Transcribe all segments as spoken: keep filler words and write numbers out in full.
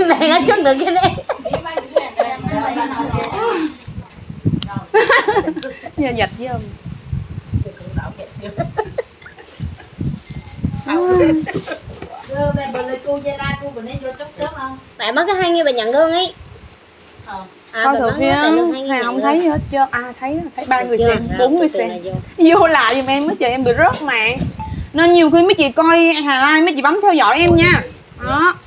Mẹ có chút được cái đấy. Giờ dạch với ông. Tại mất cái hai nghìn bà nhận lương ấy. À, coi thử kia Hà không thấy gì hết chưa? À thấy thấy ba người xem, bốn người xem. Vô lại giùm em mấy chị, em bị rớt mạng. Nên nhiều khi mấy chị coi Hà Lai mấy chị bấm theo dõi em nha. Đó.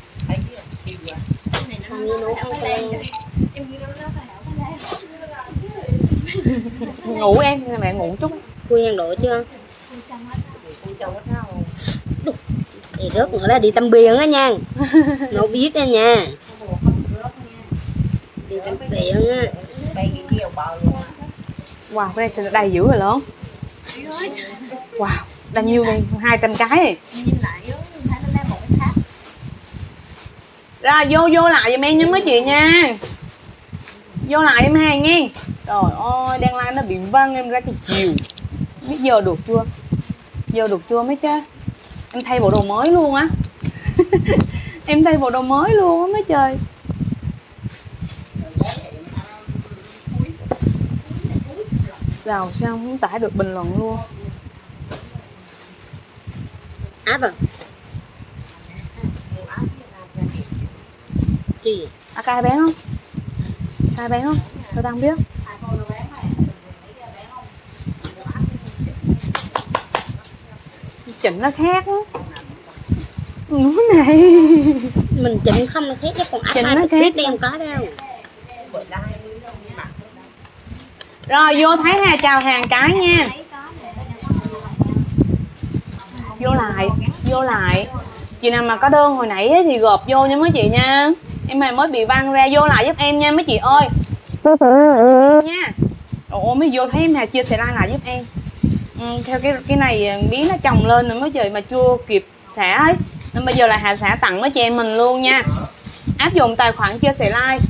Ngủ em, mẹ ngủ chút. Khui ăn độ chưa? Thì rớt nữa là đi tắm biển á nha. Nó biết đó nha. Đi tắm biển á. Wow, cái này sẽ đầy dữ rồi lớn. Wow, là nhiêu đây? hai trăm cái này. Rồi vô vô lại giùm em nha mấy chị nha. Vô lại em hàng nghe. Trời ơi, đang like nó bị văng em ra cái chiều. Biết giờ được chưa? Giờ được chưa mấy chứ? Em thay bộ đồ mới luôn á. Em thay bộ đồ mới luôn á mấy trời. Rào sao không tải được bình luận luôn. Áp à? Gì? À cay bán không? Cay bán không? Tôi đang biết. Chỉnh nó khác á. Núi này. Mình chỉnh không nó khác chứ còn áp chỉnh ai nó trực khác tiếp đi em có đâu. Rồi vô thấy Hà chào hàng cái nha. Vô lại, vô lại. Chị nào mà có đơn hồi nãy ấy, thì gộp vô nha mấy chị nha. Em mà mới bị văng ra, vô lại giúp em nha mấy chị ơi. Nha. Ồ mới vô thấy em Hà chia sẻ like lại giúp em. Ừ, theo cái cái này bí nó chồng lên rồi mấy chị mà chưa kịp xả ấy. Nên bây giờ là Hà xả tặng mấy chị em mình luôn nha. Áp dụng tài khoản chia sẻ like.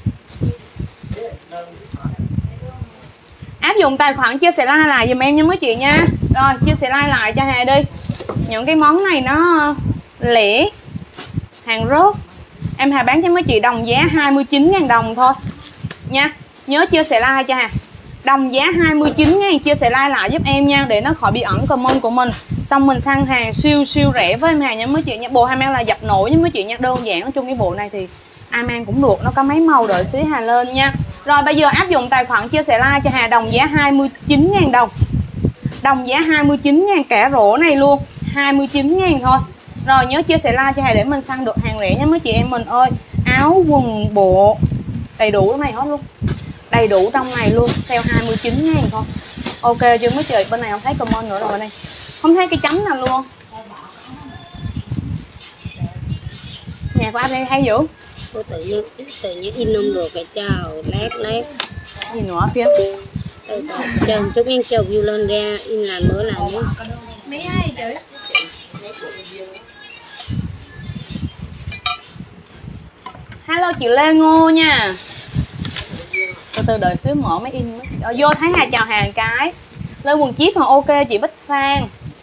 Áp dụng tài khoản chia sẻ like lại dùm em nha mấy chị nha. Rồi chia sẻ like lại cho Hà đi. Những cái món này nó lẻ, hàng rớt. Em Hà bán cho mấy chị đồng giá hai mươi chín ngàn đồng thôi nha. Nhớ chia sẻ like cho Hà. Đồng giá hai mươi chín ngàn, chia sẻ like lại giúp em nha. Để nó khỏi bị ẩn comment của mình. Xong mình săn hàng siêu siêu rẻ với em Hà nha mấy chị nha. Bộ hai mang là dập nổi nha mấy chị nha. Đơn giản ở chung cái bộ này thì ai mang cũng được. Nó có mấy màu đợi xí Hà lên nha. Rồi bây giờ áp dụng tài khoản chia sẻ like cho Hà đồng giá hai mươi chín ngàn đồng. Đồng giá hai mươi chín ngàn cả rổ này luôn. hai mươi chín ngàn thôi. Rồi nhớ chia sẻ like cho Hà để mình săn được hàng rẻ nha mấy chị em mình ơi. Áo quần bộ đầy đủ này hết luôn. Đầy đủ trong này luôn. Sale hai mươi chín ngàn thôi. Ok chưa mấy chị? Bên này không thấy comment nữa rồi bên này. Không thấy cái chấm nào luôn. Nhà của anh đây hay dữ. Cô tự nhiên tự nhiên in không được cái chào lát lát. Gì nữa phía? Từ từ chờ chút em chờ view lên ra in làm mới làm nữa. Mấy ai chữ? Hello chị Lê Ngô nha. Từ từ đợi xíu mở máy in. Rồi, vô thấy Hà chào hàng cái. Lê quần chiếc mà ok chị Bích Phan.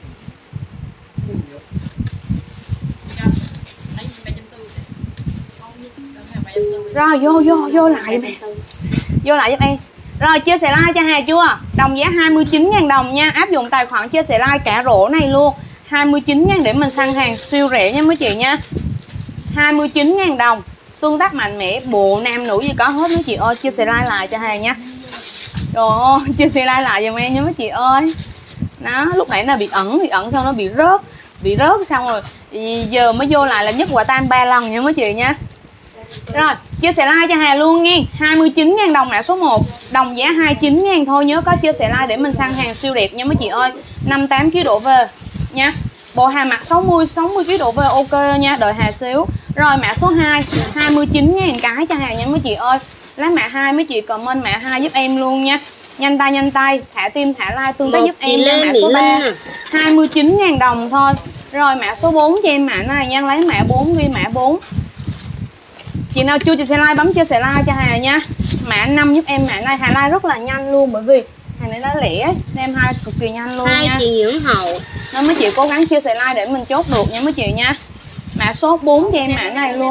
Rồi vô vô vô lại mẹ. Vô lại giúp em. Rồi chia sẻ like cho Hà chưa? Đồng giá hai mươi chín ngàn đồng nha. Áp dụng tài khoản chia sẻ like cả rổ này luôn. hai mươi chín ngàn để mình săn hàng siêu rẻ nha mấy chị nha. hai mươi chín ngàn đồng. Tương tác mạnh mẽ, bộ nam nữ gì có hết mấy chị ơi. Chia sẻ like lại cho Hà nha. Rồi chia sẻ like lại giùm em nha mấy chị ơi. Đó, lúc nãy là bị ẩn, bị ẩn xong nó bị rớt. Bị rớt xong rồi giờ mới vô lại là nhất quả tan ba lần nha mấy chị nha. Rồi, chia sẻ like cho Hà luôn nha. hai mươi chín ngàn đồng mã số một. Đồng giá hai mươi chín ngàn thôi. Nhớ có chia sẻ like để mình săn hàng siêu đẹp nha mấy chị ơi. năm tám ki lô gam đổ về nha. Bộ Hà mặc sáu mươi, sáu mươi ki lô gam đổ về ok nha. Đợi Hà xíu. Rồi mã số hai, hai mươi chín ngàn cái cho Hà nha mấy chị ơi. Lấy mã hai mấy chị comment mã hai giúp em luôn nha. Nhanh tay nhanh tay, thả tim thả like tương tác giúp em nha. Mã số ba, hai mươi chín ngàn đồng thôi. Rồi mã số bốn cho em mã này nha. Lấy mã bốn ghi mã bốn. Chị nào chưa chia sẻ like bấm chia sẻ like cho Hà nha. Mã năm giúp em mã này. Hà like rất là nhanh luôn bởi vì hàng này nó lẻ, em hai cực kỳ nhanh luôn hai nha. chị dưỡng hậu. Nên mấy chị cố gắng chia sẻ like để mình chốt được nha mấy chị nha. Mã số bốn cho em mã này luôn.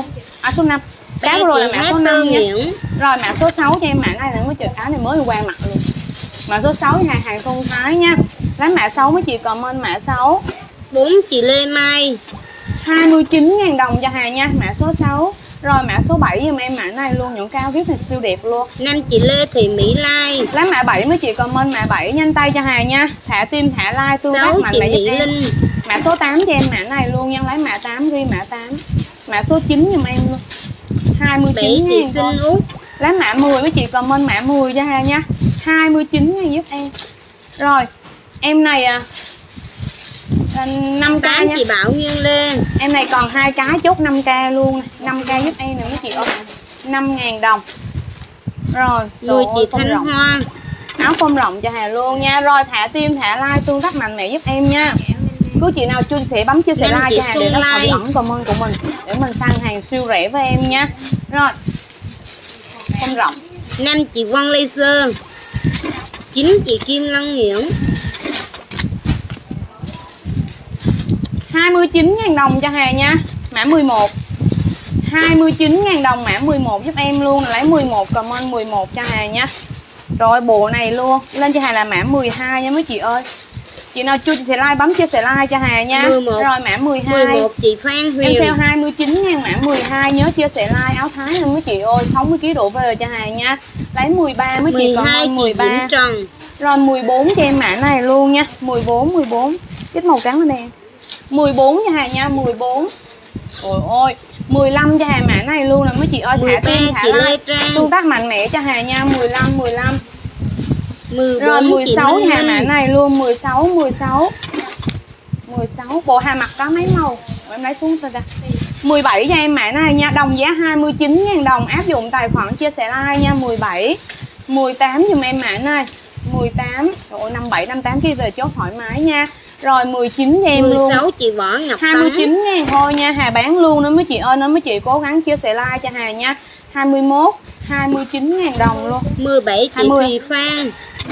À số năm. Cá Bé rồi chị là mã hát số Tư năm nha. Nguyễn. Rồi mã số sáu cho em mã này là mới chợ áo này mới qua mặt luôn. Mã số sáu hàng hàng Thông Thái nha. Lấy mã sáu mấy chị comment mã sáu. Bốn chị Lê Mai. hai mươi chín ngàn đồng cho Hà nha, mã số sáu. Rồi mã số bảy giùm em mã này luôn, những cao viết này siêu đẹp luôn. Năm chị Lê Thị Mỹ Lai. Lấy mã bảy mấy chị comment mã bảy nhanh tay cho Hà nha. Thả tim thả like tương tác mạnh mẽ giúp em. Mã số tám cho em mã này luôn nha, lấy mã tám ghi mã tám. Mã số chín giùm em luôn. hai mươi chín ngàn thôi. Út. Lấy mã mười mấy chị comment mã mười cho Hà nha. hai mươi chín ngàn giúp em. Rồi, em này à năm k nha. Chị Bảo Nguyên Lê. Em này còn hai cái chốt năm k luôn, năm k giúp em nè mấy chị ơi. năm ngàn đồng. Rồi, mười chị Thanh rộng. Hoa. Áo phông rộng cho Hà luôn nha. Rồi thả tim thả like tương tác mạnh mẽ giúp em nha. Cứ chị nào chưa sẽ bấm chia sẻ like cho Hà để nó hấp dẫn comment của mình để mình săn hàng siêu rẻ với em nha. Rồi. Phông rộng. Năm chị Quang Laser. chín chị Kim Lân Nguyễn. hai mươi chín ngàn đồng cho Hà nha. Mã mười một. hai mươi chín ngàn đồng mã mười một giúp em luôn. Lấy mười một comment mười một cho Hà nha. Rồi bộ này luôn. Lên cho Hà là mã mười hai nha mấy chị ơi. Chị nào chưa chia sẻ like bấm chia sẻ like cho Hà nha. mười một. Rồi mã mười hai. mười một chị Phan Huyền. Em sale hai mươi chín ngàn mã mười hai. Nhớ chia sẻ like áo Thái nha mấy chị ơi. sáu mươi ki lô gam đổ về cho Hà nha. Lấy mười ba mấy chị comment mười ba. Rồi mười bốn cho em mã này luôn nha. mười bốn mười bốn. Ít màu trắng lên đây. mười bốn cho Hà nha, mười bốn. Ôi ôi, mười lăm cho Hà mã này luôn là mấy chị ơi, thả tim thả like tương tác mạnh mẽ cho Hà nha, mười lăm mười lăm. mười bốn, rồi mười sáu Hà mã này luôn, mười sáu mười sáu. mười sáu bộ Hà mặc có mấy màu. Em lấy xuống sao ra. mười bảy cho em mã này nha, đồng giá hai mươi chín ngàn đồng, áp dụng tài khoản chia sẻ like nha, mười bảy. mười tám giùm em mã này, mười tám. Rồi năm bảy năm tám khi về chốt thoải mái nha. Rồi mười chín cho em mười sáu luôn. mười sáu chị Võ Ngọc hai mươi chín ngàn thôi nha, Hà bán luôn đó mấy chị ơi, nên mấy chị cố gắng chia sẻ like cho Hà nha. hai mươi mốt, hai mươi chín ngàn đồng luôn. mười bảy chị Thùy Phan.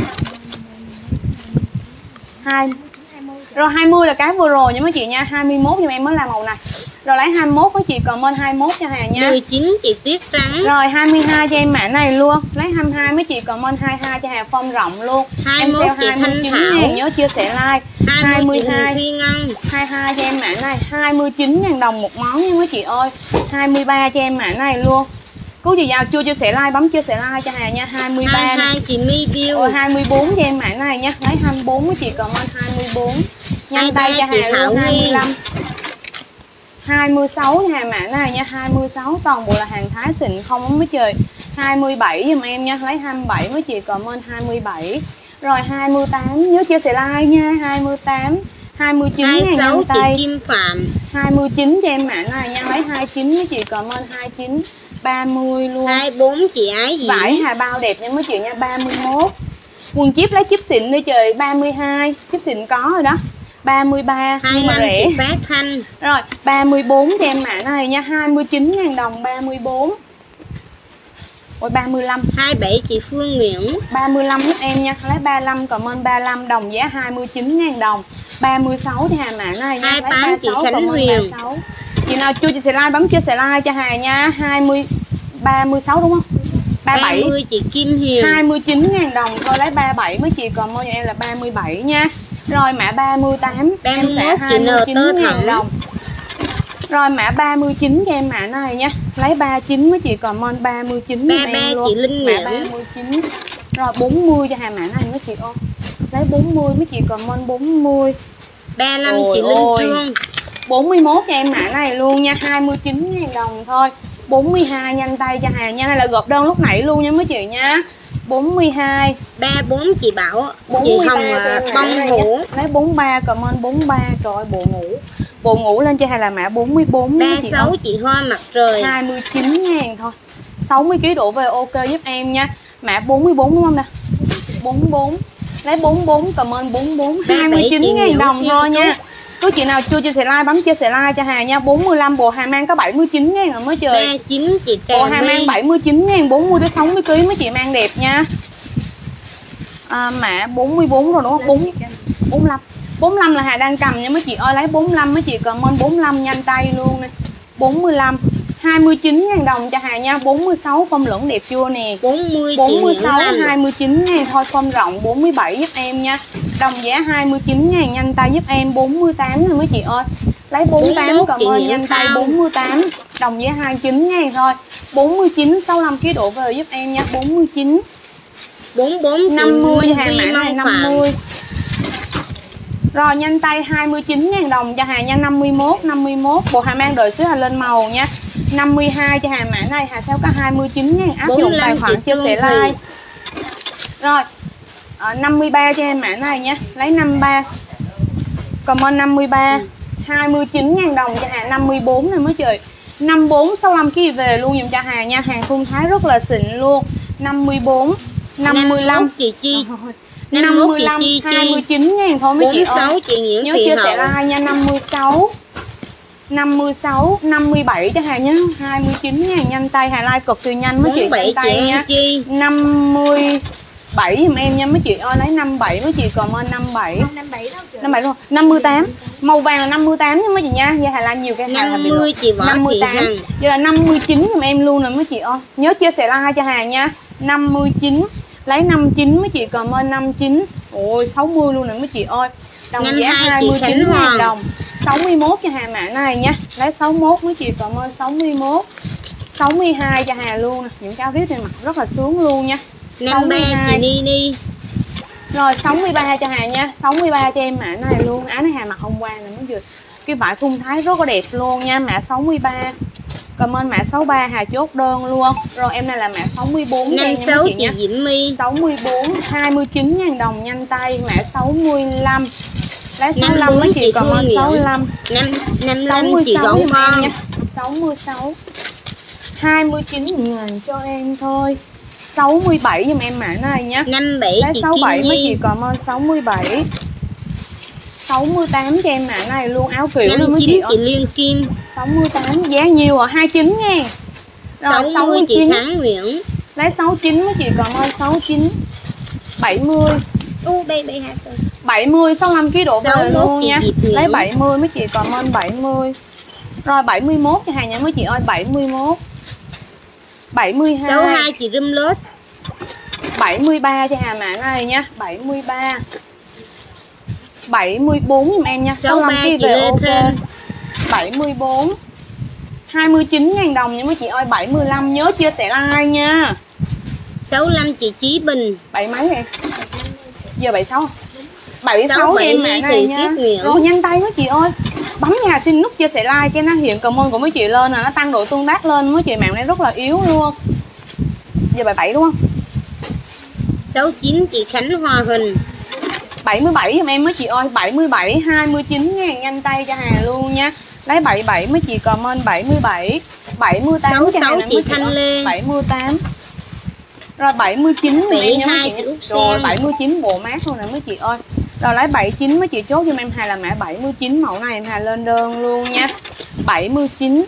hai Rồi hai mươi là cái vừa rồi nha mấy chị nha, hai mươi mốt nhưng em mới làm màu này. Rồi lấy hai mươi mốt mấy chị comment hai mươi mốt cho Hà nha. mười chín chị Tuyết Trắng. Rồi hai mươi hai cho em mã này luôn. Lấy hai mươi hai mấy chị comment hai mươi hai cho Hà phong rộng luôn. hai mươi mốt em chị Thanh Thảo. Nhớ chia sẻ like. hai mươi hai Thuy Ngân. hai mươi hai cho em mã này, hai mươi chín ngàn đồng một món nha mấy chị ơi. hai mươi ba cho em mã này luôn. Cứ chị nào chưa chia sẻ like bấm chia sẻ like cho Hà nha. hai mươi ba. hai mươi hai chị My Bill. Rồi hai mươi bốn cho em mã này nha. Lấy hai mươi bốn mấy chị comment hai mươi bốn. Nhanh tay cho Hà luôn. hai mươi lăm. hai mươi sáu Hà mã này nha, hai mươi sáu toàn bộ là hàng Thái xịn không mấy trời. hai mươi bảy giùm em nha, lấy hai mươi bảy mấy chị comment hai mươi bảy. Rồi hai mươi tám nhớ chia sẻ like nha, hai mươi tám. hai mươi chín ngàn nhanh tay. Chị Kim Phạm. hai mươi chín cho em mã này nha, lấy hai mươi chín mấy chị comment hai mươi chín. ba mươi luôn. hai mươi bốn chị Ái gì? Vải Hà bao đẹp nha mấy chị nha, ba mươi mốt. Quần chip lấy chip xịn đi trời, ba mươi hai. Chip xịn có rồi đó. ba mươi ba hai mươi lăm rẻ. Chị Phát Thanh. Rồi ba mươi bốn cho em mã này nha, hai mươi chín ngàn đồng, ba mươi bốn. Ôi ba mươi lăm. hai mươi bảy chị Phương Nguyễn. ba mươi lăm giúp em nha, lấy ba mươi lăm comment ba mươi lăm đồng giá hai mươi chín ngàn đồng. ba mươi sáu thì Hà mã này nha, hai mươi tám chị Khánh Huyền. Chị nào chưa chia sẻ like bấm chia sẻ like cho Hà nha. hai mươi ba mươi sáu đúng không? ba mươi bảy. ba mươi chị Kim Hiền. hai mươi chín ngàn đồng thôi, lấy ba mươi bảy mấy chị còn mua cho em là ba mươi bảy nha. Rồi mã ba mươi tám em sẽ hai mươi chín ngàn đồng. Rồi mã ba mươi chín cho em mã này nha. Lấy ba mươi chín mấy chị comment ba mươi chín ba em luôn. Chị Linh mã ba mươi chín. Rồi bốn mươi cho Hà mã này mấy chị ơi. Lấy bốn mươi mấy chị comment bốn mươi. ba mươi lăm chị Linh Trương. bốn mươi mốt cho em mã này luôn nha, hai mươi chín ngàn đồng thôi. bốn mươi hai nhanh tay cho Hà nha, hay là gộp đơn lúc nãy luôn nha mấy chị nha. bốn mươi hai. ba mươi bốn chị Bảo. Chị Hồng bông hủ. Lấy bốn mươi ba comment bốn mươi ba. Trời ơi bộ ngủ. Bộ ngủ lên cho Hà là mã bốn mươi bốn. ba mươi sáu chị Hoa Mặt Trời. hai mươi chín ngàn thôi. sáu mươi ki lô gam đổ về ok giúp em nha. Mã bốn mươi bốn đúng không nè? bốn mươi bốn. Lấy bốn mươi bốn comment bốn mươi bốn. hai mươi chín ngàn đồng thôi nha. Cứ chị nào chưa chia sẻ like bấm chia sẻ like cho Hà nha. bốn mươi lăm bộ Hà mang có bảy mươi chín ngàn rồi mới trời. ba mươi chín chị Trà bộ Hà mang bảy mươi chín ngàn, bốn mươi tới sáu mươi ki lô gam mấy chị mang đẹp nha. À, mã bốn mươi bốn rồi đúng không? bốn, bốn mươi lăm. bốn mươi lăm là Hà đang cầm nha mấy chị ơi, lấy bốn mươi lăm mấy chị comment bốn mươi lăm nhanh tay luôn nè. bốn mươi lăm. hai mươi chín ngàn đồng cho Hà nha. Bốn mươi sáu form lửng đẹp chưa nè. bốn mươi bốn mươi sáu hai mươi chín ngàn thôi, form rộng bốn mươi bảy giúp em nha. Đồng giá hai mươi chín ngàn, nhanh tay giúp em bốn mươi tám nè mấy chị ơi. Lấy bốn mươi tám, cảm ơn, nhanh tay bốn mươi tám. Đồng giá hai mươi chín ngàn thôi. bốn mươi chín, sáu mươi lăm ki lô gam về giúp em nha. bốn mươi chín. bốn mươi bốn năm mươi hàng mã này năm mươi. Rồi nhanh tay hai mươi chín ngàn đồng cho Hà nha. Năm mươi mốt, năm mươi mốt. Bộ Hà mang đợi xíu Hà lên màu nha. Năm mươi hai cho Hà mã này. Hà sẽ có hai mươi chín ngàn, áp dụng tài khoản chia sẻ like. Rồi à, năm mươi ba cho em mã này nha. Lấy năm mươi ba. Comment năm mươi ba. hai mươi chín ngàn đồng cho Hà. Năm mươi bốn này mới chị. năm mươi bốn, sáu mươi lăm ki lô gam về luôn dùm cho Hà nha. Hàng thun thái rất là xịn luôn. Năm mươi bốn, năm mươi lăm chị Chi. năm mươi lăm, hai mươi chín ngàn thôi mấy chị ơi. Chị Nguyễn nhớ chia sẻ like nha. Năm mươi sáu, năm mươi sáu, năm mươi bảy cho Hà nhé. hai mươi chín ngàn, nhanh tay Hà like cực kỳ nhanh mấy chị, nhanh tay nha. năm mươi bảy giùm em nha mấy chị ơi. Lấy năm mươi bảy mấy chị, comment năm mươi bảy. năm mươi bảy luôn. năm mươi tám. Màu vàng là năm mươi tám nha mấy chị nha. Giờ Hà like nhiều cái Hà năm mươi chị Võ năm mươi tám. Giờ là năm mươi chín giùm em luôn nè mấy chị ơi. Nhớ chia sẻ like cho Hà nha. năm mươi chín. Lấy năm mươi chín mấy chị, comment năm mươi chín. Ôi sáu mươi luôn nè mấy chị ơi. Đồng giá hai mươi chín ngàn đồng. sáu mươi mốt cho Hà mã này nha. Lấy sáu mươi mốt mấy chị, comment sáu mươi mốt. sáu mươi hai cho Hà luôn nè. Những cái áo riết này mặc rất là sướng luôn nha. năm mươi ba chị Ni Ni. Rồi sáu mươi ba cho Hà nha. sáu mươi ba cho em mã này luôn. Áo này Hà mặc hôm qua nè mấy chị. Cái vải thun thái rất là đẹp luôn nha. Mã sáu mươi ba. Comment mã sáu mươi ba Hà chốt đơn luôn. Rồi em này là mã sáu mươi bốn năm mươi sáu chị, chị Diễm My. sáu mươi bốn, hai mươi chín ngàn đồng, nhanh tay. Mã sáu mươi lăm. Lấy sáu mươi lăm mấy chị, comment sáu mươi lăm. năm mươi lăm chị Gấu Con. sáu mươi sáu. hai mươi chín ngàn cho em thôi. sáu mươi bảy giùm em mã này nhé. năm mươi bảy lấy chị sáu mươi bảy Kim mấy Nhi. chị, comment sáu mươi bảy. sáu mươi tám cho em mã này luôn, áo kiểu năm mươi chín chị, chị Liên Kim. sáu mươi tám giá nhiều à, hai mươi chín ngàn. Rồi sáu mươi chị Thắng Nguyễn. Lấy sáu mươi chín mấy chị, comment sáu mươi chín. bảy mươi. U đây đây hai tôi. bảy mươi, sáu mươi lăm ki lô gam về luôn nha. Lấy bảy mươi mấy chị, comment bảy mươi. Rồi bảy mươi mốt cho Hà nha mấy chị ơi, bảy mươi mốt. bảy mươi hai. sáu mươi hai chị Rumlos. bảy mươi ba cho Hà mã này nha, bảy mươi ba. bảy mươi bốn giùm em nha. sáu mươi ba chị Lê ok. Thêm. bảy mươi bốn. hai mươi chín ngàn đồng nha mấy chị ơi. Bảy mươi lăm, nhớ chia sẻ like nha. sáu mươi lăm chị Chí Bình. Bảy mấy em? Giờ bảy mươi sáu. bảy mươi sáu cho em mã này nha. Rồi nhanh tay mấy chị ơi. Bấm nhà xin nút chia sẻ like cho nó hiện comment của mấy chị lên là nó tăng độ tương tác lên. Mấy chị mạng này rất là yếu luôn. Giờ bảy mươi bảy đúng không? sáu mươi chín chị Khánh Hoa Huỳnh. bảy mươi bảy giùm em mấy chị ơi. Bảy mươi bảy, hai mươi chín ngàn, nhanh tay cho Hà luôn nha. Lấy bảy mươi bảy mấy chị, comment bảy mươi bảy. bảy mươi tám sáu mươi sáu cho chị Thanh Lê. bảy mươi tám. Rồi bảy mươi chín bảy mươi hai chị, chị Út Sen. Rồi bảy mươi chín bộ mát luôn nè mấy chị ơi. Rồi lấy bảy mươi chín mấy chị chốt giùm em Hà là mã bảy mươi chín, mẫu này em Hà lên đơn luôn nha. bảy mươi chín.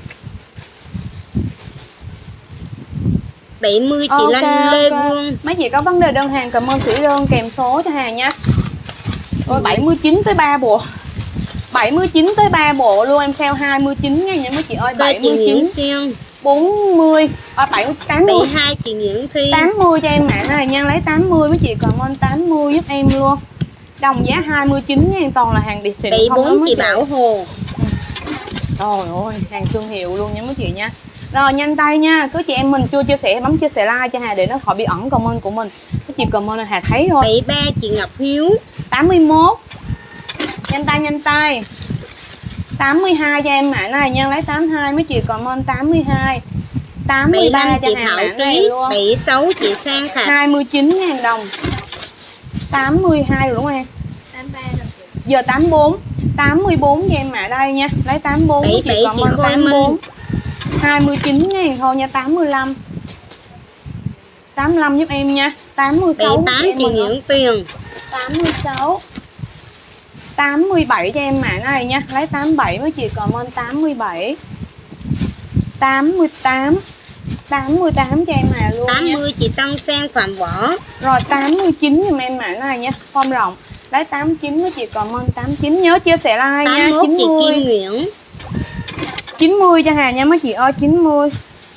bảy mươi chị okay, Lanh Lê okay. Vương. Mấy chị có vấn đề đơn hàng comment sĩ đơn kèm số cho Hà nha. Rồi bảy mươi chín tới ba bộ. bảy mươi chín tới ba bộ luôn, em sale hai mươi chín nha mấy chị ơi. bảy mươi chín. bốn mươi. À, bảy mươi, tám mươi. bảy mươi hai chị Nguyễn Thi. tám mươi cho em mã này nha, lấy tám mươi mấy chị, comment tám mươi giúp em luôn. Đồng giá hai mươi chín ngàn, toàn là hàng đẹp xịn. bảy mươi bốn chị Bảo Hồ. Trời ơi, hàng thương hiệu luôn nha mấy chị nha. Rồi nhanh tay nha, cứ chị em mình chưa chia sẻ bấm chia sẻ like cho Hà để nó khỏi bị ẩn comment của mình. Cái chị comment là Hà thấy thôi. bảy mươi ba chị Ngọc Hiếu. tám mươi mốt. Nhanh tay nhanh tay. tám mươi hai cho em mã này nha, lấy tám mươi hai mấy chị, comment tám mươi hai. tám mươi ba cho Hà mã này luôn. bảy mươi sáu chị Sang Thạch. hai mươi chín ngàn đồng. tám mươi hai rồi đúng không em? tám mươi ba rồi. Giờ tám mươi bốn. tám mươi bốn cho em mã đây nha, lấy tám mươi bốn mấy chị, comment tám mươi bốn. hai mươi chín ngàn thôi nha, tám mươi lăm. tám mươi lăm giúp em nha. tám mươi sáu bảy mươi tám chị Nguyễn Tuyền. tám mươi sáu. tám mươi bảy cho em mã này nha, lấy tám mươi bảy mấy chị, comment tám mươi bảy. tám mươi tám. tám mươi tám cho em mà luôn tám mươi nha. chị Tân Sang Phạm Võ. Rồi tám mươi chín giùm em mã này nha, form rộng. Lấy tám mươi chín mấy chị, comment tám mươi chín, nhớ chia sẻ like nha. tám mươi mốt chị Kim Nguyễn. chín mươi cho Hà nha mấy chị ơi, chín mươi.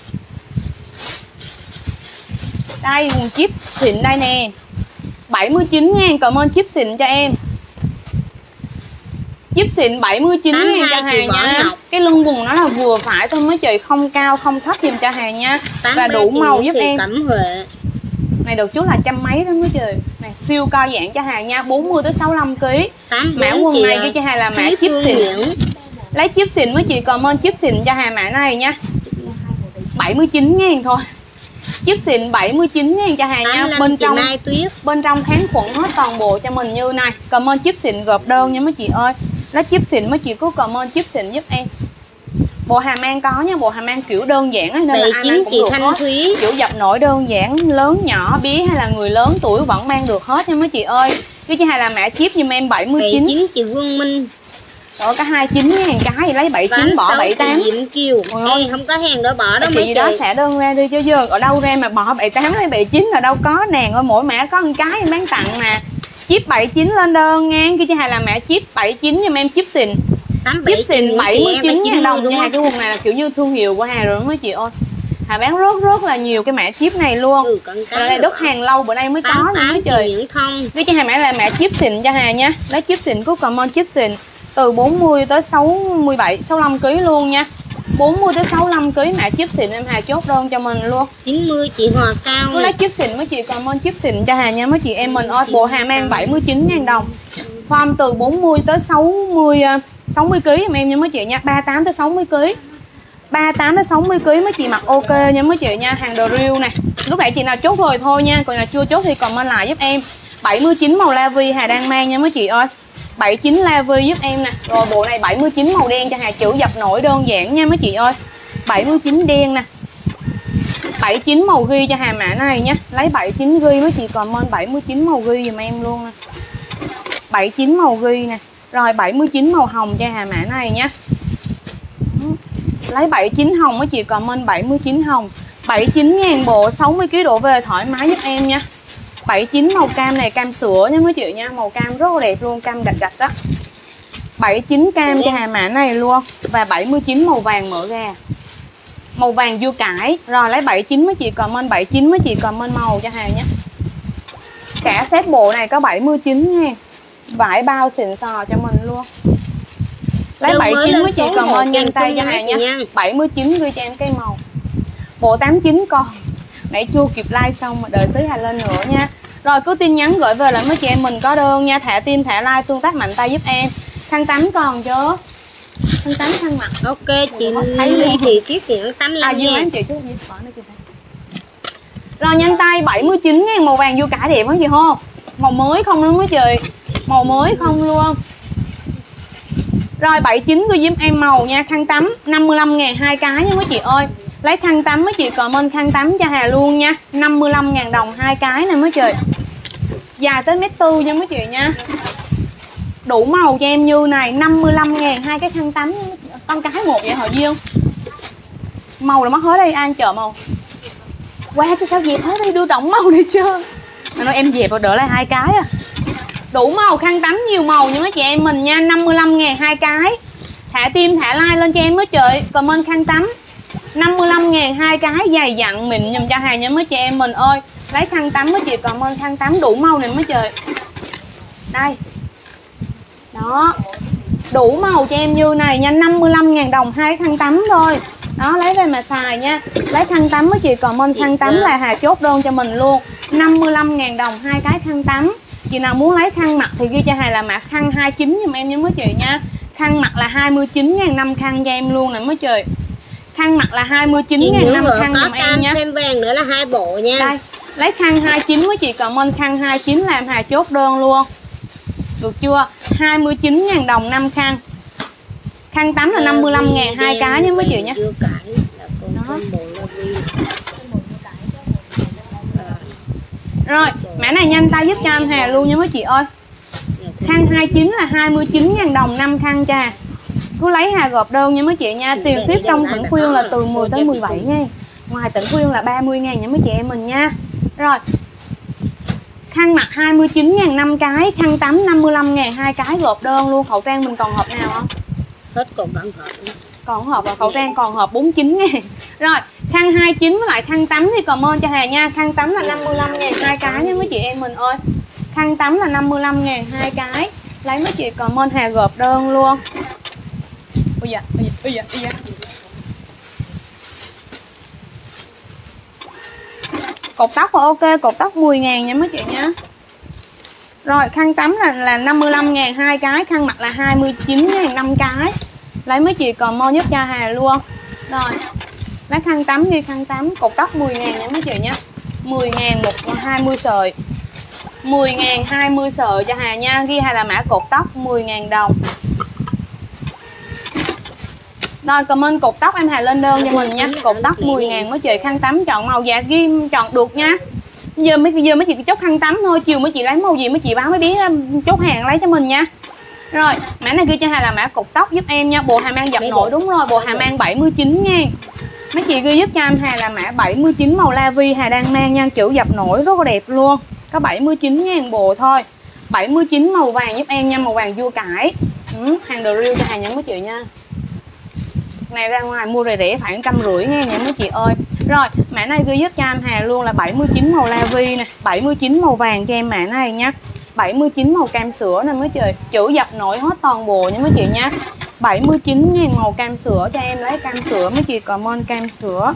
Đây quần chip xịn đây nè, bảy mươi chín ngàn, cảm ơn chip xịn cho em. Chip xịn bảy mươi chín ngàn cho Hà nha. Cái lưng quần nó là vừa phải thôi mấy chị, không cao không thấp dùm cho Hà nha. Và đủ màu giúp em. Này được chút là trăm mấy đó mấy chị. Này siêu co giãn cho Hà nha, bốn mươi tới sáu mươi lăm ki lô gam. Mã quần này cho Hà là mã chip xịn. Lấy chip xịn mấy chị comment chip xịn cho Hà mã này nha. bảy mươi chín ngàn thôi. Chip xịn bảy mươi chín ngàn cho Hà nha. Bên trong bên trong kháng khuẩn hết toàn bộ cho mình như này. Comment chip xịn gộp đơn nha mấy chị ơi. Lấy chip xịn mấy chị cứ comment chip xịn giúp em. Bộ hàm mang có nha, bộ hàm mang kiểu đơn giản ấy, nên là ai mang cũng được hết. Thúy. Kiểu dập nổi đơn giản, lớn nhỏ bé hay là người lớn tuổi vẫn mang được hết nha mấy chị ơi. Cái chị Hà là mã chip giùm em bảy mươi chín. bảy mươi chín chị Vương Minh. Rồi có hai mươi chín ngàn cái lấy bảy mươi chín bỏ bảy mươi tám. Diễm Kiều. Ê, không có hàng đó bỏ đó mấy chị. Đó xả đơn ra đi chứ giờ ở đâu ra mà bỏ bảy mươi tám lấy bảy mươi chín là đâu có, nàng ơi, mỗi mã có một cái em bán tặng nè. Chip bảy mươi chín lên đơn nha. Cái chị Hà là mã chip bảy mươi chín giùm em chip xịn. Chip xịn bảy mươi chín ngàn đồng nha. Cái quần này là kiểu như thương hiệu của Hà rồi mấy chị ơi. Hà bán rất rất là nhiều cái mã chip này luôn. Ừ, đây là đất hàng lâu bữa nay mới có nha mấy trời. Cái chị Hà mã là mã chip xịn cho Hà nha. Lấy chip xịn của comment chip xịn từ bốn mươi tới sáu mươi bảy, sáu mươi lăm ki lô gam luôn nha. bốn mươi tới sáu mươi lăm ki lô gam mã chip xịn em Hà chốt đơn cho mình luôn. chín mươi chị Hòa Cao. Cứ lấy chip xịn mấy chị comment chip xịn cho Hà nha mấy chị em mình ơi. Bộ Hà mang bảy mươi chín ngàn đồng. Form từ bốn mươi tới sáu mươi sáu mươi ki lô gam em nha mấy chị nha, ba mươi tám tới sáu mươi ki lô gam. ba mươi tám tới sáu mươi ki lô gam mấy chị mặc ok nha mấy chị nha, hàng đồ riêu nè. Lúc nãy chị nào chốt rồi thôi nha, còn nào chưa chốt thì comment lại giúp em. bảy mươi chín màu la vi Hà đang mang nha mấy chị ơi. bảy mươi chín la vi giúp em nè. Rồi bộ này bảy mươi chín màu đen cho Hà, chữ dập nổi đơn giản nha mấy chị ơi. bảy mươi chín đen nè. bảy mươi chín màu ghi cho Hà mã này nhé. Lấy bảy mươi chín ghi mấy chị comment bảy mươi chín màu ghi giùm em luôn nè. bảy mươi chín màu ghi nè. Rồi bảy mươi chín màu hồng cho Hà mã này nhé. Lấy bảy mươi chín hồng mấy chị comment bảy mươi chín hồng. bảy mươi chín ngàn bộ, sáu mươi ki lô gam đổ về thoải mái giúp em nha. bảy mươi chín màu cam này, cam sữa nha mấy chị nha, màu cam rất là đẹp luôn, cam gạch gạch đó. bảy mươi chín cam cho Hà mã này luôn. Và bảy mươi chín màu vàng mỡ gà, màu vàng dưa cải. Rồi lấy bảy mươi chín mấy chị comment bảy mươi chín mấy chị comment màu cho Hà nhé. Cả set bộ này có bảy mươi chín ngàn. Vải bao xịn sò cho mình luôn. Lấy bảy mươi chín mấy chị comment nhanh tay cho Hà nha. bảy mươi chín gửi cho em cây màu. Bộ tám mươi chín còn. Nãy chưa kịp like xong mà đợi xí Hà lên nữa nha. Rồi cứ tin nhắn gửi về là mấy chị em mình có đơn nha. Thả tim, thả like, tương tác mạnh tay giúp em. Khăn tắm còn chứ. Khăn tắm khăn mặt. Ok chị thấy Ly thì tiết kiệm tắm lắm nha. À, chị chút bỏ nó chị thấy. Rồi nhanh tay bảy mươi chín ngàn màu vàng vô cả đẹp quá chị không? Màu mới không luôn mấy chị. Màu mới không luôn. Rồi bảy mươi chín gửi giúp em màu nha. Khăn tắm năm mươi lăm ngàn hai cái nha mấy chị ơi. Lấy khăn tắm mấy chị comment khăn tắm cho Hà luôn nha. năm mươi lăm ngàn đồng hai cái nè mấy chị. Dài tới mét tư nha mấy chị nha. Đủ màu cho em như này, năm mươi lăm ngàn hai cái khăn tắm. Con cái một vậy hả Duyên? Màu là mất hết đây, ai chợ màu. Qua cái sao dẹp hết đi, đưa tổng màu đi chưa. Mà nói em dẹp rồi đỡ lại hai cái à. Đủ màu khăn tắm nhiều màu nha mấy chị em mình nha, năm mươi lăm ngàn hai cái. Thả tim thả like lên cho em mấy chị. Comment khăn tắm năm mươi lăm ngàn hai cái, dài dặn mịn dùm cho Hà nha mấy chị em mình ơi. Lấy khăn tắm mấy chị comment khăn tắm đủ màu này mấy chị. Đây. Đó. Đủ màu cho em như này nha, năm mươi lăm ngàn đồng hai khăn tắm thôi. Đó, lấy về mà xài nha. Lấy khăn tắm mấy chị comment khăn tắm là Hà chốt đơn cho mình luôn. năm mươi lăm ngàn đồng hai cái khăn tắm. Chị nào muốn lấy khăn mặt thì ghi cho Hà là mã khăn hai mươi chín giùm em nha mấy chị nha. Khăn mặt là hai mươi chín ngàn năm khăn cho em luôn nè mấy chị. Khăn mặt là hai mươi chín ngàn năm khăn giùm em nha. Thêm vàng nữa là hai bộ nha. Đây, lấy khăn hai mươi chín mấy chị comment khăn hai mươi chín làm Hà chốt đơn luôn. Được chưa? hai mươi chín ngàn đồng năm khăn. Khăn tắm là năm mươi lăm ngàn hai cái nha mấy chị nhé. Đó. Rồi, mã này nhanh tay giúp cho anh Hà luôn nha mấy chị ơi. Khăn hai mươi chín là hai mươi chín ngàn đồng năm khăn cha. Cứ lấy Hà gộp đơn nha mấy chị nha. Tiền ship trong tỉnh Khuyên là từ mười tới mười bảy nha. Ngoài tỉnh Khuyên là ba mươi ngàn nha mấy chị em mình nha. Rồi. Khăn mặt hai mươi chín ngàn năm cái, khăn tắm năm mươi lăm ngàn hai cái gộp đơn luôn. Khẩu trang mình còn hộp nào không? Hết còn cẩn thận. Còn hộp và khẩu trang còn hộp bốn mươi chín ngàn. Rồi khăn hai mươi chín với lại khăn tắm thì comment cho Hà nha. Khăn tắm là năm mươi lăm ngàn hai cái nha mấy chị em mình ơi. Khăn tắm là năm mươi lăm ngàn hai cái. Lấy mấy chị comment Hà gộp đơn luôn. Ôi dạ, ôi dạ, ôi dạ, ôi dạ. Cột tóc là ok, cột tóc mười ngàn nha mấy chị nha. Rồi khăn tắm là, là năm mươi lăm ngàn hai cái. Khăn mặt là hai mươi chín ngàn năm cái. Lấy mấy chị comment giúp cho Hà luôn. Rồi lấy khăn tắm đi, khăn tắm cột tóc mười ngàn nha mấy chị nha. Mười ngàn một hai mươi sợi. Mười ngàn hai mươi sợi cho Hà nha. Ghi Hà là mã cột tóc mười ngàn đồng. Rồi comment cột tóc em Hà lên đơn cho mình nha. Cột tóc mười ngàn mấy chị. Khăn tắm chọn màu dạ ghi chọn được nha. Giờ mấy giờ mấy chị chốt khăn tắm thôi. Chiều mấy chị lấy màu gì mấy chị báo mấy bé chốt hàng lấy cho mình nha. Rồi mã này ghi cho Hà là mã cột tóc giúp em nha. Bộ Hà mang dập nổi đúng rồi. Bộ Hà mang bảy mươi chín ngàn. Mấy chị ghi giúp cho em Hà là mã bảy mươi chín màu la vi Hà đang mang nha. Chữ dập nổi rất là đẹp luôn. Có bảy mươi chín ngàn bộ thôi. Bảy mươi chín màu vàng giúp em nha. Màu vàng vua cải. ừ, Hàng The Real cho Hà nha mấy chị nha. Này ra ngoài mua rẻ rẻ khoảng trăm rưỡi nha nha mấy chị ơi. Rồi mã này ghi giúp cho em Hà luôn là bảy mươi chín màu la vi nè. Bảy mươi chín màu vàng cho em mã này nha. Bảy mươi chín màu cam sữa nè mấy chị. Chữ dập nổi hết toàn bộ nha mấy chị nha. Bảy mươi chín ngàn màu cam sữa cho em lấy cam sữa mấy chị comment cam sữa.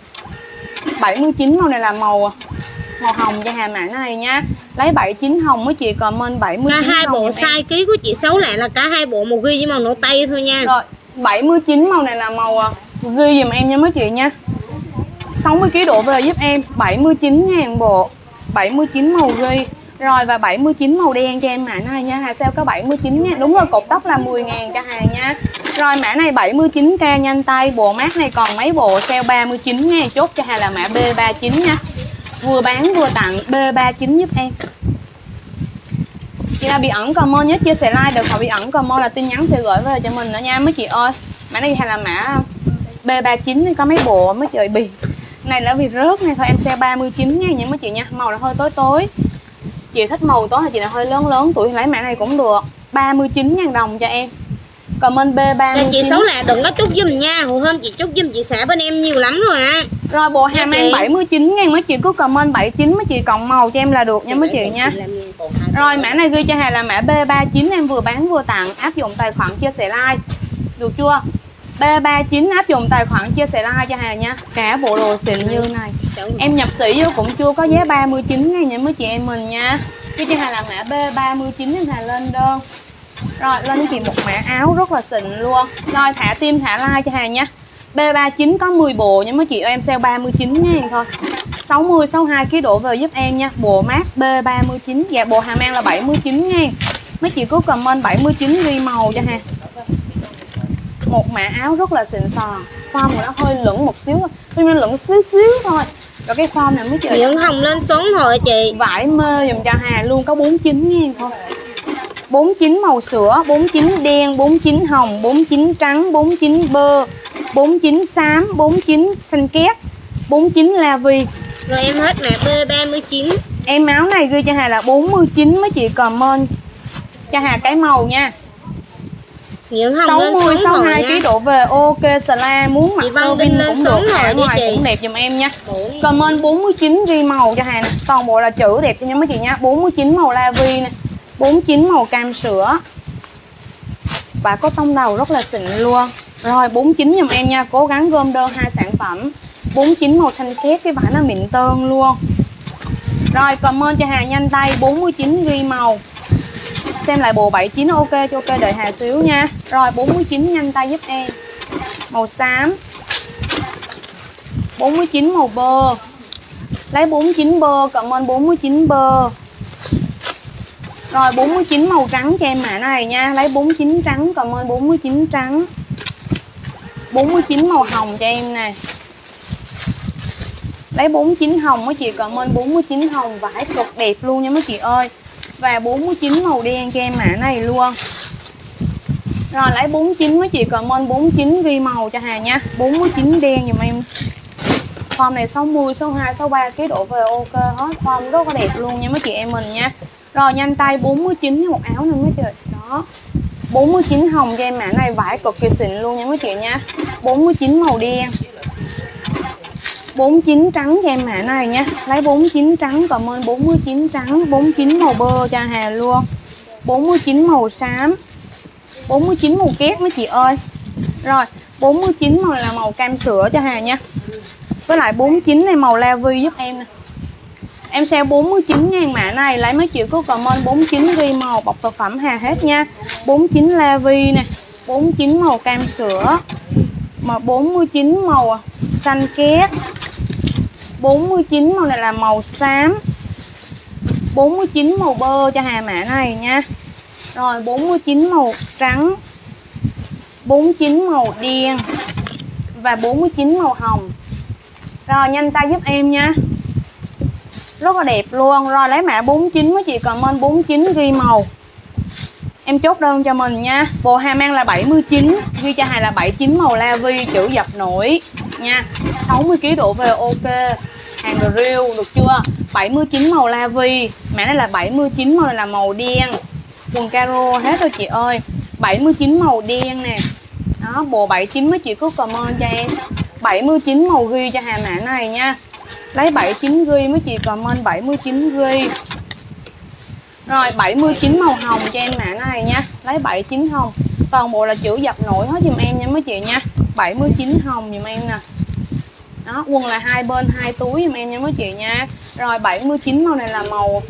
Bảy mươi chín màu này là màu màu hồng cho Hà mã này nha. Lấy bảy mươi chín hồng mấy chị comment bảy mươi chín. Cả hai bộ size ký của chị xấu lại là cả hai bộ màu ghi với màu nâu tây thôi nha. Rồi bảy mươi chín màu này là màu ghi dùm em nha mấy chị nha. sáu mươi ki lô gam đổ về giúp em. Bảy mươi chín ngàn bộ. Bảy mươi chín màu ghi. Rồi và bảy mươi chín màu đen cho em mã này nha. Hà sale có bảy mươi chín ngàn. Đúng rồi cột tóc là mười ngàn cho Hà nha. Rồi mã này bảy mươi chín k nhanh tay. Bộ mát này còn mấy bộ sale ba mươi chín ngàn. Chốt cho Hà là mã B ba mươi chín nha. Vừa bán vừa tặng B ba mươi chín giúp em. Chị nào bị ẩn comment nhớ chia sẻ like được. Họ bị ẩn comment là tin nhắn sẽ gửi về cho mình nữa nha mấy chị ơi. Mã này hay là mã B ba mươi chín nên có mấy bộ mấy chị ơi bị. Này là vì rớt này thôi em sale ba mươi chín ngàn nha mấy chị nha. Màu là hơi tối tối. Chị thích màu tối hay chị nào hơi lớn lớn tuổi lấy mã này cũng được. Ba mươi chín ngàn đồng cho em. Comment B ba mươi chín. Chị xấu là đừng có chốt giùm nha. Hồi hôm chị chốt giùm chị xã bên em nhiều lắm rồi á. Rồi bộ Hà mang bảy mươi chín ngàn mấy chị cứ comment bảy mươi chín mấy chị cộng màu cho em là được nha mấy chị nha. Rồi mã này ghi cho Hà là mã B ba mươi chín em vừa bán vừa tặng. Áp dụng tài khoản chia sẻ like. Được chưa? B ba mươi chín áp dụng tài khoản chia sẻ like cho Hà nha. Cả bộ đồ xịn như này. Em nhập sĩ vô cũng chưa có giá ba mươi chín ngàn nha mấy chị em mình nha. Ghi cho Hà là mã B ba mươi chín em Hà lên đơn. Rồi lên cho chị một mã áo rất là xịn luôn. Rồi thả tim thả like cho Hà nha. B ba mươi chín có mười bộ nha mấy chị ơi, em sale ba mươi chín ngàn thôi. Sáu mươi sáu mươi hai ki lô gam đổ về giúp em nha. Bộ mát B ba mươi chín. Dạ bộ Hà mang là bảy mươi chín ngàn. Mấy chị cứ comment bảy mươi chín ghi màu cho Hà. Một mã áo rất là xịn sò. Form của nó hơi lửng một xíu thôi. Nó lửng xíu xíu thôi. Rồi cái form này mấy chị Những hồng lên xuống rồi chị. Vải mê dùm cho Hà luôn có bốn mươi chín ngàn thôi. Bốn mươi chín màu sữa, bốn mươi chín đen, bốn mươi chín hồng, bốn mươi chín trắng, bốn mươi chín bơ, bốn mươi chín xám, bốn mươi chín xanh két, bốn mươi chín la vi. Rồi em hết mã B ba mươi chín. Em áo này ghi cho Hà là bốn mươi chín mấy chị comment cho Hà cái màu nha. Những hồng sáu mươi lên sáu mươi hai ki lô gam đổ về ok sla muốn mặc sơ vin cũng được, thả ngoài cũng đẹp giùm em nha. Comment bốn mươi chín ghi màu cho Hà nè. Toàn bộ là chữ đẹp cho nha mấy chị nha. bốn mươi chín màu la vi nè. bốn mươi chín màu cam sữa. Và có tông đầu rất là xịn luôn. Rồi bốn mươi chín giùm em nha. Cố gắng gom đơn hai sản phẩm. bốn mươi chín màu xanh két, cái vải nó mịn tơn luôn. Rồi comment cho Hà nhanh tay. Bốn mươi chín ghi màu. Xem lại bộ bảy mươi chín ok cho ok đợi Hà xíu nha. Rồi bốn mươi chín nhanh tay giúp em. Màu xám. bốn mươi chín màu bơ. Lấy bốn mươi chín bơ, comment bốn mươi chín bơ. Rồi bốn mươi chín màu trắng cho em mã này nha. Lấy bốn mươi chín trắng, comment bốn mươi chín trắng. bốn mươi chín màu hồng cho em nè. Lấy bốn mươi chín hồng mấy chị comment bốn mươi chín hồng, vải cực đẹp luôn nha mấy chị ơi. Và bốn mươi chín màu đen cho em mã này luôn. Rồi lấy bốn mươi chín mấy chị comment bốn mươi chín ghi màu cho Hà nha. bốn mươi chín đen giùm em. Form này sáu mươi, sáu mươi hai, sáu mươi ba ký độ về ok hết. Form rất là đẹp luôn nha mấy chị em mình nha. Rồi nhanh tay bốn mươi chín một áo nữa mấy chị. Đó. bốn mươi chín hồng cho em mã này, vải cực kỳ xịn luôn nha mấy chị nha. bốn mươi chín màu đen. bốn mươi chín trắng cho em mã này nha. Lấy bốn mươi chín trắng, cảm ơn bốn mươi chín trắng, bốn mươi chín màu bơ cho Hà luôn. bốn mươi chín màu xám. bốn mươi chín màu két mấy chị ơi. Rồi, bốn mươi chín màu là màu cam sữa cho Hà nha. Với lại bốn mươi chín này màu la vi giúp em nè. Em sale bốn mươi chín ngàn mã này, lấy mấy chị có comment bốn mươi chín ghi màu bọc thực phẩm Hà hết nha. bốn mươi chín la vi nè, bốn mươi chín màu cam sữa, mà bốn mươi chín màu xanh két, bốn mươi chín màu này là màu xám, bốn mươi chín màu bơ cho Hà mã này nha. Rồi bốn mươi chín màu trắng, bốn mươi chín màu đen và bốn mươi chín màu hồng. Rồi nhanh tay giúp em nha. Rất là đẹp luôn. Rồi lấy mã bốn mươi chín mấy chị comment bốn mươi chín ghi màu. Em chốt đơn cho mình nha. Bộ Hà mang là bảy mươi chín, ghi cho Hà là bảy mươi chín màu la vi, chữ dập nổi nha. sáu mươi ki lô gam độ về ok. Hàng review được chưa? bảy mươi chín màu la vi. Mã này là bảy mươi chín màu này là màu đen. Quần caro hết rồi chị ơi. bảy mươi chín màu đen nè. Đó, bộ bảy mươi chín mấy chị cứ comment cho em. bảy mươi chín màu ghi cho Hà mã này nha. Lấy bảy mươi chín ghi mấy chị comment bảy mươi chín ghi. Rồi bảy mươi chín màu hồng cho em mã này nha. Lấy bảy mươi chín hồng. Toàn bộ là chữ dập nổi hết giùm em nha mấy chị nha. bảy mươi chín hồng giùm em nè. Đó, quần là hai bên hai túi giùm em nha mấy chị nha. Rồi bảy mươi chín màu này là màu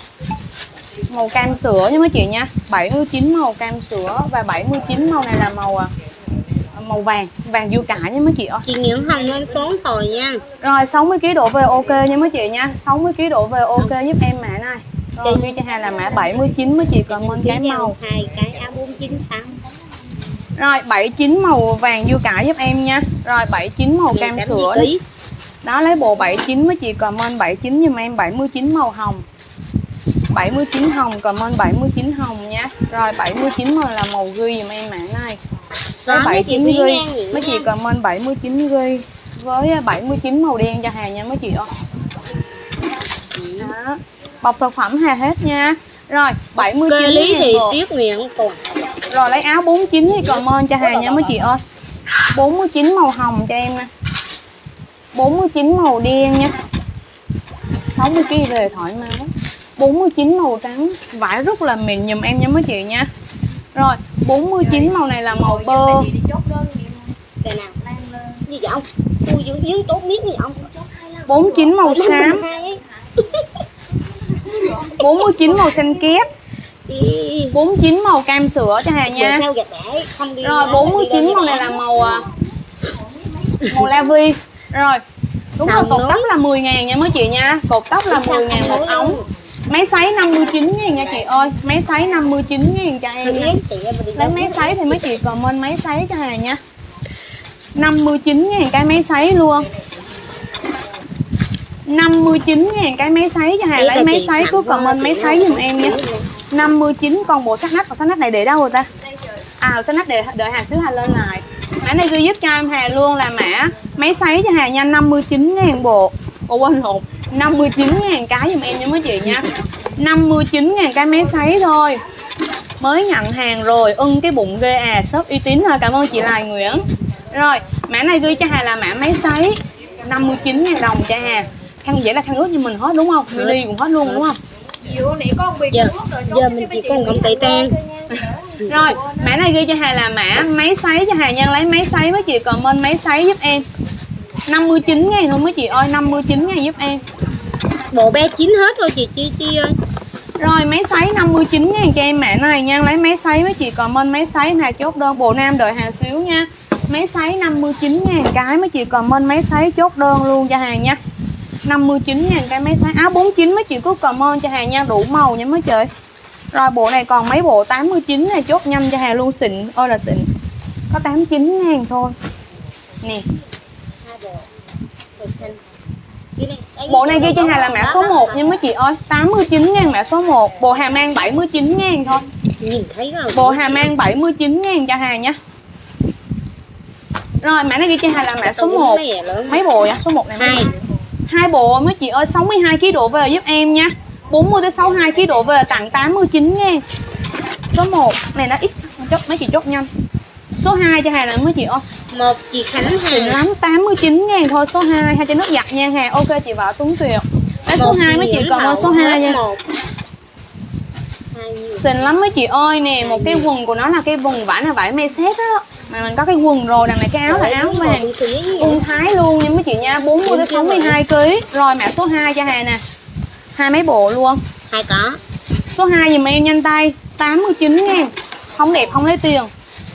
màu cam sữa nha mấy chị nha. bảy mươi chín màu cam sữa và bảy mươi chín màu này là màu màu vàng, vàng dưa cải nha mấy chị ơi. Chị Nguyễn Hồng lên số thôi nha. Rồi sáu mươi ki lô gam độ về ok nha mấy chị nha. sáu mươi ki lô gam độ về ok giúp em mã này. Rồi ghi cho Hà là mã bảy mươi chín mấy chị comment cái màu. Hai cái áo bốn mươi chín xong. Rồi bảy mươi chín màu vàng dưa cải giúp em nha. Rồi bảy mươi chín màu cam sữa. Đó lấy bộ bảy mươi chín mấy chị comment bảy mươi chín giùm em, bảy mươi chín màu hồng. bảy mươi chín hồng comment bảy mươi chín hồng nha. Rồi bảy mươi chín màu là màu ghi giùm em mã này. Với bảy mươi chín ghi, mấy chị comment bảy mươi chín ghi với bảy mươi chín màu đen cho Hà nha mấy chị ơi. Đó. Bọc thực phẩm Hà hết nha. Rồi bảy mươi chín lý thì Tiết Nguyện còn. Rồi lấy áo bốn mươi chín thì comment cho Hà nha mấy chị ơi. bốn mươi chín màu hồng cho em nè. bốn mươi chín màu đen nha. sáu mươi ki lô gam về thoải mái. bốn mươi chín màu trắng, vải rất là mịn giùm em nha mấy chị nha. Rồi bốn mươi chín màu này là màu bơ. Cái nào? Gì vậy ông? Tôi dưỡng dưỡng tốt miết gì ông? bốn mươi chín màu xám. bốn mươi chín màu xanh két. bốn mươi chín màu cam sữa cho Hà nha. Rồi bốn mươi chín màu này là màu màu la vi. Rồi đúng rồi, cột tóc là mười ngàn nha mấy chị nha. Cột tóc là mười ngàn một ống. Máy sấy năm mươi chín ngàn nha chị ơi. Máy sấy năm mươi chín ngàn cho em nha. Lấy máy sấy thì mấy chị comment máy sấy cho Hà nha. năm mươi chín ngàn cái máy sấy luôn. năm mươi chín ngàn cái máy sấy cho Hà. Lấy máy sấy cứ comment máy sấy giùm em nha. năm mươi chín. Còn bộ sách nách. Còn sách nách này để đâu rồi ta? À sách nách để đợi Hà xíu Hà lên lại. Mã này ghi giúp cho em Hà luôn là mã máy sấy cho Hà nha. năm mươi chín ngàn bộ. Ồ quên lộn, năm mươi chín ngàn cái giùm em nha mấy chị nha. năm mươi chín ngàn cái máy sấy thôi. Mới nhận hàng rồi, ưng cái bụng ghê à. Shop uy tín thôi, cảm ơn chị Lai Nguyễn. Rồi, mã này ghi cho Hà là mã máy sấy năm mươi chín ngàn đồng cho Hà. Khăn dễ là khăn ướt như mình hết đúng không? Mini cũng hết luôn đúng không? Giờ, giờ mình chỉ còn công ty trang. Rồi, mã này ghi cho Hà là mã máy sấy cho Hà nha. Lấy máy sấy mấy chị comment máy sấy giúp em. năm mươi chín ngàn thôi mấy chị ơi, năm mươi chín ngàn giúp em. Bộ bé chín hết rồi chị Chi Chi ơi. Rồi máy sấy năm mươi chín ngàn cho em mã này nha. Lấy máy sấy mấy chị comment máy sấy Hà chốt đơn. Bộ nam đợi Hà xíu nha. Máy sấy năm mươi chín ngàn cái mấy chị comment máy sấy chốt đơn luôn cho Hà nha. năm mươi chín ngàn cái máy sấy. Áo bốn mươi chín mấy chị cứ comment cho Hà nha, đủ màu nha mấy chị. Rồi bộ này còn mấy bộ tám mươi chín này chốt nhanh cho Hà luôn, xịn ơi là xịn. Có tám mươi chín ngàn thôi. Nè. Bộ này ghi cho Hà là mã số một nha mấy chị ơi. tám mươi chín ngàn mã số một. Bộ Hà mang bảy mươi chín ngàn thôi. Nhìn thấy rồi. Bộ Hà mang bảy mươi chín ngàn cho Hà nha. Rồi mã này ghi cho Hà là mã số một. Mấy bộ vậy? Số một này mấy? Hai bộ mấy chị ơi, sáu mươi hai ki lô gam độ về giúp em nha. bốn mươi tới sáu mươi hai ki lô gam độ về tặng tám mươi chín ngàn. Số một này nó ít. chốt mấy chị chốt nhanh. Số hai cho Hà nè mấy chị ơi. Một chị Khánh Hà. Xịn lắm, tám mươi chín ngàn thôi. Số hai, hai chai nước giặt nha Hà. Ok chị Võ Tuấn Tuyệt. Đấy, số hai mấy chị còn ơi, số hai nha. Xịn lắm mấy chị ơi nè. Một cái quần của nó là cái quần vải là vải me xét á. Mà mình có cái quần rồi, đằng này cái áo là áo vàng ung thái luôn nha mấy chị nha. Bốn mươi tới sáu mươi hai ký. Rồi mã số hai cho Hà nè. Hai mấy bộ luôn. Hai có. Số hai dùm em nhanh tay, tám mươi chín ngàn. Không đẹp không lấy tiền.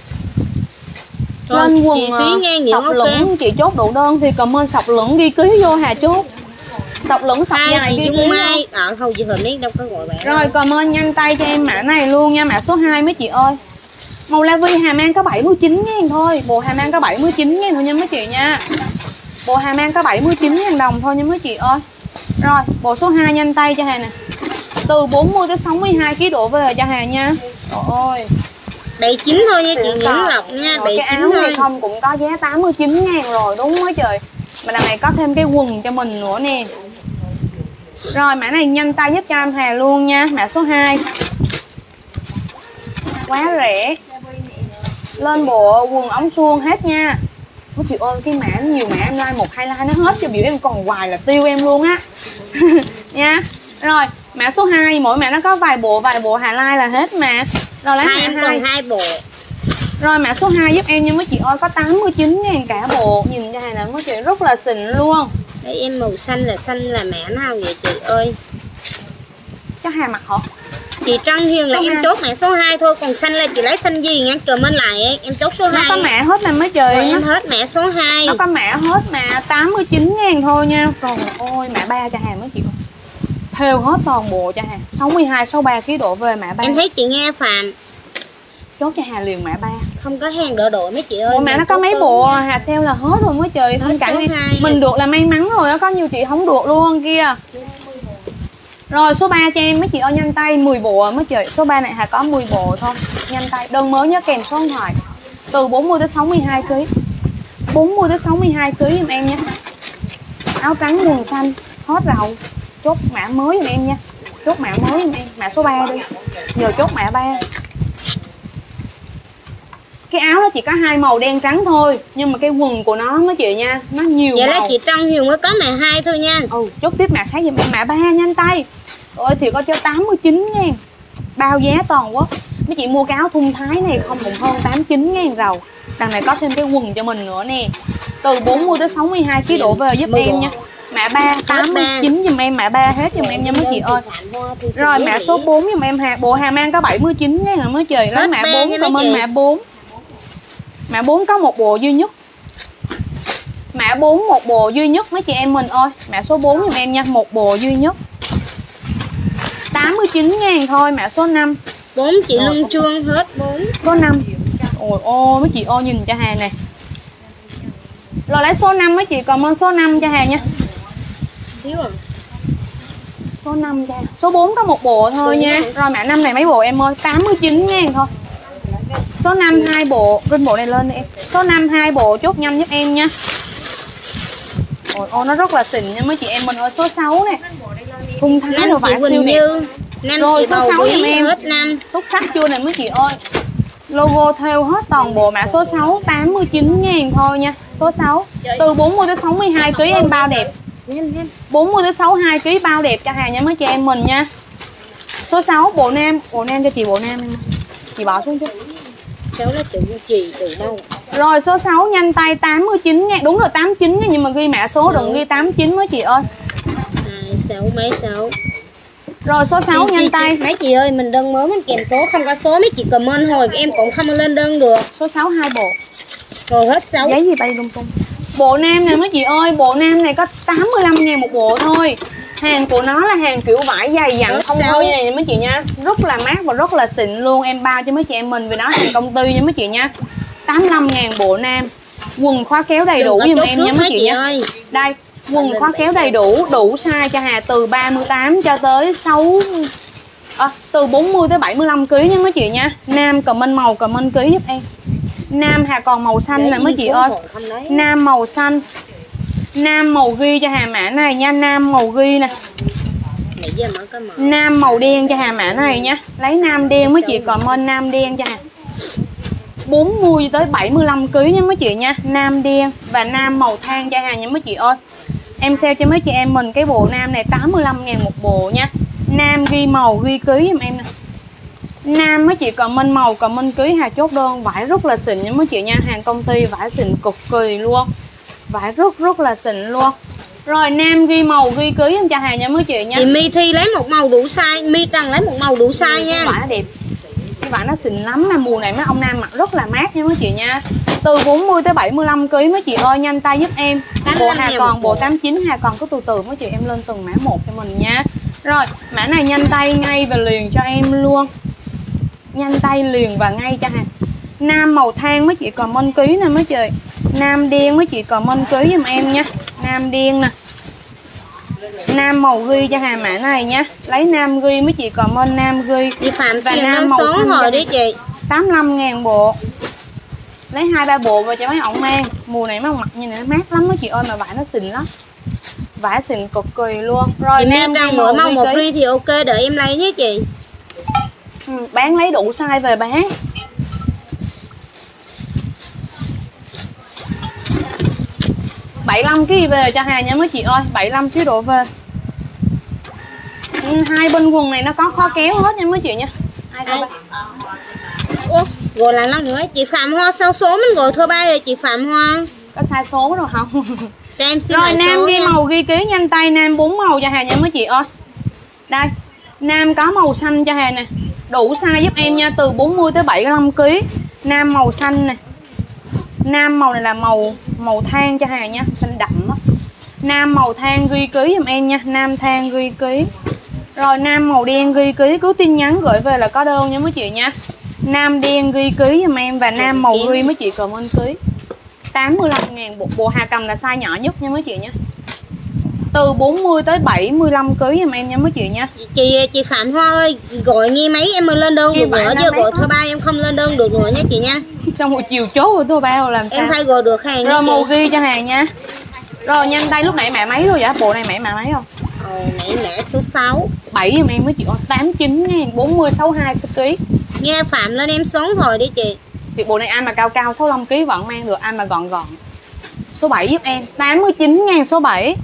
Lên quần sọc okay. Lửng chị chốt đủ đơn thì comment sọc lửng ghi ký vô Hà chốt. Sọc lửng sọc dài ghi ký mai. Ờ không chị Huỳnh đâu có gọi bạn. Rồi comment nhanh tay cho em mã này luôn nha, mã số hai mấy chị ơi. Màu la vi Hà Mang có bảy mươi chín ngàn thôi. Bộ Hà Mang có bảy mươi chín ngàn thôi nha mấy chị nha. Bộ Hà Mang có bảy mươi chín ngàn đồng thôi nha mấy chị ơi. Rồi bộ số hai nhanh tay cho Hà nè. Từ bốn mươi tới sáu mươi hai ký độ về cho Hà nha. Trời ơi. bảy mươi chín thôi nha chị Nguyễn Lộc nha. Rồi, cái áo này không cũng có giá tám mươi chín ngàn rồi đúng quá trời. Mà đằng này có thêm cái quần cho mình nữa nè. Rồi mã này nhanh tay giúp cho em Hà luôn nha. Mã số hai. Quá rẻ. Lên bộ quần ống suông hết nha. Ôi chị ơi cái mã nhiều mã em like một hai like nó hết cho biểu em còn hoài là tiêu em luôn á. Nha. Rồi mã số hai mỗi mã nó có vài bộ vài bộ Hà like là hết mà. Rồi lấy hai em còn hai bộ. Rồi mã số hai giúp em nha mấy chị ơi, có tám mươi chín ngàn cả bộ. Nhìn cho Hà nè mấy chị rất là xịn luôn. Đấy em màu xanh là xanh là mã nào vậy chị ơi? Cho Hà mặc hả? Chị Trân Hiền là số em hai. Chốt mã số hai thôi, còn xanh là chị lấy xanh gì nha, comment lại ấy. Em chốt số nó hai. Nó có mã hết mà mấy chị. Rồi em hết mã số hai. Nó có mã hết mà tám mươi chín ngàn thôi nha. Rồi ôi mã ba cho Hà mấy chị ơi. Thêu hết toàn bộ cho Hà. sáu mươi hai sáu mươi ba ký độ về mã ba. Em thấy chị Nghe Phạm chốt cho Hà liền mã ba. Không có hàng đỡ đội mấy chị ơi. Ủa mã nó có mấy bộ Hà sale là hết rồi mấy chị. Không cả mình được là may mắn rồi đó, có nhiều chị không được luôn kia. Rồi số ba cho em mấy chị ơi nhanh tay mười bộ mấy chị. Số ba này Hà có mười bộ thôi. Nhanh tay, đơn mới nhớ kèm số điện thoại. Từ bốn mươi tới sáu mươi hai ký. bốn mươi tới sáu mươi hai ký giùm em nha. Áo trắng quần xanh, hết rầu. Chốt mã mới giùm em nha. Chốt mã mới giùm em, mã số ba đi. Nhờ chốt mã ba. Cái áo nó chỉ có hai màu đen trắng thôi, nhưng mà cái quần của nó mấy chị nha, nó nhiều vậy màu. Vậy là chị Trân Hiền mới có mã hai thôi nha. Ừ, chốt tiếp mã khác giùm em, mã ba nhanh tay. Ôi thì có cho tám mươi chín ngàn. Bao giá toàn quốc. Mấy chị mua cái áo thun thái này không cũng hơn tám mươi chín ngàn rầu. Đằng này có thêm cái quần cho mình nữa nè. Từ bốn mươi tới sáu mươi hai ký độ về giúp em nha. Mã ba tám mươi chín giùm em, mã ba hết giùm em nha mấy chị ơi. Rồi mã số bốn giùm em Hà, bộ Hà Mang có bảy mươi chín ngàn hả mấy chị. Lấy mã bốn comment mã bốn. Mã bốn có một bộ duy nhất. Mã bốn một bộ duy nhất mấy chị em mình ơi. Mã số bốn giùm em nha, một bộ duy nhất. tám mươi chín ngàn thôi, mã số năm. bốn chị Lương Trương hết bốn. Số năm. Ôi ô mấy chị ơi nhìn cho Hà nè. Rồi lấy số năm mấy chị comment số năm cho Hà nha. Số năm cho Hà. Số bốn có một bộ thôi nha. Rồi mã năm này mấy bộ em ơi, tám mươi chín ngàn thôi. Số năm hai bộ, rinh bộ này lên đi em. Số năm hai bộ chốt nhanh giúp em nha. Ôi ô nó rất là xịn nha mấy chị em mình ơi. Số sáu nè. Thun thái đồ vải siêu đẹp. Rồi số sáu giùm em. Hết năm. Xuất sắc chưa nè mấy chị ơi. Logo theo hết toàn bộ mã số sáu tám mươi chín ngàn thôi nha. Số sáu. Từ bốn mươi tới sáu mươi hai ký em bao đẹp. bốn mươi tới sáu mươi hai ký bao đẹp cho hàng nha mấy chị em mình nha. Số sáu bộ nam, bộ nam cho chị bộ nam em. Chị bỏ xuống chút. Cháu là chữ chị từ đâu? Rồi số sáu nhanh tay tám mươi chín ngàn. Đúng rồi tám mươi chín ngàn nhưng mà ghi mã số sáu. Đừng ghi tám mươi chín mấy chị ơi. hai sáu mấy sáu. Rồi số sáu nhanh tay. Mấy chị ơi mình đơn mới mình kèm số, không có số mấy chị comment hồi em cũng không lên đơn được. Số sáu hai bộ. Rồi hết sáu. Giấy gì bay lung tung. Bộ nam nè mấy chị ơi, bộ nam này có tám mươi lăm ngàn một bộ thôi. Hàng của nó là hàng kiểu vải dày dặn không thôi nha mấy chị nha. Rất là mát và rất là xịn luôn. Em bao cho mấy chị em mình vì nó hàng công ty nha mấy chị nha. tám mươi lăm ngàn bộ nam. Quần khóa kéo đầy đủ giùm em nha mấy chị nha. Đây, quần khóa kéo đầy đủ, đủ size cho Hà từ ba mươi tám cho tới sáu à, từ bốn mươi tới bảy mươi lăm ký nha mấy chị nha. Nam comment màu comment ký giúp em. Nam Hà còn màu xanh nè mấy chị ơi. Nam màu xanh. Nam màu ghi cho Hà mã này nha, nam màu ghi nè. Nam màu đen cho Hà mã này nha. Lấy nam đen mấy chị comment nam đen cho Hà. bốn mươi tới bảy mươi lăm ký nha mấy chị nha. Nam đen và nam màu than cho hàng nha mấy chị ơi. Em sale cho mấy chị em mình cái bộ nam này tám mươi lăm ngàn một bộ nha. Nam ghi màu ghi ký giùm em nè. Nam mấy chị comment màu comment ký hàng chốt đơn, vải rất là xịn nha mấy chị nha. Hàng công ty vải xịn cực kỳ luôn. Vải rất rất là xịn luôn. Rồi nam ghi màu ghi ký em cho hàng nha mấy chị nha. Thì Mi Thi lấy một màu đủ size, Mi Trần lấy một màu đủ size ừ, nha. Vải nó đẹp. Cái vải nó xịn lắm mà mùa này mấy ông nam mặc rất là mát nha mấy chị nha. Từ bốn mươi tới bảy mươi lăm ký mấy chị ơi, nhanh tay giúp em. Bộ Hà còn bộ tám chín Hà còn có từ từ mấy chị em lên từng mã một cho mình nha. Rồi, mã này nhanh tay ngay và liền cho em luôn. Nhanh tay liền và ngay cho hàng. Nam màu than mấy chị comment ký nè mấy chị. Nam đen mấy chị comment ký giùm em nha. Nam đen nè. Nam màu ghi cho hàng mã này nha. Lấy nam ghi mấy chị comment nam ghi. Chị Phạm và nam màu xanh rồi đi chị. tám mươi lăm ngàn bộ. Lấy hai ba bộ về cho mấy ổng mang. Mùa này mấy ổng mặc như này nó mát lắm mấy chị ơi, mà vải nó xịn lắm. Vải xịn cực kỳ luôn. Rồi chị nam đang mỗi màu một ri thì ok, đợi em lấy nhé chị. Ừ, bán lấy đủ size về bán. bảy mươi lăm ký về cho hàng nha mấy chị ơi, bảy mươi lăm ký độ về. Ừ, hai bên quần này nó có kho kéo hết nha mấy chị nha. Hai coi. Ủa, gọi là lần nữa chị Phạm Hoa sao số mình gọi thưa ba rồi chị Phạm Hoa. Có sai số rồi không? Cho em xin rồi nam ghi nha. màu ghi ký nhanh tay, nam bốn màu cho hàng nha mấy chị ơi. Đây, nam có màu xanh cho hàng nè. Đủ size giúp em nha, từ bốn mươi tới bảy mươi lăm ký. Nam màu xanh nè. Nam màu này là màu màu than cho hàng nha, xanh đậm á. Nam màu than ghi ký giùm em nha, nam than ghi ký. Rồi nam màu đen ghi ký, cứ tin nhắn gửi về là có đơn nha mấy chị nha. Nam đen ghi ký giùm em và nam màu ghi mấy chị comment ký. tám mươi lăm ngàn bộ, bộ Hà cầm là size nhỏ nhất nha mấy chị nha. Từ bốn mươi tới bảy mươi lăm ký giùm em nha mấy chị nha. Chị chị Phạm Hoa ơi, gọi nghe mấy em mới lên đơn được nữa, chứ gọi thưa ba em không lên đơn được nữa nha chị nha. Xong một chiều chốt rồi thưa ba làm sao? Em phải gọi được hàng. Rồi màu ghi cho hàng nha. Rồi nhanh tay, lúc nãy mẹ mấy rồi vậy? Bộ này mẹ mẹ mấy không? Ồ, nãy mẹ số sáu. bảy giùm em mấy chị ơi, tám mươi chín ngàn, bốn mươi, sáu mươi hai số ký. Nghe Phạm lên em xuống rồi đi chị. Thì bộ này ai mà cao cao sáu mươi lăm ký vẫn mang được, ai mà gọn gọn. Số bảy giúp em, tám mươi chín ngàn số bảy.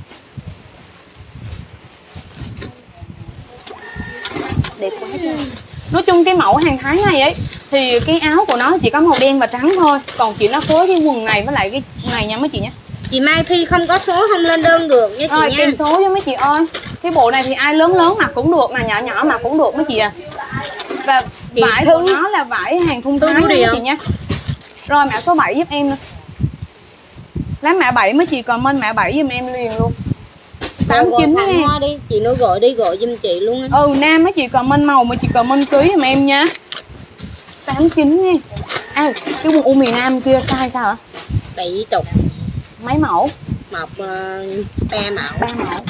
Đẹp quá chứ. Nói chung cái mẫu hàng Thái này ấy thì cái áo của nó chỉ có màu đen và trắng thôi, còn chị nó phối cái quần này với lại cái này nha mấy chị nhé. Chị Mai Thi không có số không lên đơn được nha chị. Rồi nha. kèm số cho mấy chị ơi. Cái bộ này thì ai lớn lớn mặc cũng được, mà nhỏ nhỏ mặc cũng được mấy chị à. Và chị vải thư. Của nó là vải hàng thun Thái mấy chị nha. Rồi mã số bảy giúp em nè. Lấy mã bảy mấy chị comment mã bảy giùm em liền luôn. tám mươi chín ngàn. Đi, chị nó gọi đi gọi giùm chị luôn á. Ừ, nam mấy chị comment màu mà chị comment ký giùm em nha. tám mươi chín ngàn. À, cái quần u miền Nam kia size sao hả? bảy chục. Mấy mẫu? Một uh, ba mẫu. Ba mẫu.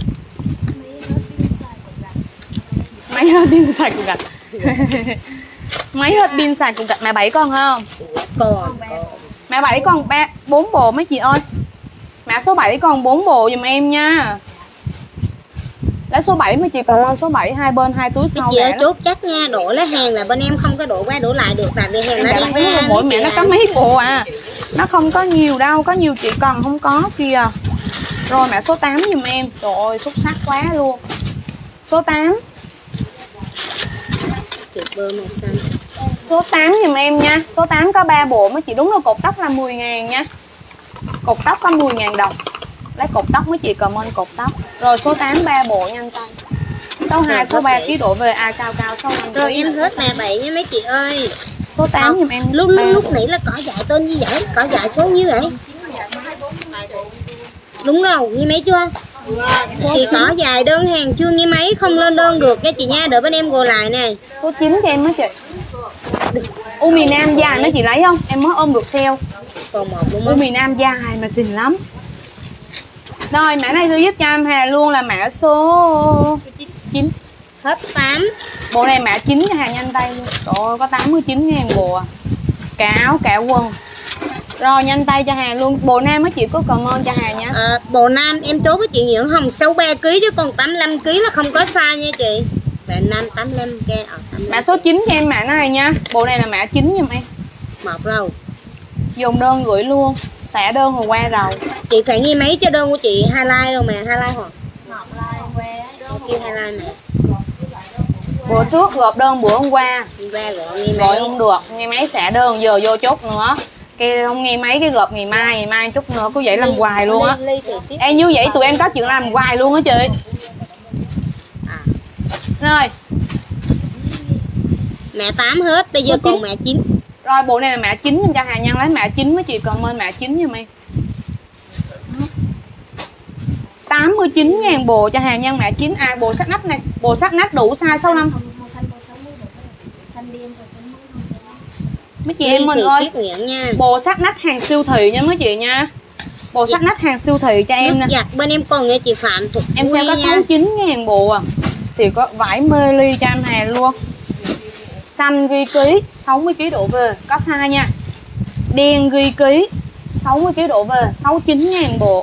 Mấy hết pin xài cùng gạch. Mấy hết pin xài cùng gạch. Mẹ bảy con không? Còn. Mẹ bảy còn ba bốn bộ mấy chị ơi. Mã số bảy còn bốn bộ giùm em nha. Lấy số bảy mấy chị còn lo số bảy hai bên hai túi sau. Chị ơi chốt chắc nha, đổ lấy hàng là bên em không có đổ qua đổ lại được, tại vì hàng nó đem ra. Mỗi mẹ nó có mấy bộ à. Nó không có nhiều đâu, có nhiều chị cần không có kìa. Rồi mã số tám giùm em. Trời ơi xuất sắc quá luôn. Số tám. Chụp bơ màu xanh. Số tám giùm em nha. Số tám có ba bộ mấy chị, đúng là cột tóc là mười ngàn nha. Cột tóc có mười ngàn đồng. Lấy cột tóc mấy chị comment cột tóc. Rồi số tám ba bộ nhanh tay. Số hai, số ba ký độ về ai cao cao số năm. Rồi em hết mẹ bảy nha mấy chị ơi. Số tám giùm em. Lúc lúc lúc nãy là cỏ dại tên như vậy, cỏ dại số như vậy. Đúng rồi, như mấy chưa? Chị cỏ dài đơn hàng chưa như mấy, không lên đơn được nha chị nha, đợi bên em gọi lại nè. Số chín cho em mấy chị. U miền Nam dài mấy chị lấy không? Em mới ôm được sale. Còn một luôn. U miền Nam dài mà xinh lắm. Rồi mã này tôi giúp cho em Hà luôn là mã số chín. Hết tám. Bộ này mã chín cho Hà nhanh tay luôn. Trời ơi có tám mươi chín ngàn bộ à. Cả áo cả quần. Rồi nhanh tay cho Hà luôn. Bộ nam mấy chị có comment cho Hà nha. À, bộ nam em chốt với chị Nguyễn Hồng sáu mươi ba ký chứ còn tám mươi lăm ký là không có sai nha chị. Bạn nam tám mươi lăm k. Mã số chín cho em mã này nha. Bộ này là mã chín giùm em. Một rồi. Dùng đơn gửi luôn, xả đơn rồi qua rồi. Chị phải nghi mấy cho đơn của chị highlight rồi mà, highlight hả? Kêu highlight mà. Bữa trước gộp đơn bữa hôm qua. Hôm qua gọi nghi Gọi mấy. không được, nghe máy xả đơn giờ vô chốt nữa. Cái không nghe mấy cái gộp ngày mai, ngày mai chút nữa cứ vậy làm hoài luôn á. Ê như vậy tụi em có chuyện làm hoài luôn á chị. À. Rồi. Mẹ tám hết, bây giờ Số còn mẹ chín. Rồi bộ này là mã chín cho Hà Nhân lấy mã chín với chị comment mã chín giùm em. tám mươi chín ngàn bộ cho Hà Nhân mã chín. À bộ sắt nắp này, bộ sắt nắp đủ size sáu mươi lăm. Mấy chị em mình ơi, bộ sắt nắp hàng siêu thị nha mấy chị nha. Bộ sắt nắp hàng siêu thị cho em nè. Giặt bên em còn nghe chị Phạm Thục em xem có sáu mươi chín ngàn bộ à. Thì có vải mê ly cho em Hà luôn. Xanh ghi ký sáu mươi ki lô gam độ về, có size nha. Đen ghi ký sáu mươi ki lô gam độ về, sáu mươi chín ngàn bộ.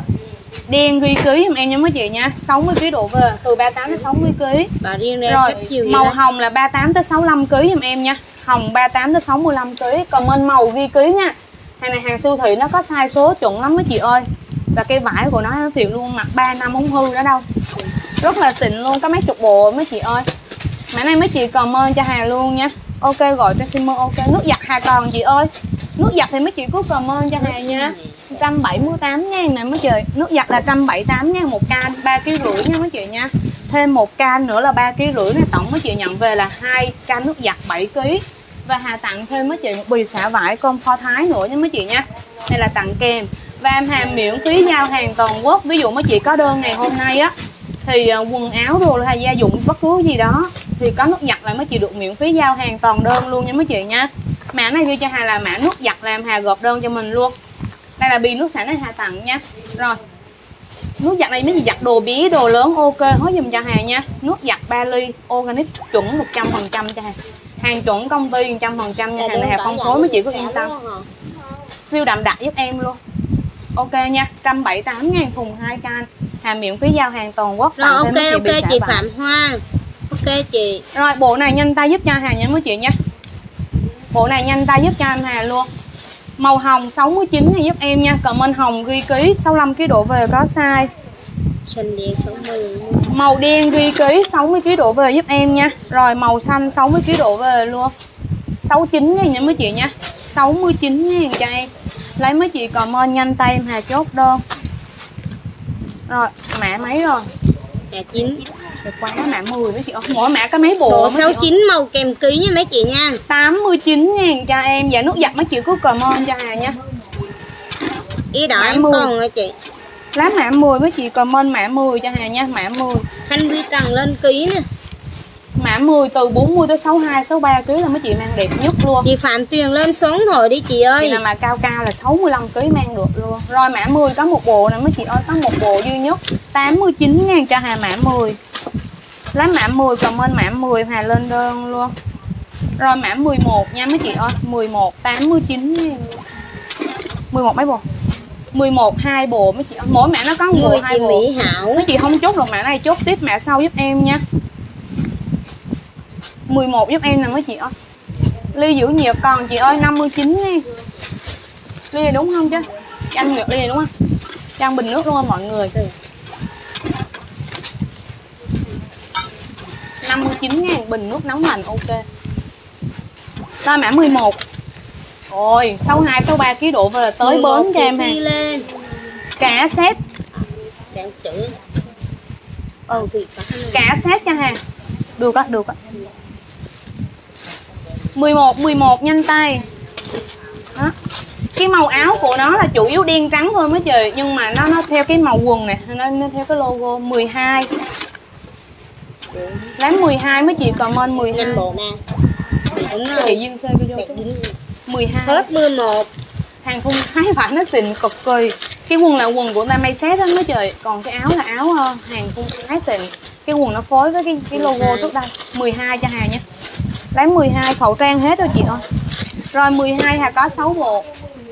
Đen ghi ký giùm em nha mấy chị nha, sáu mươi ki lô gam độ về, từ ba mươi tám đến sáu mươi ki lô gam. Rồi, màu hồng là ba mươi tám tới sáu mươi lăm ki lô gam giùm em nha. Hồng ba mươi tám tới sáu mươi lăm ki lô gam. Comment màu ghi ký nha. Hàng này hàng siêu thị nó có size số chuẩn lắm mấy chị ơi. Và cái vải của nó nó thiệt luôn, mặc ba năm không hư nữa đâu. Rất là xịn luôn, có mấy chục bộ mấy chị ơi. Mã này mấy chị comment cho Hà luôn nha. Ok gọi cho shipper ok. Nước giặt Hà còn chị ơi. Nước giặt thì mấy chị cứ comment cho Hà nha. một trăm bảy mươi tám ngàn nè mấy chị. Nước giặt là một trăm bảy mươi tám ngàn một can, ba ki lô gam rưỡi nha mấy chị nha. Thêm một can nữa là ba ki lô gam rưỡi này, tổng mấy chị nhận về là hai can nước giặt bảy ki lô gam. Và Hà tặng thêm mấy chị một bì xả vải com kho Thái nữa nha mấy chị nha. Đây là tặng kèm. Và em Hà miễn phí giao hàng toàn quốc. Ví dụ mấy chị có đơn ngày hôm nay á thì quần áo rồi hay gia dụng bất cứ gì đó thì có nước giặt là mấy chị được miễn phí giao hàng toàn đơn luôn nha mấy chị nha. Mã này ghi cho Hà là mã nước giặt, làm Hà gộp đơn cho mình luôn. Đây là bì nước sẵn này Hà tặng nha. Rồi nước giặt này mấy chị giặt đồ bé đồ lớn ok hết dùm cho Hà nha. Nước giặt ba ly organic chuẩn một trăm phần trăm cho Hà. Hàng chuẩn công ty một trăm phần trăm nha. Hàng này Hà phân phối mấy chị cứ yên tâm. Siêu đậm đặc giúp em luôn. Ok nha, một trăm bảy mươi tám ngàn thùng hai can. Hà miễn phí giao hàng toàn quốc. Rồi ok chị ok chị vải. Phạm Hoa. Ok chị. Rồi bộ này nhanh tay giúp cho Hà nha mấy chị nha. Bộ này nhanh tay giúp cho em Hà luôn. Màu hồng sáu mươi chín này giúp em nha. Comment hồng ghi ký sáu mươi lăm ki lô gam độ về, có size. Xanh đen sáu mươi. Màu đen ghi ký sáu mươi ki lô gam độ về giúp em nha. Rồi màu xanh sáu mươi ki lô gam độ về luôn. sáu mươi chín ngàn nha mấy chị nha. sáu mươi chín ngàn cho em. Lấy mấy chị comment nhanh tay em Hà chốt đơn. Rồi mã mấy rồi? Mã chín. Được quá, mã mười mấy chị ơi. Mỗi mã có mấy bộ. Bộ sáu mươi chín màu kèm ký nha mấy chị nha. tám mươi chín ngàn cho em. Dạ nước giặt mấy chị cứ comment cho Hà nha. Ý đỏ em còn rồi chị. Lá mã mười mấy chị comment mã mười cho Hà nha. Mã mười. Thanh vi trần lên ký nè. Mã mười từ bốn mươi tới sáu mươi hai, sáu mươi ba ký là mấy chị mang đẹp nhất luôn. Chị Phạm Tuyền lên số điện thoại đi chị ơi. Chị nào mà cao cao là sáu mươi lăm ký mang được luôn. Rồi mã mười có một bộ nè mấy chị ơi, có một bộ duy nhất tám mươi chín ngàn cho Hà mã mười. Lấy mã mười comment mã mười Hà lên đơn luôn. Rồi mã mười một nha mấy chị ơi, mười một tám mươi chín ngàn. mười một mấy bộ? mười một hai bộ mấy chị ơi. Mỗi mã nó có một bộ hai bộ. Mỹ Hảo. Mấy chị không chốt được mã này chốt tiếp mã sau giúp em nha. mười một giúp em nè mấy chị ơi. Ly giữ nhiệt còn chị ơi năm mươi chín ngàn. Ly này đúng không chứ? Cho anh Nguyệt ly này đúng không? Cho anh bình nước luôn mọi người. năm mươi chín ngàn bình nước nóng lạnh ok. Rồi mã mười một. Ôi sáu mươi hai, sáu mươi ba ký độ về tới bến cho em ha. Cả set. Đang chữ. Ừ thì cả set cho Hà. Được á, được á. mười một, mười một nhanh tay. Đó. Cái màu áo của nó là chủ yếu đen trắng thôi mấy chị, nhưng mà nó nó theo cái màu quần nè, nó, nó theo cái logo mười hai. Lấy mười hai mấy chị comment mười hai. năm bộ nè. Chị Dương C vô chút. mười hai. Hết mười một. Hàng thun Thái phải nó xịn cực kỳ. Cái quần là quần của Tam May Set đó mấy chị, còn cái áo là áo hàng thun Thái xịn. Cái quần nó phối với cái cái logo trước đây. mười hai cho Hà nha. Lấy mười hai khẩu trang hết rồi chị ơi. Rồi mười hai Hà có sáu bộ.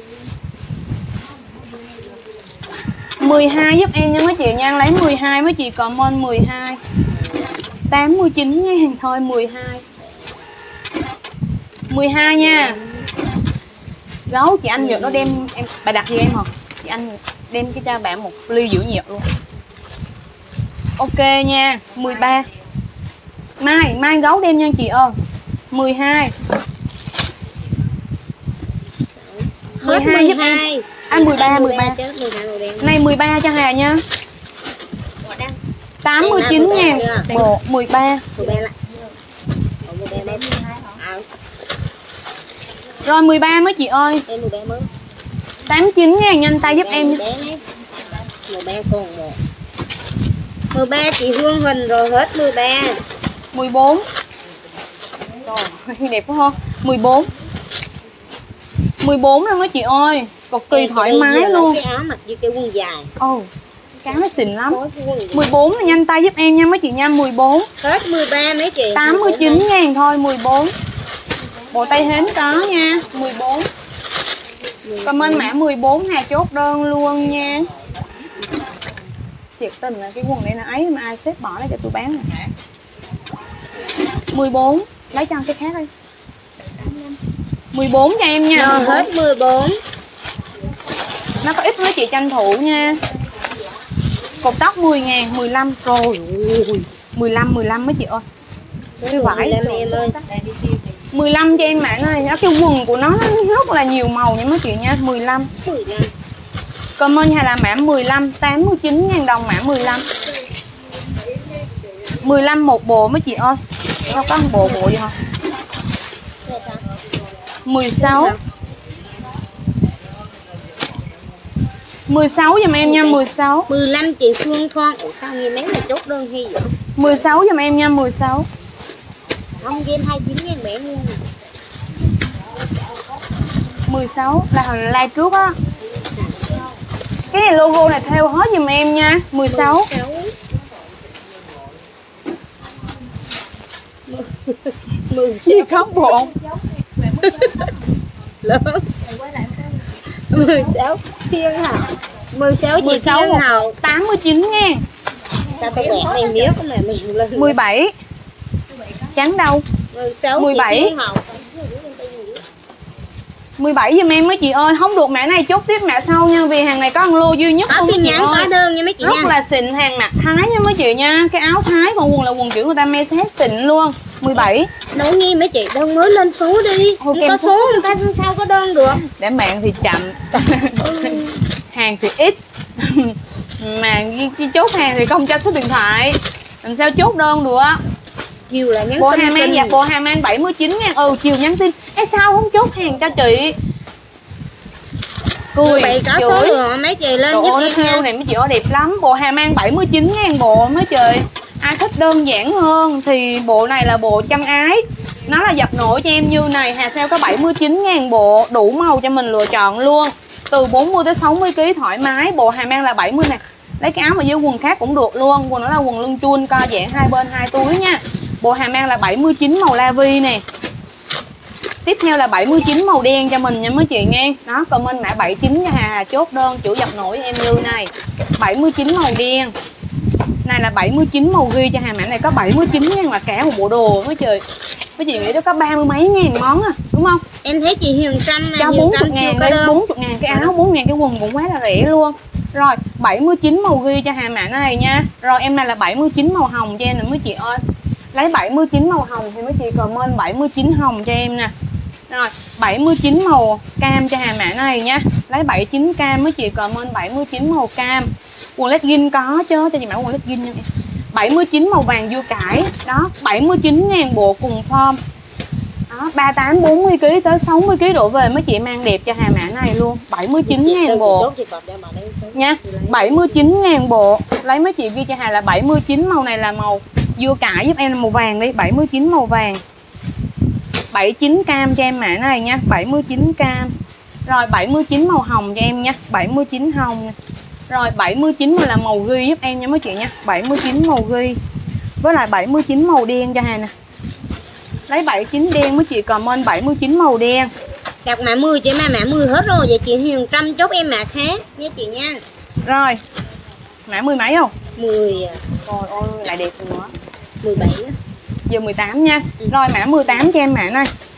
mười hai giúp em nha mấy chị nha, lấy mười hai mấy chị comment mười hai. tám mươi chín ngàn thôi mười hai. mười hai nha. Gấu chị Anh Nhật nó đem em bà đặt gì em hả? Chị Anh đem cái cho bạn một ly giữ nhiệt luôn. Ok nha, mười ba. Mai, mai gấu đem nha chị ơi. mười hai. Hết mười hai giúp em. hai. À mười ba, mười ba. Này mười ba cho Hà nha. tám mươi chín ngàn bộ mười ba. Rồi mười ba mới chị ơi. tám mươi chín ngàn nhanh tay giúp em. mười ba còn một. mười ba chị Hương Huỳnh rồi hết mười ba. mười bốn. Rồi, đẹp quá không? mười bốn. mười bốn rồi mới chị ơi. Cực kỳ thoải mái luôn. Cái áo mặc với cái quần dài. Ồ, oh, cái áo nó xịn lắm. mười bốn là nhanh tay giúp em nha mấy chị nha, mười bốn. Hết mười ba mấy chị. tám mươi chín ngàn thôi, mười bốn. Bộ tay hến có nha, mười bốn. Comment mã mười bốn Hà chốt đơn luôn nha. Thiệt tình là cái quần này nó ấy mà ai xếp bỏ nó cho tôi bán nè. mười bốn, lấy cho cái khác đi. mười bốn cho em nha. Rồi hết mười bốn. Nó có ít mấy chị tranh thủ nha. Cột tóc mười ngàn, mười lăm. Rồi ui, mười lăm, mười lăm mấy chị ơi. Cái vải em ơi. mười lăm cho em bạn ơi. Nó cái quần của nó rất là nhiều màu nha mấy chị nha. mười lăm. Comment hay là mã mười lăm, tám mươi chín ngàn đồng mã mười lăm. mười lăm một bộ mấy chị ơi. Nó có một bộ bộ gì không? mười sáu. mười sáu giùm em nha, mười sáu. mười lăm chị Phương Thoan. Ủa sao nghe mấy mà chốt đơn hay vậy? mười sáu giùm em nha, mười sáu. Không game hai mươi chín ngàn mẹ luôn. mười sáu là like trước á. Cái này logo này theo hết giùm em nha, mười sáu. mười Gì khóc bộ. Lớn. mười sáu Thiên Hậu. mười sáu chị Thiên Hậu. tám mươi chín ngàn. Sao tao quẹt này miếng của mẹ mình lên. mười bảy. Trắng đâu? mười sáu mười bảy. chị Thiên Hậu. mười bảy giùm em mấy chị ơi. Không được mã này chốt tiếp mã sau nha. Vì hàng này có ăn lô duy nhất. Có tin nhắn có đơn nha mấy chị rất nha. Rất là xịn, hàng nạc Thái nha mấy chị nha. Cái áo Thái còn quần là quần kiểu người ta me xét xịn luôn. mười bảy. Đâu nghe mấy chị đơn mới lên số đi. Không có số người ta sao có đơn được. Để mạng thì chậm. Hàng thì ít. Mà chốt hàng thì không cho số điện thoại. Làm sao chốt đơn được á. Chiều là nhắn bộ tin. Bộ hàng mang dạ, bộ hàng mang bảy mươi chín ngàn. Ừ chiều nhắn tin. Ê sao không chốt hàng cho chị. Cười Vậy có số lượng mấy chị lên giúp em nha. Này mấy chị ơi đẹp lắm. Bộ hàng mang bảy mươi chín ngàn bộ mấy chị. Ai thích đơn giản hơn thì bộ này là bộ chân ái. Nó là dập nổi cho em như này. Hà sale có bảy mươi chín ngàn bộ. Đủ màu cho mình lựa chọn luôn. Từ bốn mươi tới sáu mươi ki lô gam thoải mái. Bộ hàng mang là bảy mươi nè. Lấy cái áo mà với quần khác cũng được luôn. Quần nó là quần lưng chuôn co giãn hai bên hai túi nha. Bộ hàng mang là bảy mươi chín màu la vi nè. Tiếp theo là bảy mươi chín màu đen cho mình nha mấy chị nghe. Đó, comment mã bảy mươi chín cho Hà chốt đơn chữ dập nổi em như này. bảy mươi chín màu đen. Này là bảy mươi chín màu ghi cho Hà, mã này có bảy mươi chín ngàn là cả một bộ đồ mấy chị. Mấy chị nghĩ nó có ba mươi mấy ngàn món à, đúng không? Em thấy chị Huyền Trâm mà cho bốn mươi ngàn đây, bốn mươi ngàn cái áo, bốn mươi ngàn cái quần cũng quá là rẻ luôn. Rồi, bảy mươi chín màu ghi cho Hà mã này nha. Rồi em này là bảy mươi chín màu hồng cho em nè mấy chị ơi. Lấy bảy mươi chín màu hồng thì mấy chị comment bảy mươi chín hồng cho em nè. Rồi, bảy mươi chín màu cam cho Hà mã này nha. Lấy bảy mươi chín cam mấy chị comment bảy mươi chín màu cam. Quần legging có chứ, cho chị mã quần legging nha em. bảy mươi chín màu vàng dưa cải. Đó, bảy mươi chín ngàn bộ cùng form. Đó, ba mươi tám, bốn mươi ki lô gam tới sáu mươi ki lô gam đổ về mấy chị mang đẹp cho Hà mã này luôn. bảy mươi chín ngàn bộ. Nha, bảy mươi chín ngàn bộ. Lấy mấy chị ghi cho Hà là bảy mươi chín màu này là màu dưa cải giúp em là màu vàng đi, bảy mươi chín màu vàng. bảy mươi chín cam cho em mã này nha, bảy mươi chín cam. Rồi bảy mươi chín màu hồng cho em nha, bảy mươi chín hồng nha. Rồi bảy mươi chín là màu ghi giúp em nha mấy chị nha, bảy mươi chín màu ghi. Với lại bảy mươi chín màu đen cho Hà nè. Lấy bảy mươi chín đen mấy chị comment bảy mươi chín màu đen. Đặt mã mười chị, mà mã mười hết rồi. Vậy chị Huyền Trâm chốt em mã khác nha chị nha. Rồi. Mã mười mấy không? mười. Trời ơi lại đẹp nữa. mười bảy. Giờ mười tám nha. Ừ. Rồi mã mười tám cho em mã này.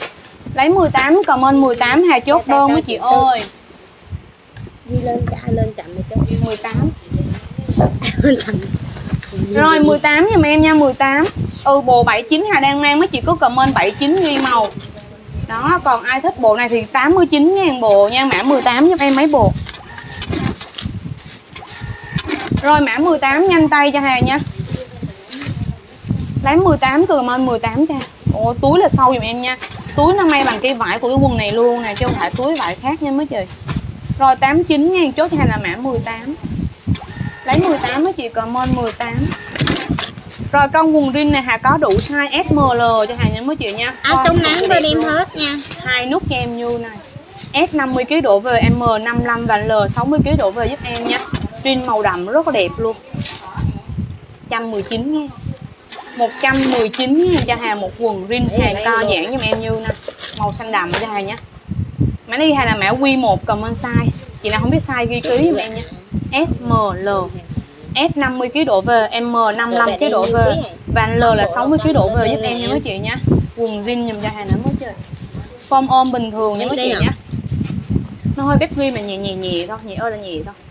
Lấy mười tám, comment mười tám Hà chốt đơn với chị ơi. Đi lên trả lên chậm đi chứ. mười tám. Rồi mười tám giùm em nha, mười tám. Ừ bộ bảy chín Hà đang mang, mấy chị có comment bảy chín ghi màu. Đó, còn ai thích bộ này thì tám mươi chín ngàn bộ nha, mã mười tám giúp em mấy bộ. Rồi mã mười tám nhanh tay cho Hà nha. Lấy mười tám comment mười tám cho. Ồ túi là sâu giùm em nha. Túi nó may bằng cây vải của cái quần này luôn nè, chứ không phải túi vải khác nha mấy chị. Rồi tám mươi chín ngàn chốt cho Hà là mã mười tám. Lấy mười tám mấy chị comment mười tám. Rồi con quần jean này Hà có đủ size ét em lờ cho Hà nha mấy chị nha. Áo chống nắng bên em hết nha. Hai nút cho em như này. S năm mươi ki lô gam đổ về, M năm mươi lăm và L sáu mươi ki lô gam đổ về giúp em nha. Jean màu đậm rất là đẹp luôn. một trăm mười chín ngàn. một trăm mười chín ngàn cho Hà một quần jean hàng co giãn giùm em như nè. Màu xanh đậm cho Hà nha. Mã đi Hà là mã Q một comment size. Chị nào không biết size ghi ký giùm em nha. S M L. S năm mươi ki lô gam đổ về, M năm mươi lăm ki lô gam đổ về và L là sáu mươi ki lô gam đổ về giúp em nha mấy chị nha. Quần jean dùm cho Hà nữa mới chơi. Form ôm bình thường nha mấy chị nha. Nó hơi bếp ghi mà nhẹ nhẹ nhẹ thôi, nhẹ ơi là nhẹ thôi.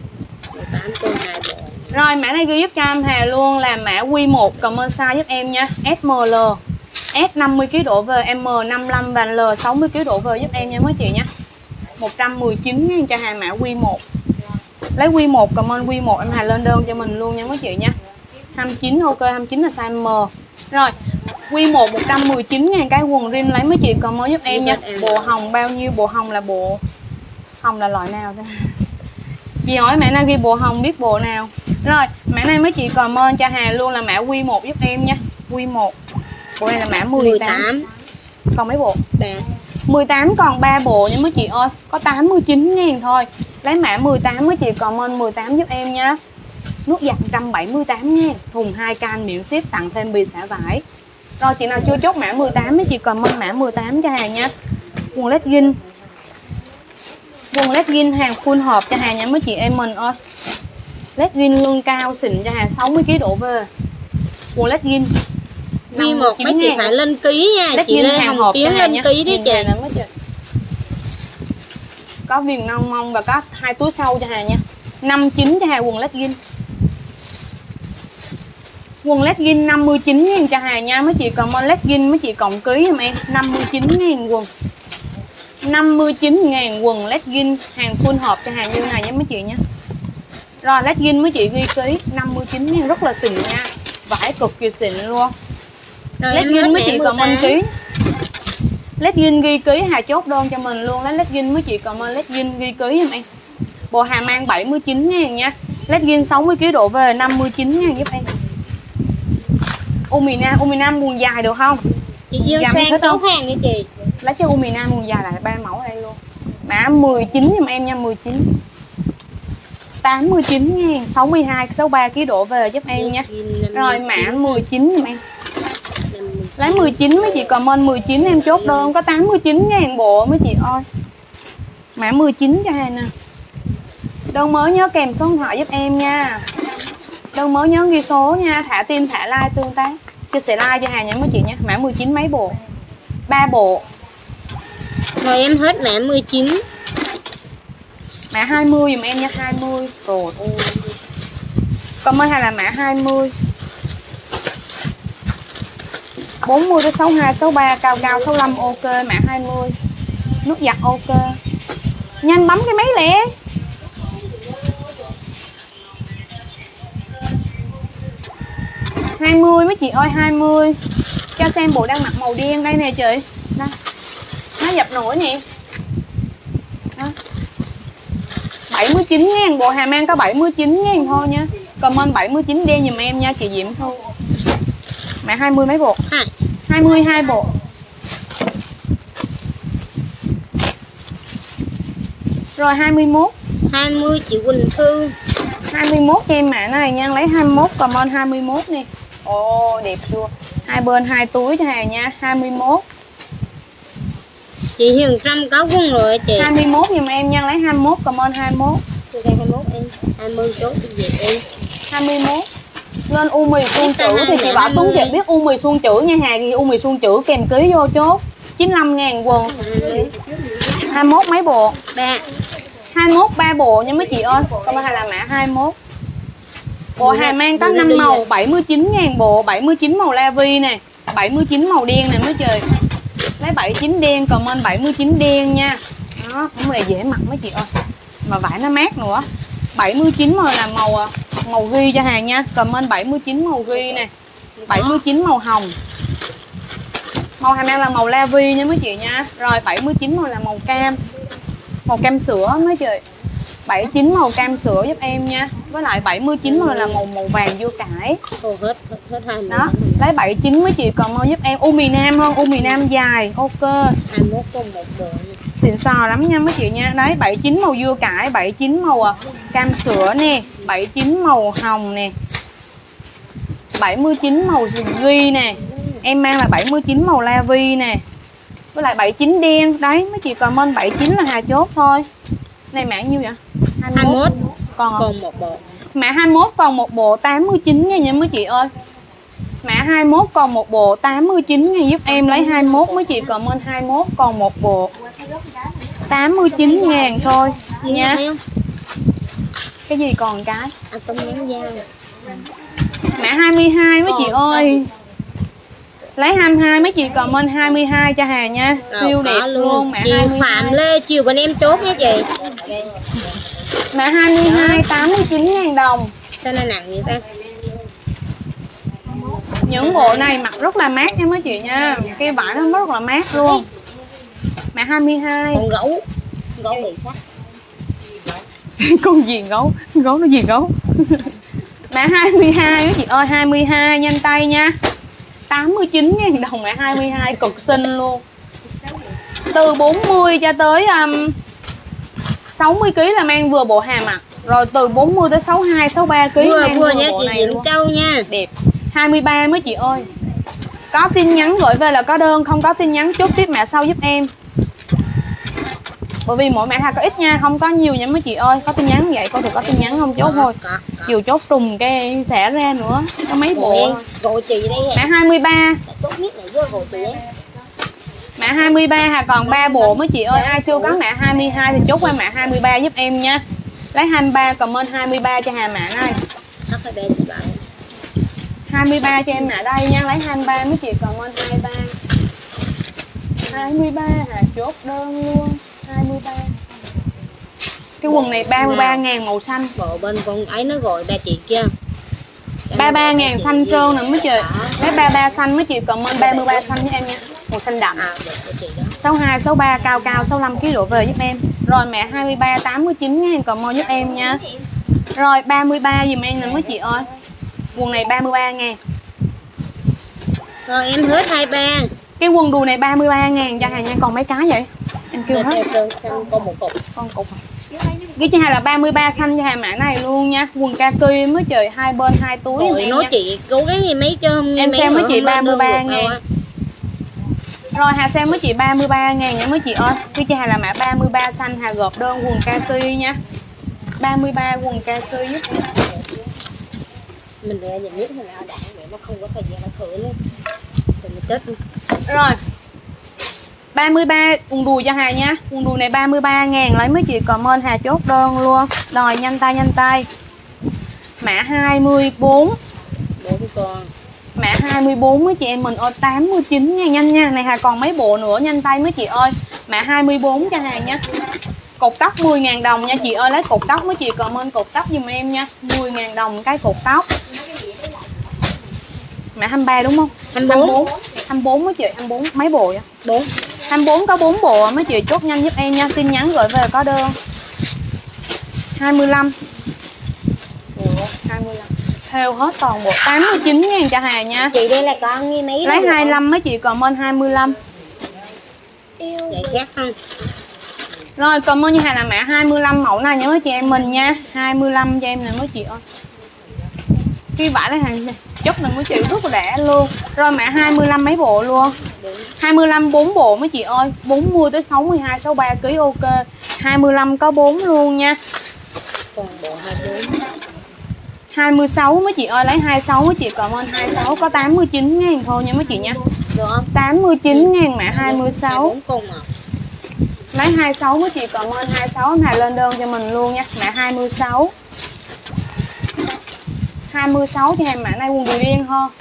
Rồi mã này ghi giúp cho em Hà luôn là mã Q một comment size giúp em nha. S M L. S năm mươi ki lô gam đổ về, M năm mươi lăm và L sáu mươi ki lô gam đổ về giúp em nha mấy chị nha. một trăm mười chín ngàn cho Hà mã Q một. Lấy Q một comment Q một em Hà lên đơn cho mình luôn nha mấy chị nha. hai mươi chín ok, hai mươi chín là size M. Rồi Q một một trăm mười chín ngàn cái quần jean, lấy mấy chị comment giúp em nha. Bộ hồng bao nhiêu? Bộ hồng là bộ hồng là loại nào thế? Chị hỏi mẹ này ghi bộ hồng biết bộ nào. Rồi mã này mấy chị comment cho Hà luôn là mã Q một giúp em nha. Q một. Bộ này là mã mười tám. Còn mấy bộ? ba. mười tám còn ba bộ nha mấy chị ơi. Có tám mươi chín ngàn thôi. Lấy mã mười tám mấy chị comment mười tám giúp em nha. Nước giặt một trăm bảy mươi tám ngàn. Thùng hai can miễn ship, tặng thêm bì xả vải. Rồi chị nào chưa chốt mã mười tám mấy chị comment mã mười tám cho Hà nha. Quần legging. Quần legging hàng full hộp cho Hà nha mấy chị em mình ơi. Legging lưng cao xịn cho Hà sáu mươi ki lô gam đổ về. Quần legging Q một mấy chị phải lên ký nha. Legging Chị Lê hàng Hồng hộp Tiến lên ký đi chị. Có viền non mông và có hai túi sau cho Hà nha. năm mươi chín cho Hà quần legging. Quần legging năm mươi chín ngàn cho Hà nha. Mấy chị comment legging mấy chị cộng ký giùm em. năm mươi chín ngàn quần. năm mươi chín ngàn quần legging hàng full hộp cho Hà như này nha mấy chị nha. Rồi legging mấy chị ghi ký năm mươi chín ngàn rất là xịn nha. Vải cực kỳ xịn luôn. Rồi legging mấy chị comment ký. Legging ghi ký Hà chốt đơn cho mình luôn. Lấy legging mấy chị comment legging ghi ký giùm em. Bộ Hà mang bảy mươi chín ngàn nha. Legging sáu mươi ki lô gam đổ về năm mươi chín ngàn giúp em. Umi Nam, Umi Nam quần dài được không? Chị yêu sang chốt hàng nha chị. Lấy cho Umi Nam quần dài lại ba mẫu ở đây luôn. Mã mười chín giùm em nha, mười chín. tám mươi chín ngàn, sáu mươi hai, sáu mươi ba ki lô gam đổ về giúp em nha. Rồi mã mười chín giùm em. Lấy mười chín mấy chị comment mười chín em chốt đơn, có tám mươi chín ngàn bộ mấy chị ơi. Mã mười chín cho Hà nè. Đơn mới nhớ kèm số điện thoại giúp em nha. Đơn mới nhớ ghi số nha, thả tim thả like tương tác. Chia sẻ like cho Hà nha mấy chị nha. Mã mười chín mấy bộ? ba bộ. Rồi em hết mã mười chín. Mã hai mươi dùm em nha, hai mươi. Rồi ôi. Comment Hà là mã hai mươi. bốn mươi tới sáu mươi hai, sáu mươi ba, cao cao sáu mươi lăm ok, mã hai mươi. Nước giặt ok. Nhanh bấm cái máy lẹ. hai mươi mấy chị ơi, hai mươi. Cho xem bộ đang mặc màu đen đây nè chị. Đây. Nó dập nổi nè. Đó. bảy mươi chín ngàn, bộ Hà mang có bảy mươi chín ngàn thôi nha. Comment bảy mươi chín đen dùm em nha chị Diễm Thu. Mã hai mươi mấy bộ? À. hai mươi hai bộ. Rồi hai mươi mốt. hai mươi chị Quỳnh Thư. hai mươi mốt cho em mã này nha, lấy hai mươi mốt comment hai mươi mốt nè. Ồ đẹp chưa? Hai bên hai túi cho Hà nha, hai mươi mốt. Chị Huyền Trâm có quân rồi chị. hai mươi mốt giùm em nha, lấy hai mươi mốt comment hai mươi mốt. Tôi đây hai mươi mốt em. hai mươi chốt gì em. hai mươi mốt. Lên u mì xuông chữ thì chị bảo Tuấn Kiệt biết u mì xuông chữ nha Hà, ghi u mì xuông chữ kèm ký vô chốt. chín mươi lăm ngàn quần. Hai mươi mốt mấy bộ? Ba. Hai mươi mốt ba bộ nha mấy chị ơi. Còn hay là mã hai mươi mốt. Bộ hàng mang có năm màu, bảy mươi chín ngàn bộ, bảy mươi chín màu la vi nè, bảy mươi chín màu đen nè mấy trời. Lấy bảy mươi chín đen, comment bảy mươi chín đen nha. Đó, cái này dễ mặc mấy chị ơi. Mà vải nó mát nữa. bảy mươi chín màu là màu màu ghi cho hàng nha. Comment bảy mươi chín màu ghi nè. bảy mươi chín màu hồng. Màu hàng mang là màu la vi nha mấy chị nha. Rồi bảy mươi chín màu là màu cam. Màu cam sữa mấy chị. bảy mươi chín màu cam sữa giúp em nha. Với lại bảy mươi chín màu là màu màu vàng dưa cải. Ồ, hết hết hết hai đó. Lấy bảy mươi chín mấy chị comment giúp em. U mì nam không? U mì nam dài. Ok. hai mươi mốt có một bộ. Xịn sò lắm nha mấy chị nha. Đấy, bảy mươi chín màu dưa cải, bảy mươi chín màu cam sữa nè, bảy mươi chín màu hồng nè, bảy mươi chín màu ghi nè. Em mang là bảy mươi chín màu la vi nè. Với lại bảy mươi chín đen. Đấy, mấy chị comment bảy mươi chín là Hà chốt thôi. Này mã nhiêu vậy? hai mươi mốt. Còn, còn một bộ. Mã hai mươi mốt còn một bộ tám mươi chín nha nha mấy chị ơi. Mã hai mươi mốt còn một bộ tám mươi chín ngàn giúp em. Lấy hai mươi mốt mấy chị comment hai mươi mốt còn một bộ tám mươi chín ngàn thôi nha. Cái gì còn cái? À, tôm nhắn dao. Mã hai mươi hai mấy chị ơi. Lấy hai mươi hai mấy chị comment hai mươi hai cho Hà nha. Siêu đẹp luôn, luôn. Mã chị hai mươi hai. Phạm Lê chiều bên em chốt nha chị. Mã hai mươi hai tám mươi chín ngàn đồng. Sao nó nặng vậy ta? Những bộ này mặc rất là mát nha mấy chị nha. Cái vải nó rất là mát luôn. Mã hai mươi hai. Con gấu. Gấu bị sắt. Con gì gấu? Gấu nó gì gấu? Mã hai mươi hai mấy chị ơi, hai mươi hai nhanh tay nha. tám mươi chín ngàn đồng mã hai mươi hai cực xinh luôn. Từ bốn mươi cho tới um, sáu mươi ki lô gam là mang vừa bộ Hà mặc. Rồi từ bốn mươi tới sáu mươi hai, sáu mươi ba ki lô gam vừa mang vừa vừa nha bộ chị này Diễm luôn. Châu nha. Đẹp. hai mươi ba mấy chị ơi. Có tin nhắn gửi về là có đơn, không có tin nhắn chốt tiếp mã sau giúp em. Bởi vì mỗi mã hàng có ít nha, không có nhiều nha mấy chị ơi. Có tin nhắn vậy, coi thử có tin nhắn không chốt thôi. Chiều chốt trùng cái thẻ ra nữa. Có mấy bộ. Gọi chị đây. Mã hai mươi ba. Tốt nhất là vô gọi chị ấy. Mã hai mươi ba Hà còn ba bộ mấy chị ơi. Ai chưa có mã hai mươi hai thì chốt qua mã hai mươi ba giúp em nha. Lấy hai mươi ba comment hai mươi ba cho Hà mã này. hai mươi ba cho em mã đây nha. Lấy hai mươi ba mấy chị comment hai mươi ba. hai mươi ba Hà chốt đơn luôn. hai mươi ba. Cái quần này ba mươi ba ngàn màu xanh. Bộ bên con ấy nó gọi ba chị kia. ba mươi ba ngàn xanh trơn nè mấy chị. Lấy ba mươi ba xanh mấy chị comment ba mươi ba xanh với em nha. Màu xanh đậm. À, sáu mươi hai, sáu mươi ba cao cao sáu mươi lăm ki lô gam về giúp em. Rồi mẹ hai mươi ba tám mươi chín ngàn comment giúp em nha. Rồi ba mươi ba dùm em nè mấy chị ơi. Quần này ba mươi ba ngàn. Rồi em hết hai mươi ba. Cái quần đùi này ba mươi ba ngàn cho Hà nha. Còn mấy cái vậy? Em kêu hết. Xanh có một cục. Con cục. Ghi cho Hà là ba mươi ba xanh cho Hà mã này luôn nha. Quần kaki mới trời hai bên hai túi. Rồi nói chị cố gắng gì mấy chứ không. Em xem mấy chị ba mươi ba ngàn. Rồi Hà xem mấy chị ba mươi ba ngàn nha mấy chị ơi. Ghi cho Hà là mã ba mươi ba xanh. Hà gộp đơn quần kaki nha. ba mươi ba quần kaki giúp em. Mình ra nhà nước hay là đạn vậy nó không có thời gian nó thử luôn. Thì mình chết luôn. Rồi ba mươi ba quần đùi cho Hà nha. Quần đùi này ba mươi ba ngàn. Lấy mấy chị comment Hà chốt đơn luôn. Rồi nhanh tay nhanh tay. Mã hai mươi bốn. Bốn con. Mã hai mươi bốn mấy chị em mình ơi tám mươi chín ngàn nhanh nha. Này Hà còn mấy bộ nữa nhanh tay mấy chị ơi. Mã hai mươi bốn cho Hà nha. Cột tóc mười ngàn đồng nha chị ơi. Lấy cột tóc mấy chị comment cột tóc giùm em nha. mười ngàn đồng cái cột tóc. Mã hai mươi ba đúng không? hai mươi bốn. hai mươi bốn mấy chị, hai mươi bốn mấy bộ vậy? bốn. hai mươi bốn có bốn bộ mấy chị chốt nhanh giúp em nha. Tin nhắn gửi về có đơn. hai mươi lăm. Ủa, hai mươi lăm. Theo hết toàn bộ tám mươi chín ngàn cho Hà nha. Chị đây là con nghi mấy. Lấy hai mươi lăm mấy chị comment hai mươi lăm. Vậy khác không? Rồi comment như Hà là mã hai mươi lăm mẫu này nha mấy chị em mình nha. hai mươi lăm cho em nè mấy chị ơi. Cái vải này hàng chất này mấy chị rất là rẻ luôn. Rồi mã hai mươi lăm mấy bộ luôn. hai mươi lăm bốn bộ mấy chị ơi. bốn mươi tới sáu mươi hai, sáu mươi ba ki lô gam ok. hai mươi lăm có bốn luôn nha. Còn bộ hai mươi bốn. hai mươi sáu mấy chị ơi, lấy hai mươi sáu mấy chị comment hai mươi sáu có tám mươi chín ngàn thôi nha mấy chị nha. được không? tám mươi chín ngàn mã hai mươi sáu. bốn cùng à. Lấy hai mươi sáu mấy chị comment hai mươi sáu này lên đơn cho mình luôn nha. Mã hai mươi sáu. hai mươi sáu cho em mã này quần đùi đen hơn.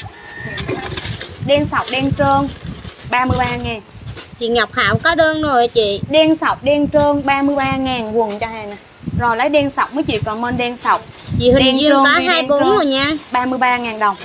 Đen sọc đen trơn ba mươi ba ngàn. Chị Ngọc Hạo có đơn rồi chị. Đen sọc đen trơn ba mươi ba ngàn quần cho hàng nè. Rồi lấy đen sọc mấy chị comment đen sọc. Chị Hình Dương có hai mươi bốn rồi nha. ba mươi ba ngàn đồng.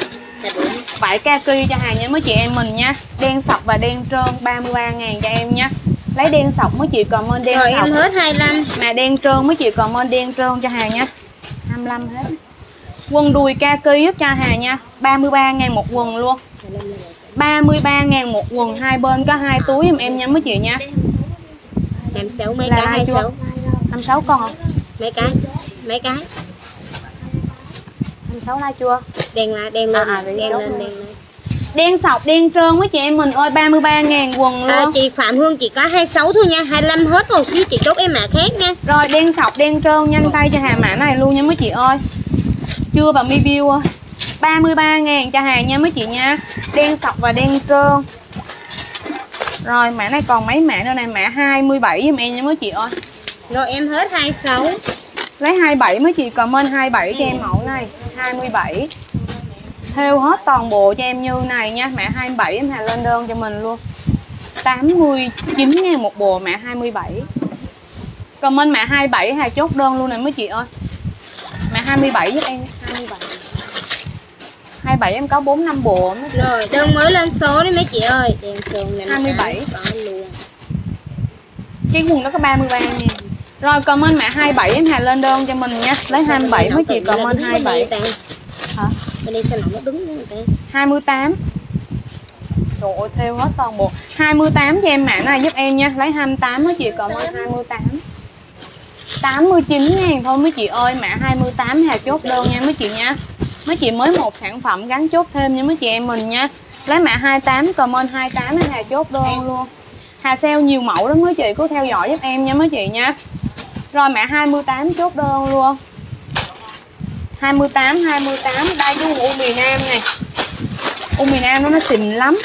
Vải kaki cho hàng nha mấy chị em mình nha. Đen sọc và đen trơn ba mươi ba ngàn cho em nha. Lấy đen sọc mấy chị comment đen rồi sọc. Rồi em hết hai mươi lăm. Mà đen trơn mấy chị comment đen trơn cho hàng nha. hai mươi lăm hết. Quần đùi kaki giúp cho hàng nha. ba mươi ba ngàn một quần luôn. ba mươi ba ngàn một quần, hai bên có hai túi giùm em nha mấy chị nha. hai mươi sáu mấy cái hai mươi sáu. hai mươi sáu con. Mấy cái? Mấy cái? hai mươi sáu like chưa? Đen là đen lên, à, à, đen lên, đen lên. Đen sọc đen trơn mấy chị em mình ơi, ba mươi ba ngàn quần luôn. À, chị Phạm Hương chị có hai mươi sáu thôi nha, hai mươi lăm hết rồi xíu chị chốt em mã khác nha. Rồi đen sọc đen trơn nhanh tay cho hàng mã này luôn nha mấy chị ơi. Chưa và mi view ơi. ba mươi ba ngàn cho hàng nha mấy chị nha. Đen sọc và đen trơn. Rồi mã này còn mấy mã nữa này, mã hai mươi bảy giùm em nha mấy chị ơi. Rồi em hết hai mươi sáu. Lấy hai mươi bảy mấy chị comment hai mươi bảy cho em mẫu này, hai mươi bảy. Thêu hết toàn bộ cho em như này nha, mã hai mươi bảy em hàng lên đơn cho mình luôn. tám mươi chín ngàn một bộ mã hai mươi bảy. Comment mã hai mươi bảy hà chốt đơn luôn này mấy chị ơi. Mã hai mươi bảy giúp em, hai mươi bảy. hai mươi bảy em có bốn năm bộ. Rồi, đơn mới lên số đấy mấy chị ơi. Đèn sườn hai mươi bảy. Có luôn. Cái quần đó có ba mươi ba ngàn. Rồi comment mã hai mươi bảy em hàng lên đơn cho mình nha. Lấy hai mươi bảy mấy chị comment hai mươi bảy. Hả? Bên đây sao nó đứng nữa ta? hai mươi tám. Trời ơi, theo hết toàn bộ. hai mươi tám cho em mã này giúp em nha. Lấy hai mươi tám mấy chị comment hai mươi tám. tám mươi chín ngàn thôi mấy chị ơi. Mã hai mươi tám hà chốt đơn nha mấy chị nha. Mấy chị mới một sản phẩm gắn chốt thêm nha mấy chị em mình nha. Lấy mã hai mươi tám comment hai mươi tám hà chốt đơn luôn. Hà sale nhiều mẫu lắm mấy chị, cứ theo dõi giúp em nha mấy chị nha. Rồi mã hai mươi tám chốt đơn luôn. hai mươi tám hai mươi tám đây cái quần u miền Nam này. U miền Nam nó nó xịn lắm.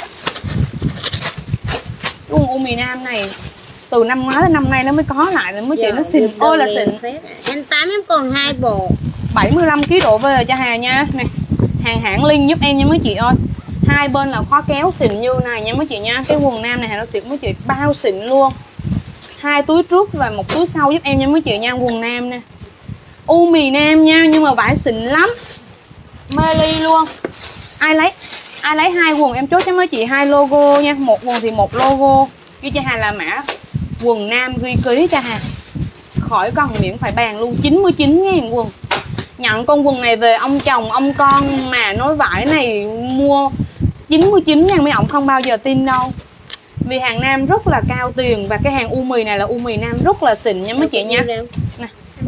Cái quần u miền Nam này từ năm ngoái đến năm nay nó mới có lại rồi mấy chị, nó xịn ôi là xịn. Anh tám em còn hai bộ. bảy mươi lăm ki lô gam đổ về cho Hà nha. Này, hàng hãng Linh giúp em nha mấy chị ơi. Hai bên là khóa kéo xịn như này nha mấy chị nha. Cái quần nam này Hà nó xịn mấy chị, bao xịn luôn. Hai túi trước và một túi sau giúp em nha mấy chị nha, quần nam nè. U miền Nam nha, nhưng mà vải xịn lắm. Mê ly luôn. Ai lấy ai lấy hai quần em chốt cho mấy chị hai logo nha, một quần thì một logo. Ghi cho Hà là mã quần nam ghi ký cho Hà. Khỏi cần miễn phải bàn luôn, chín mươi chín ngàn quần. Nhận con quần này về ông chồng ông con mà nói vải này mua chín mươi chín ngàn mấy ổng không bao giờ tin đâu. Vì hàng nam rất là cao tiền. và cái hàng u mì này là u mì nam rất là xịn nha mấy chị nha. Nè.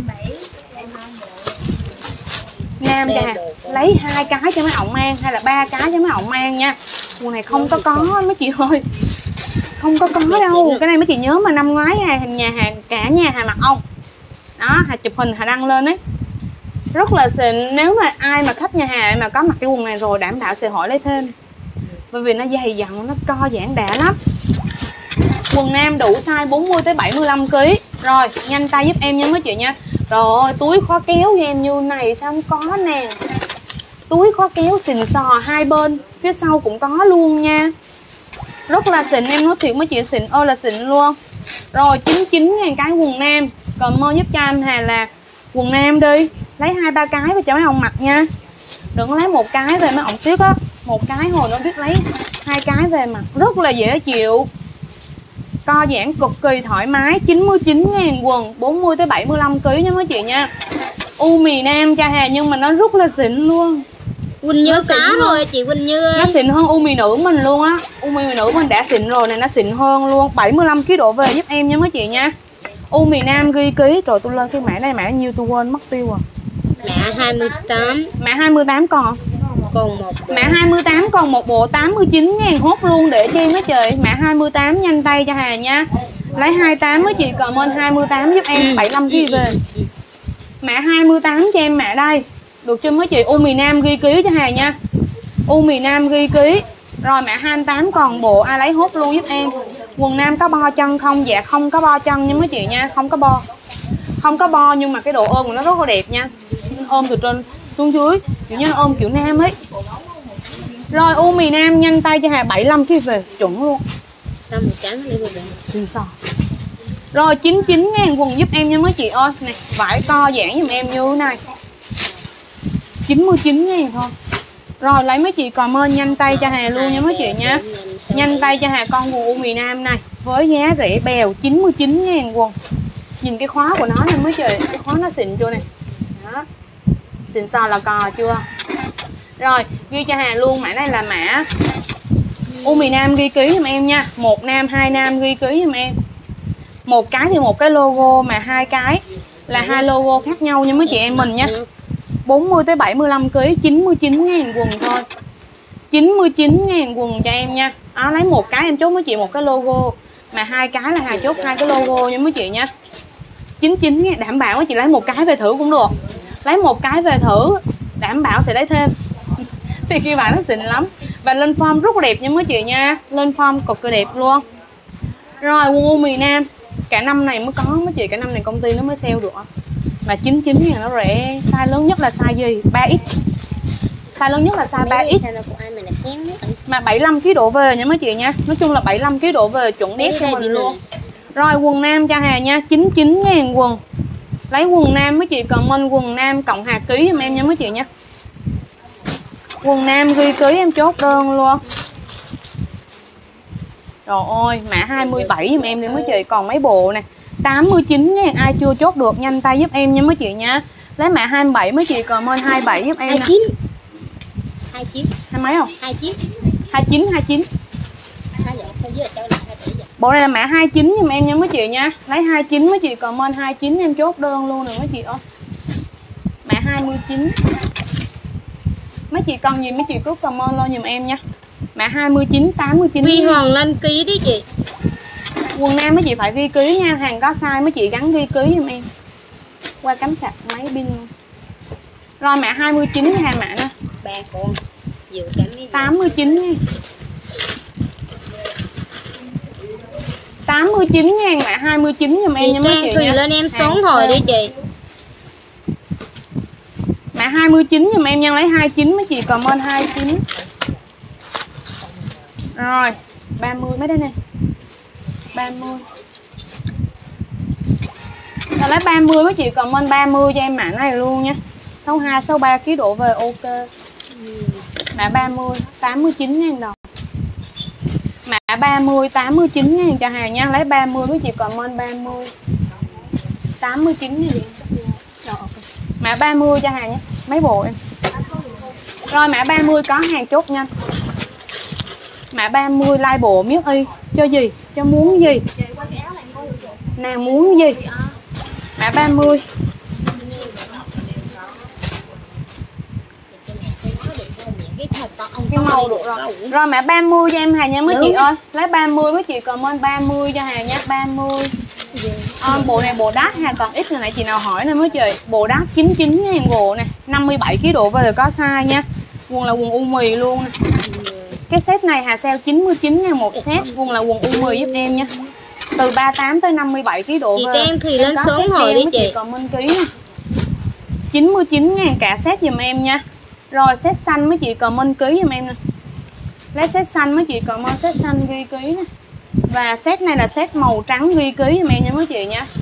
Nam cho Hà lấy hai cái cho mấy ổng mang hay là ba cái cho mấy ổng mang nha. Quần này không có có mấy chị ơi, không có có đâu. Cái này mấy chị nhớ mà năm ngoái hình nhà hàng cả nhà Hà mặc không đó, Hà chụp hình Hà đăng lên ấy, rất là xịn. Nếu mà ai mà khách nhà Hà mà có mặc cái quần này rồi đảm bảo sẽ hỏi lấy thêm, bởi vì nó dày dặn, nó co giãn đã lắm. Quần nam đủ size bốn mươi tới bảy mươi lăm ki lô gam. Rồi nhanh tay giúp em nha mấy chị nha. Rồi túi khóa kéo cho em như này sao không có nè. Túi khóa kéo xịn sò hai bên, phía sau cũng có luôn nha. Rất là xịn, em nói thiệt mấy chị, xịn ơi là xịn luôn. Rồi chín mươi chín ngàn cái quần nam. Còn mơ giúp cho em Hà là quần nam đi, lấy hai ba cái và cho mấy ông mặc nha. Đừng lấy một cái về mấy ông tiếc á. Một cái hồi nó biết lấy hai cái về mặc, rất là dễ chịu, co giãn cực kỳ thoải mái. Chín mươi chín ngàn quần, bốn mươi tới bảy mươi lăm ki lô gam nha mấy chị nha. U miền Nam cho Hà nhưng mà nó rất là xịn luôn. Quỳnh Như có rồi chị Quỳnh Như ơi. Nó xịn hơn u mì nữ mình luôn á. U mì nữ mình đã xịn rồi này, nó xịn hơn luôn. bảy mươi lăm ki lô gam đổ về giúp em nha mấy chị nha. U miền Nam ghi ký. Rồi tôi lên cái mã này, mã nhiêu tôi quên mất tiêu rồi. Mã hai mươi tám. Mã hai mươi tám còn còn một bộ. Mã hai mươi tám còn một bộ, tám mươi chín ngàn hốt luôn để chi mấy chị. Mã hai mươi tám nhanh tay cho Hà nha. Lấy hai mươi tám mấy chị comment hai mươi tám giúp em, bảy mươi lăm ki lô gam về. Mã hai mươi tám cho em mã đây. Được chưa mấy chị? U miền Nam ghi ký cho Hà nha. U miền Nam ghi ký. Rồi mã hai mươi tám còn bộ, ai lấy hốt luôn giúp em. Quần nam có bo chân không? Dạ không có bo chân nha mấy chị nha, không có bo. Không có bo nhưng mà cái độ ôm của nó rất là đẹp nha. Ôm từ trên xuống dưới, kiểu như ôm kiểu nam ấy. Rồi u mì nam nhanh tay cho Hà bảy mươi lăm ký về, chuẩn luôn. Năm một trắng đi về. Xinh xò. Rồi chín mươi chín ngàn quần giúp em nha mấy chị ơi. Này, vải co giãn giùm em như thế này. chín mươi chín ngàn thôi. Rồi lấy mấy chị comment nhanh tay cho Hà luôn nha mấy chị nha. Nhanh tay cho Hà con quần u mì nam này với giá rẻ bèo chín mươi chín ngàn quần. Nhìn cái khóa của nó nha mấy chị, cái khóa nó xịn chưa này. Đó. Xịn xò là cò chưa. Rồi ghi cho Hà luôn, mã này là mã u mì nam, ghi ký giùm em nha. Một nam, hai nam ghi ký giùm em. Một cái thì một cái logo, mà hai cái là hai logo khác nhau nha mấy chị em mình nha. Bốn mươi tới bảy mươi lăm ký, chín mươi chín ngàn quần thôi. chín mươi chín ngàn quần cho em nha. Đó, lấy một cái em chốt mấy chị một cái logo, mà hai cái là Hà chốt hai cái logo nha mấy chị nha. chín mươi chín ngàn đảm bảo mấy chị lấy một cái về thử cũng được. Lấy một cái về thử đảm bảo sẽ lấy thêm. Thì kia bạn nó xịn lắm. Và lên form rất đẹp nha mấy chị nha. Lên form cực kỳ đẹp luôn. Rồi quần u mì nam cả năm này mới có mấy chị, cả năm này công ty nó mới sale được. Mà chín mươi chín ngàn nó rẻ. Size lớn nhất là size gì? ba ích. Size lớn nhất là size ba ích. Mà bảy mươi lăm ký độ về nha mấy chị nha. Nói chung là bảy mươi lăm ký độ về chuẩn đét cho mình luôn. Rồi quần nam cho Hà nha, chín mươi chín ngàn quần. Lấy quần nam mấy chị comment quần nam cộng Hà ký giùm em nha mấy chị nha. Quần nam ghi ký em chốt đơn luôn. Trời ơi, mã hai mươi bảy giùm em đi mấy chị, còn mấy bộ nè. tám mươi chín ngàn, ai chưa chốt được nhanh tay giúp em nha mấy chị nha. Lấy mã hai mươi bảy mấy chị comment hai mươi bảy giúp em nè. hai mươi chín. hai mươi chín. Hai mấy không? hai mươi chín. hai mươi chín, hai mươi chín. Bộ này là mã hai mươi chín giùm em nha mấy chị nha. Lấy hai mươi chín mấy chị comment hai mươi chín em chốt đơn luôn nè mấy chị ơi. Mã hai mươi chín. Mấy chị cần gì mấy chị cứ comment lo giùm em nha. Mã hai mươi chín, tám mươi chín. Ghi Hoàng lên ký đi chị. Quần nam mấy chị phải ghi ký nha, hàng có size mấy chị gắn ghi ký giùm em. Qua cắm sạc máy pin luôn. Rồi mã hai mươi chín hàng mã nè. Ba con. Dự cắm đi. tám mươi chín nha. tám mươi chín ngàn mã hai mươi chín giùm em nha mấy chị nha. Lên em xuống hồi đi chị. Mã hai mươi chín giùm em nha, lấy hai mươi chín mấy chị comment hai mươi chín. Rồi, ba mươi mấy đây nè. ba mươi. Rồi lấy ba mươi mấy chị comment ba mươi cho em mã này luôn nha. sáu mươi hai, sáu mươi ba ký độ về ok. Mã ba mươi, tám mươi chín ngàn đồng. Mã ba mươi, tám mươi chín ngàn cho Hà nha. Lấy ba mươi mấy chị comment ba mươi. tám mươi chín ngàn. Rồi, ok. Mã ba mươi cho Hà nha. Mấy bộ em. Rồi mã ba mươi có hàng chốt nhanh. Mã ba mươi like bộ miếng y. Cho gì? Cho muốn gì? Nàng muốn gì? Mã ba mươi. Cái màu được rồi. Rồi mã ba mươi cho em Hà nha mấy chị ơi. Lấy ba mươi mấy chị comment ba mươi cho Hà nha. ba mươi. À, bộ này bộ đắt Hà còn ít, hồi nãy chị nào hỏi nè mấy chị. Bộ đắt chín mươi chín ngàn bộ nè. năm mươi bảy ký độ về có size nha. Quần là quần u mì luôn nè. Cái set này Hà sale chín mươi chín ngàn một set. Quần là quần u mì giúp em nha. Từ ba mươi tám tới năm mươi bảy ký độ chị về. Trang thì lên xuống hồi đi chị. Comment ký nè. chín mươi chín ngàn cả set giùm em nha. Rồi set xanh mấy chị comment ký giùm em nè. Lấy set xanh mấy chị comment set xanh ghi ký nè. Và set này là set màu trắng ghi ký giùm em nha mấy chị nha.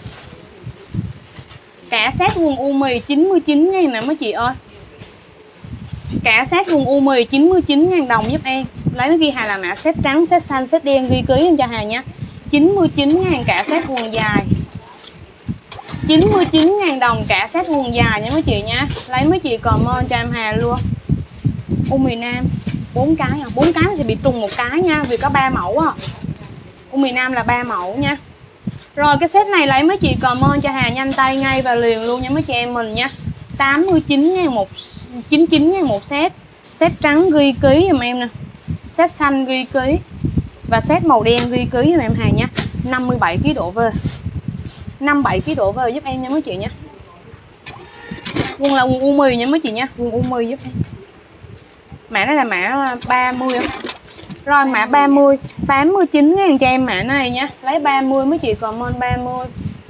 Cả set quần u mì chín mươi chín ngàn nè mấy chị ơi. Cả set quần u mì chín mươi chín ngàn đồng giúp em. Lấy mấy ghi Hà là mã set trắng, set xanh, set đen ghi ký cho Hà nha. chín mươi chín ngàn cả set quần dài. chín mươi chín ngàn đồng cả set quần dài nha mấy chị nha. Lấy mấy chị comment cho em Hà luôn. U mì nam bốn cái à, bốn cái thì bị trùng một cái nha, vì có ba mẫu à. U mì nam là ba mẫu nha. Rồi cái set này lấy mấy chị comment cho Hà nhanh tay ngay và liền luôn nha mấy chị em mình nha. tám mươi chín ngàn một, chín mươi chín ngàn một set. Set trắng ghi ký giùm em nè. Set xanh ghi ký. Và set màu đen ghi ký giùm em Hà nha. năm mươi bảy ký độ về. năm mươi bảy ký độ về giúp em nha mấy chị nha. Quần là quần u mì nha mấy chị nha. Quần u mì giúp em. Mã này là mã ba mươi không? Rồi mã ba mươi, tám mươi chín ngàn cho em mã này nhé. Lấy ba mươi mấy chị comment ba mươi.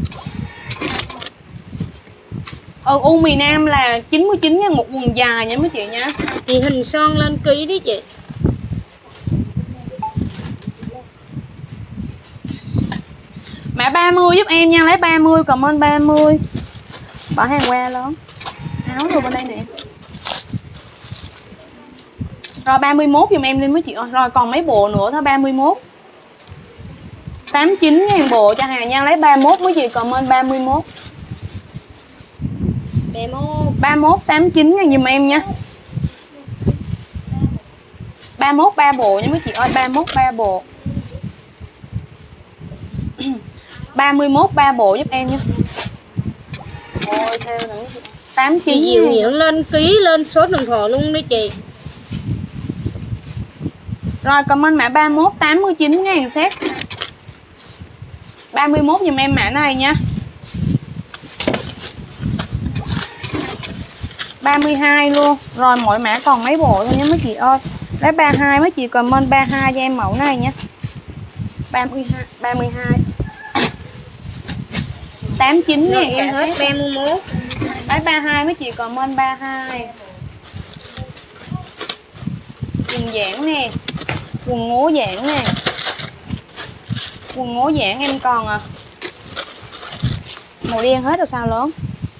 Ừ, U miền Nam là chín mươi chín ngàn một quần dài nha mấy chị nha. Chị hình son lên ký đi chị. Mã ba mươi giúp em nha, lấy ba mươi comment ba mươi. Bỏ hàng qua lớn. Áo rồi bên đây nè. Rồi ba mươi mốt giùm em đi mấy chị ơi. Rồi còn mấy bộ nữa thôi, ba mươi mốt. tám mươi chín ngàn bộ cho Hà Nhan, lấy ba mươi mốt mấy chị comment ba mươi mốt. ba mươi mốt tám mươi chín ngàn giùm em nha. ba mươi mốt ba bộ nha mấy chị ơi, ba mươi mốt ba bộ. ba mươi mốt ba bộ giúp em nha. Ôi theo nữa. tám mươi chín. Chị Diệu Nguyễn lên ký lên số điện thoại luôn đi chị. Rồi comment mã ba mươi mốt tám mươi chín ngàn set. ba mươi mốt giùm em mã này nha. ba mươi hai luôn. Rồi mỗi mã còn mấy bộ thôi nha mấy chị ơi. Lấy ba mươi hai mấy chị comment ba mươi hai cho em mẫu này nha. ba mươi hai ba mươi hai. tám mươi chín ngàn em hết ba mươi mốt. Lấy ba mươi hai mấy chị comment ba mươi hai. Quần giãn nè, quần ngố giãn nè. Quần ngố giãn em còn à. Màu đen hết rồi sao lớn.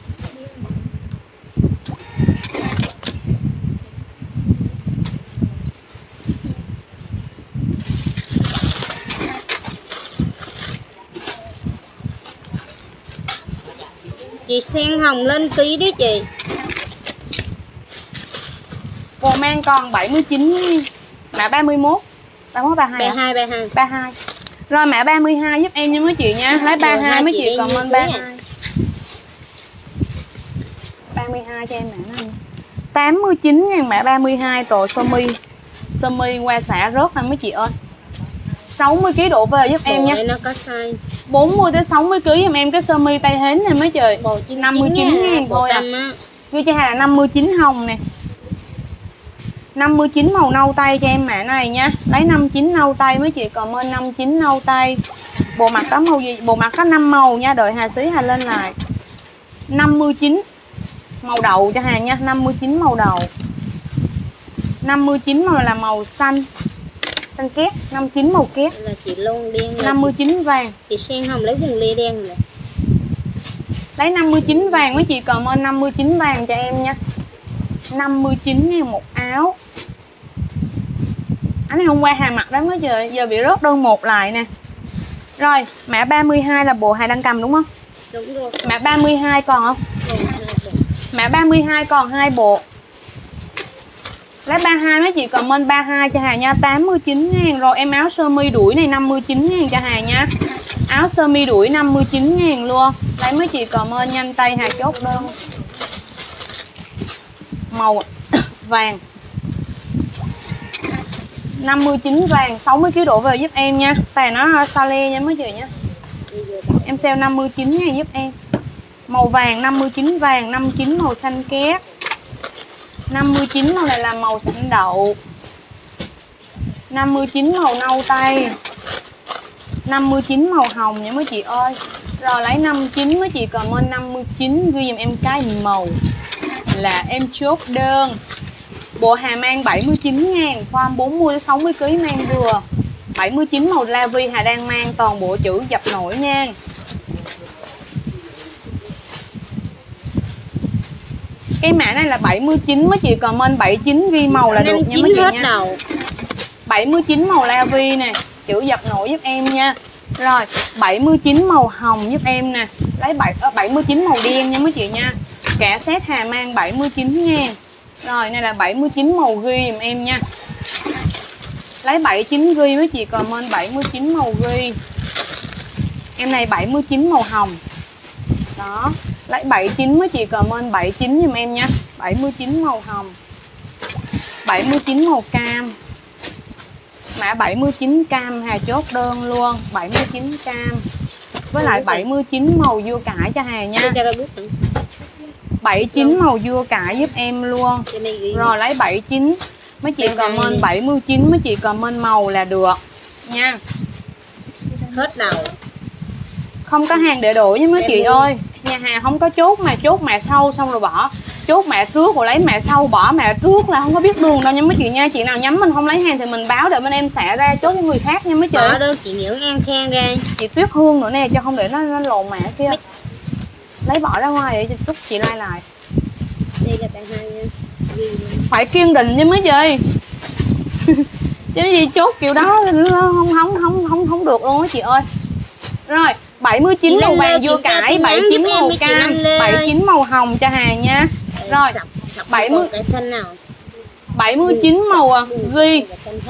Chị sen hồng lên ký đi chị. Bộ mang còn bảy mươi chín mã ba mươi mốt. ba mươi mốt ba mươi hai. ba mươi hai ba mươi hai. ba mươi hai. Rồi mã ba mươi hai giúp em nha mấy chị nha. Lấy ba mươi hai mấy chị comment ba mươi hai. ba mươi hai cho em mã này. tám mươi chín ngàn mã ba mươi hai rồi sơ mi. Sơ mi qua xả rớt ha mấy chị ơi. sáu mươi ký độ về giúp em nha. Nó có size bốn mươi tới sáu mươi ký giùm em cái sơ mi tay hến này mấy trời. năm mươi chín ngàn thôi à. Ghi cho Hà là năm mươi chín hồng nè. năm mươi chín màu nâu tay cho em mã này nha. Lấy năm mươi chín nâu tay mấy chị comment năm mươi chín nâu tay. Bộ mặt có màu gì? Bộ mặt có năm màu nha, đợi Hà xí Hà lên lại. năm mươi chín màu đậu cho Hà nha, năm mươi chín màu đậu. năm mươi chín màu là màu xanh. Xanh két, năm mươi chín màu két. Là chị luôn đen. năm mươi chín vàng. Chị sen hồng lấy quần lê đen rồi. Lấy năm mươi chín vàng mấy chị comment năm mươi chín vàng cho em nha. năm mươi chín ngàn một áo. Ánh này hôm qua Hà mặc đó mới giờ giờ bị rớt đơn một lại nè. Rồi, mã ba mươi hai là bộ Hà đang cầm đúng không? Đúng rồi. Mã ba mươi hai còn không? Mã ba mươi hai còn hai bộ. Lấy ba mươi hai mấy chị comment ba mươi hai cho Hà nha, tám mươi chín ngàn. Rồi em áo sơ mi đuổi này năm mươi chín ngàn cho Hà nha. Áo sơ mi đuổi năm mươi chín ngàn luôn. Lấy mấy chị comment nhanh tay Hà chốt đơn. Màu vàng. năm mươi chín vàng, sáu mươi ký độ về giúp em nha. Tài nó sa lê nha mấy chị nha. Em sale năm mươi chín ngàn giúp em. Màu vàng năm mươi chín vàng, năm mươi chín màu xanh két. năm mươi chín màu này là màu xanh đậu. năm mươi chín màu nâu tay. năm mươi chín màu hồng nha mấy chị ơi. Rồi lấy năm mươi chín mấy chị comment năm mươi chín ghi giùm em cái màu là em chốt đơn. Bộ Hà mang bảy mươi chín ngàn, form bốn mươi đến sáu mươi ký mang vừa. bảy mươi chín màu la vi Hà đang mang toàn bộ chữ dập nổi nha. Cái mã này là bảy mươi chín mấy chị comment bảy mươi chín ghi màu là được nha mấy chị nha. Đầu. bảy mươi chín màu la vi nè, chữ dập nổi giúp em nha. Rồi, bảy mươi chín màu hồng giúp em nè. Lấy bảy, bảy mươi chín màu đen nha mấy chị nha. Cả set Hà mang bảy mươi chín ngàn. Rồi, này là bảy mươi chín màu ghi dùm em nha. Lấy bảy mươi chín ghi mấy chị comment bảy mươi chín màu ghi. Em này bảy mươi chín màu hồng. Đó, lấy bảy mươi chín mấy chị comment bảy mươi chín giùm em nha. bảy mươi chín màu hồng. bảy mươi chín màu cam. Mã bảy mươi chín cam Hà chốt đơn luôn, bảy mươi chín cam. Với lại bảy mươi chín màu dưa cải cho Hà nha. bảy mươi chín màu dưa cải giúp em luôn. Rồi lấy bảy mươi chín. Mấy chị comment bảy mươi chín, mấy chị comment màu là được nha. Hết đầu. Không có hàng để đổi nha mấy chị ơi. Nhà hàng không có chốt mà chốt mẹ sau xong rồi bỏ. Chốt mẹ trước rồi lấy mẹ sau bỏ mẹ trước là không có biết đường đâu nha mấy chị nha. Chị nào nhắm mình không lấy hàng thì mình báo để bên em xả ra chốt cho người khác nha mấy chị. Bỏ đơn chị Nhưỡng An Khang ra. Chị Tuyết Hương nữa nè cho không để nó, nó lộn mẹ kia. Lấy bỏ ra ngoài để chúc chị like lại. Đây là bạn hai nha. Phải kiên định nha mấy chị. Chứ gì chốt kiểu đó không không không không không được luôn á chị ơi. Rồi bảy mươi chín màu vàng dưa cải, bảy mươi chín màu cam, bảy mươi chín màu hồng cho hàng nha. Rồi bảy mươi cái xanh nào? bảy mươi chín màu ghi,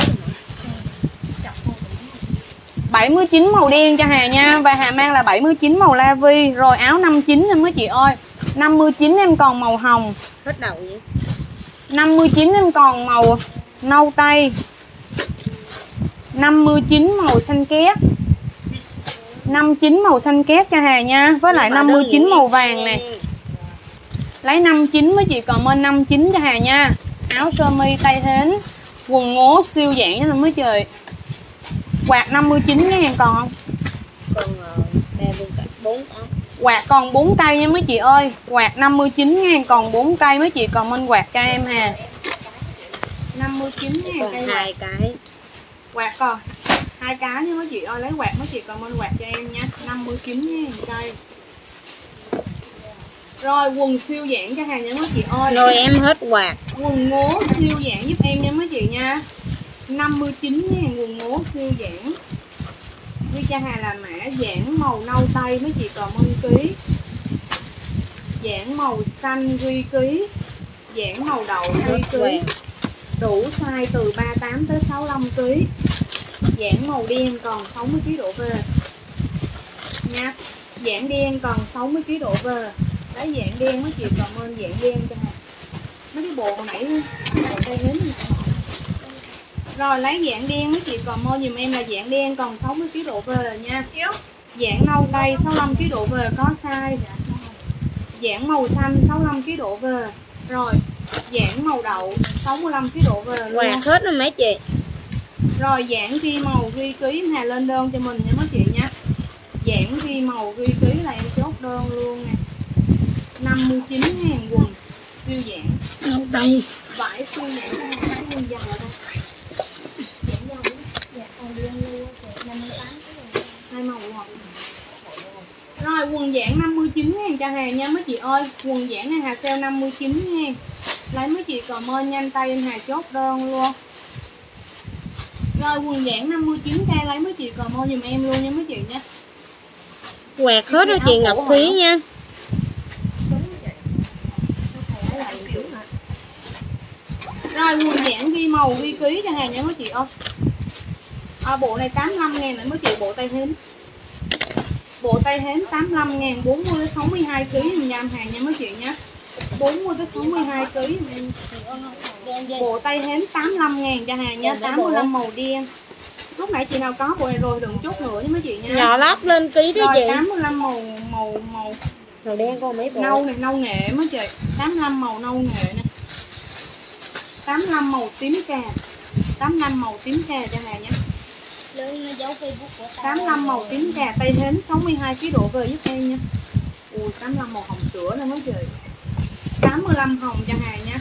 bảy mươi chín màu đen cho hàng nha. Và hàng mang là bảy mươi chín màu la vi. Rồi áo năm mươi chín em mấy chị ơi. Năm mươi chín em còn màu hồng. Hết đầu vậy. Năm mươi chín em còn màu nâu tây. Năm mươi chín màu xanh két. Năm mươi chín màu xanh két cho hàng nha. Với lại năm mươi chín màu vàng nè. Lấy năm mươi chín mấy chị comment năm mươi chín cho hàng nha. Áo sơ mi tay hến, quần ngố siêu dạng nha mấy chị. Quạt năm mươi chín ngàn còn không? Còn bốn cái. Quạt còn bốn cây nha mấy chị ơi. Quạt năm mươi chín ngàn còn bốn cây mấy chị comment quạt cho em hà. năm mươi chín ngàn cây hai cái. Quạt còn hai cái nha mấy chị ơi, lấy quạt mấy chị comment quạt cho em nha. năm mươi chín ngàn cây. Rồi quần siêu giãn cho hàng nha mấy chị ơi. Rồi em hết quạt. Quần ngố siêu giãn giúp em nha mấy chị nha. năm mươi chín ngàn quần ngố siêu giãn. Ghi cho hàng là mã giãn màu nâu tây mấy chị comment ký. Giãn màu xanh ghi ký. Giãn màu đậu ghi ký. Đủ size từ ba mươi tám tới sáu mươi lăm ký. Giãn màu đen còn sáu mươi ký độ về nha. Giãn đen còn sáu mươi ký độ về. Lấy dạng đen mấy chị comment dạng đen cho hàng. Mấy cái bộ hồi nãy bộ tay hến. Rồi lấy dạng đen mấy chị comment dùm em là dạng đen còn sáu mươi ký độ về nha. Dạng nâu tây sáu mươi lăm ký độ về có size. Dạng màu xanh sáu mươi lăm ký độ về. Rồi dạng màu đậu sáu mươi lăm ký độ về luôn. Quạt hết rồi mấy chị. Rồi dạng ghi màu ghi ký hà lên đơn cho mình nha mấy chị nha. Dạng ghi màu ghi ký là em chốt đơn luôn nè. năm mươi chín ngàn quần siêu giãn nâu tây. Vải siêu giãn cho một cái quần dài thôi. Giãn dài đó. Dạ còn đi ăn luôn năm mươi tám hai màu hoặc. Rồi quần giãn năm mươi chín ngàn cho hàng nha mấy chị ơi. Quần giãn này Hà sale năm mươi chín ngàn. Lấy mấy chị comment nhanh tay em Hà chốt đơn luôn. Rồi quần giãn năm mươi chín k lấy mấy chị comment dùm em luôn nha mấy chị nha. Quạt hết rồi chị Ngọc Thúy nha. Rồi quần giãn ghi màu ghi ký cho hàng nha mấy chị ơi. À, bộ này tám mươi lăm ngàn nữa mấy chị, bộ tay hến. Bộ tay hến tám mươi lăm ngàn, bốn mươi đến sáu mươi hai ký mình nhằm hàng nha mấy chị nha. bốn mươi đến sáu mươi hai ký. Bộ tay hến tám mươi lăm ngàn cho hàng nha, tám mươi lăm màu đen. Lúc nãy chị nào có bộ này rồi đừng chút nữa nha mấy chị nha. Nhỏ lắp lên ký đó chị. tám mươi lăm màu màu màu màu đen con mấy bộ. Nâu này, nâu nghệ mấy chị. tám mươi lăm màu nâu nghệ nè. tám mươi lăm màu tím cà. tám mươi lăm màu tím cà cho hàng nha. tám mươi lăm màu tím cà tay hến sáu mươi hai ký độ về giúp em nha. Ui tám mươi lăm màu hồng sữa nè mấy chị. tám mươi lăm hồng cho hàng nha.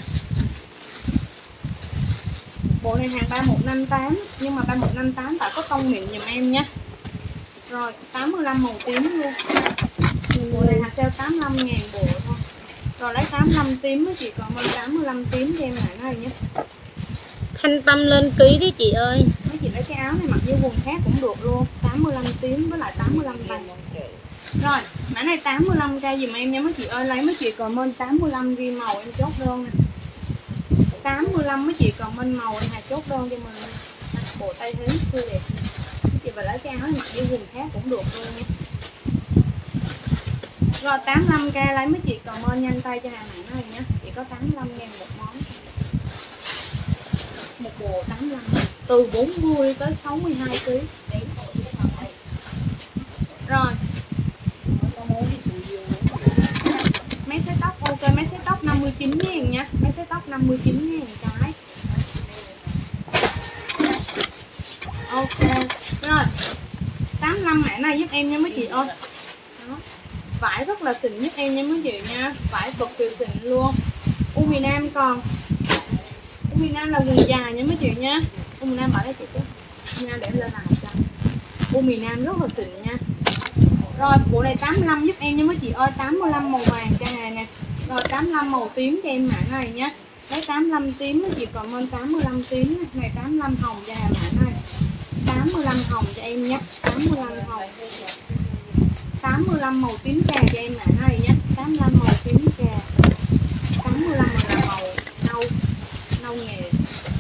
Bộ này hàng ba một năm tám nhưng mà ba một năm tám tại có tông miệng giùm em nha. Rồi tám mươi lăm màu tím luôn. Bộ này hàng sale tám mươi lăm ngàn bộ thôi. Rồi lấy tám mươi lăm tím mấy chị, còn mấy tám mươi lăm tím cho em lại này nhé. Thanh tâm lên ký đi chị ơi. Mấy chị lấy cái áo này mặc với quần khác cũng được luôn. tám mươi lăm tím với lại tám mươi lăm tay. Rồi mã này tám mươi lăm k dùm em nha mấy chị ơi. Lấy mấy chị comment tám mươi lăm ghi màu em chốt đơn nè. tám mươi lăm mấy chị comment màu em chốt đơn cho mình. Bộ tay hến siêu đẹp. Mấy chị phải lấy cái áo này mặc với quần khác cũng được luôn nha. Rồi tám mươi lăm k lấy mấy chị comment nhanh tay cho hàng này nhé. Chỉ có tám mươi lăm ngàn một món. Một bộ tám mươi lăm từ bốn mươi tới sáu mươi hai ký. Rồi máy sấy tóc ok, máy sấy tóc năm mươi chín ngàn nha. Máy sấy tóc năm mươi chín ngàn cái. Ok. Rồi. tám mươi lăm mã này giúp em nha mấy chị ơi. Đó. Vải rất là xịn giúp em nha mấy chị nha. Vải cực kỳ xịn luôn. U miền Nam còn. U miền Nam là quần dài nha mấy chị nha. U miền Nam bảo đây chị chứ. U miền Nam để lên lại cho. U miền Nam rất là xịn nha. Rồi bộ này tám mươi lăm giúp em nha mấy chị ơi. Tám mươi lăm màu vàng cho Hà nè. Rồi tám mươi lăm màu tím cho em mã này nha. Lấy tám mươi lăm tím mấy chị comment tám mươi lăm tím này. Này tám mươi lăm hồng cho Hà mã này. tám mươi lăm hồng cho em nhé. tám mươi lăm hồng. tám mươi lăm màu tím trà cho em mã này nhé. tám mươi lăm màu tím trà. tám mươi lăm là màu nâu nâu nghề.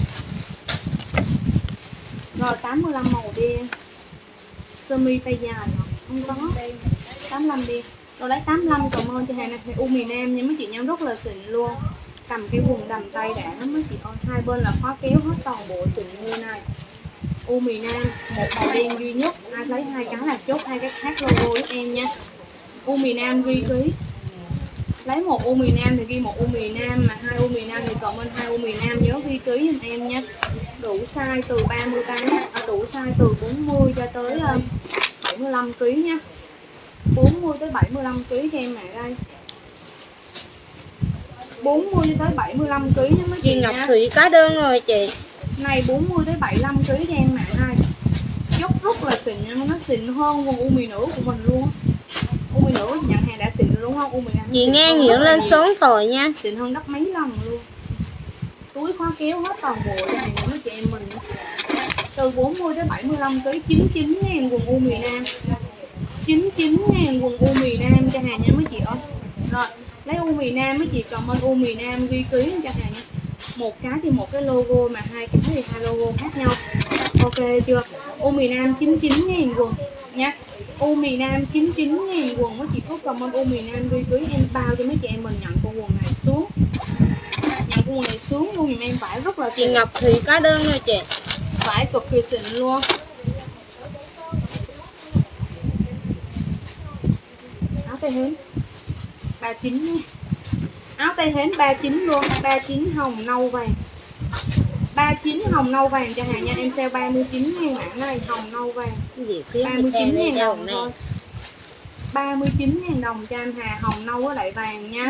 Rồi tám mươi lăm màu đen. Sơ mi tay dài hả? Không có. tám mươi lăm đi. Rồi lấy tám mươi lăm cảm ơn cho hàng này. U miền Nam nha mấy chị nhau rất là xịn luôn. Cầm cái quần đầm tay đã lắm mấy chị ơi. Hai bên là khóa kéo hết toàn bộ xịn như này. U miền Nam một màu đen duy nhất. Ai lấy hai cái là chốt hai cái khác logo giúp em nha. U miền Nam ghi ký. Lấy một U miền Nam thì ghi một U miền Nam, mà hai U miền Nam thì comment hai U miền Nam, nhớ ghi ký giùm em nha. Đủ size từ ba mươi tám, à, đủ size từ bốn mươi cho tới uh, bảy mươi lăm ký nha. bốn mươi tới bảy mươi lăm ký cho em mẹ đây. bốn mươi tới bảy mươi lăm ký nha mấy chị. Chị Ngọc nha. Thủy có đơn rồi chị. Này bốn mươi tới bảy mươi lăm ký cho em mẹ này. Dốc rất là xịn nha, nó xịn hơn quần U miền nữ của mình luôn. U miền nữ nhận hàng đã xịn đúng không? U miền Nam Chị nghe Nguyễn lên số điện thoại nha. xịn hơn gấp mấy lần luôn. Túi khóa kéo hết toàn bộ cho hàng mấy chị em mình. Từ bốn mươi tới bảy mươi lăm ký chín mươi chín ngàn quần U miền Nam. chín mươi chín ngàn quần U miền Nam cho hàng nha mấy chị ơi. Rồi, lấy U miền Nam mấy chị comment U miền Nam ghi ký cho hàng nha. Một cái thì một cái logo, mà hai cái thì hai logo khác nhau. Ok chưa? U miền Nam chín mươi chín ngàn quần nha. U miền Nam chín mươi chín ngàn quần mấy chị có comment U miền Nam ghi ký em bao cho mấy chị em mình nhận con quần này xuống. Nhận con quần này xuống luôn giùm em, vải rất là Chị xịn. Ngọc Thủy có đơn rồi chị. Vải cực kỳ xịn luôn. Áo tay hến ba mươi chín nha. Áo tay hến ba mươi chín luôn, ba mươi chín hồng nâu vàng. ba mươi chín hồng nâu vàng cho hàng nha, em sale ba mươi chín ngàn mã này, hồng nâu vàng. ba mươi chín ngàn đồng thôi. ba mươi chín ngàn đồng cho anh Hà, hồng nâu với lại vàng nha.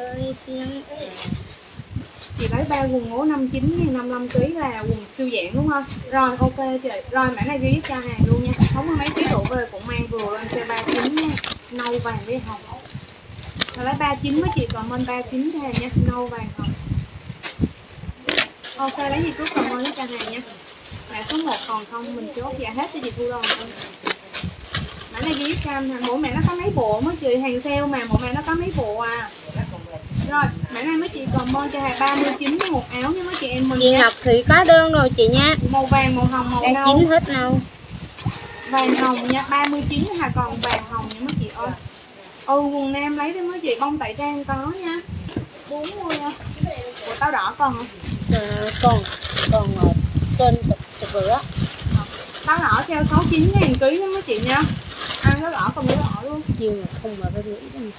Chị lấy ba quần ngố năm mươi chín ngàn, năm mươi lăm ký là quần siêu dạng đúng không? Rồi ok chị. Rồi mã này ghi cho hàng luôn nha. Không có mấy ký độ về cũng mang vừa lên xe ba mươi chín nha. Nâu vàng với hồng. Rồi lấy ba mươi chín mấy chị comment ba mươi chín cho hàng nha, nâu vàng hồng. Ok lấy gì cứ comment cho hàng nha. Mã số một còn không mình chốt dạ hết cho chị Thu Đồng thôi. Mã này ghi cho hàng, mỗi mẹ nó có mấy bộ mới chị, hàng sale mà mỗi mẹ nó có mấy bộ à. Rồi, mã này mấy chị comment cho hàng ba mươi chín một áo nha mấy chị em mình. Chị Ngọc Thủy có đơn rồi chị nha. Màu vàng, màu hồng, màu đã nâu. chín hết nâu. Vàng hồng nha, ba mươi chín hà còn vàng hồng nha mấy chị ơi. Ừ, quần nam lấy đi mấy chị, bông tại trang có nha. bốn mươi nha. Ủa táo đỏ còn không? À, còn còn ở trên thực bữa. Táo đỏ theo sáu mươi chín ngàn ký nha mấy chị nha. Ăn táo đỏ còn táo đỏ luôn. Nhưng mà không mà phải rưỡi đâu.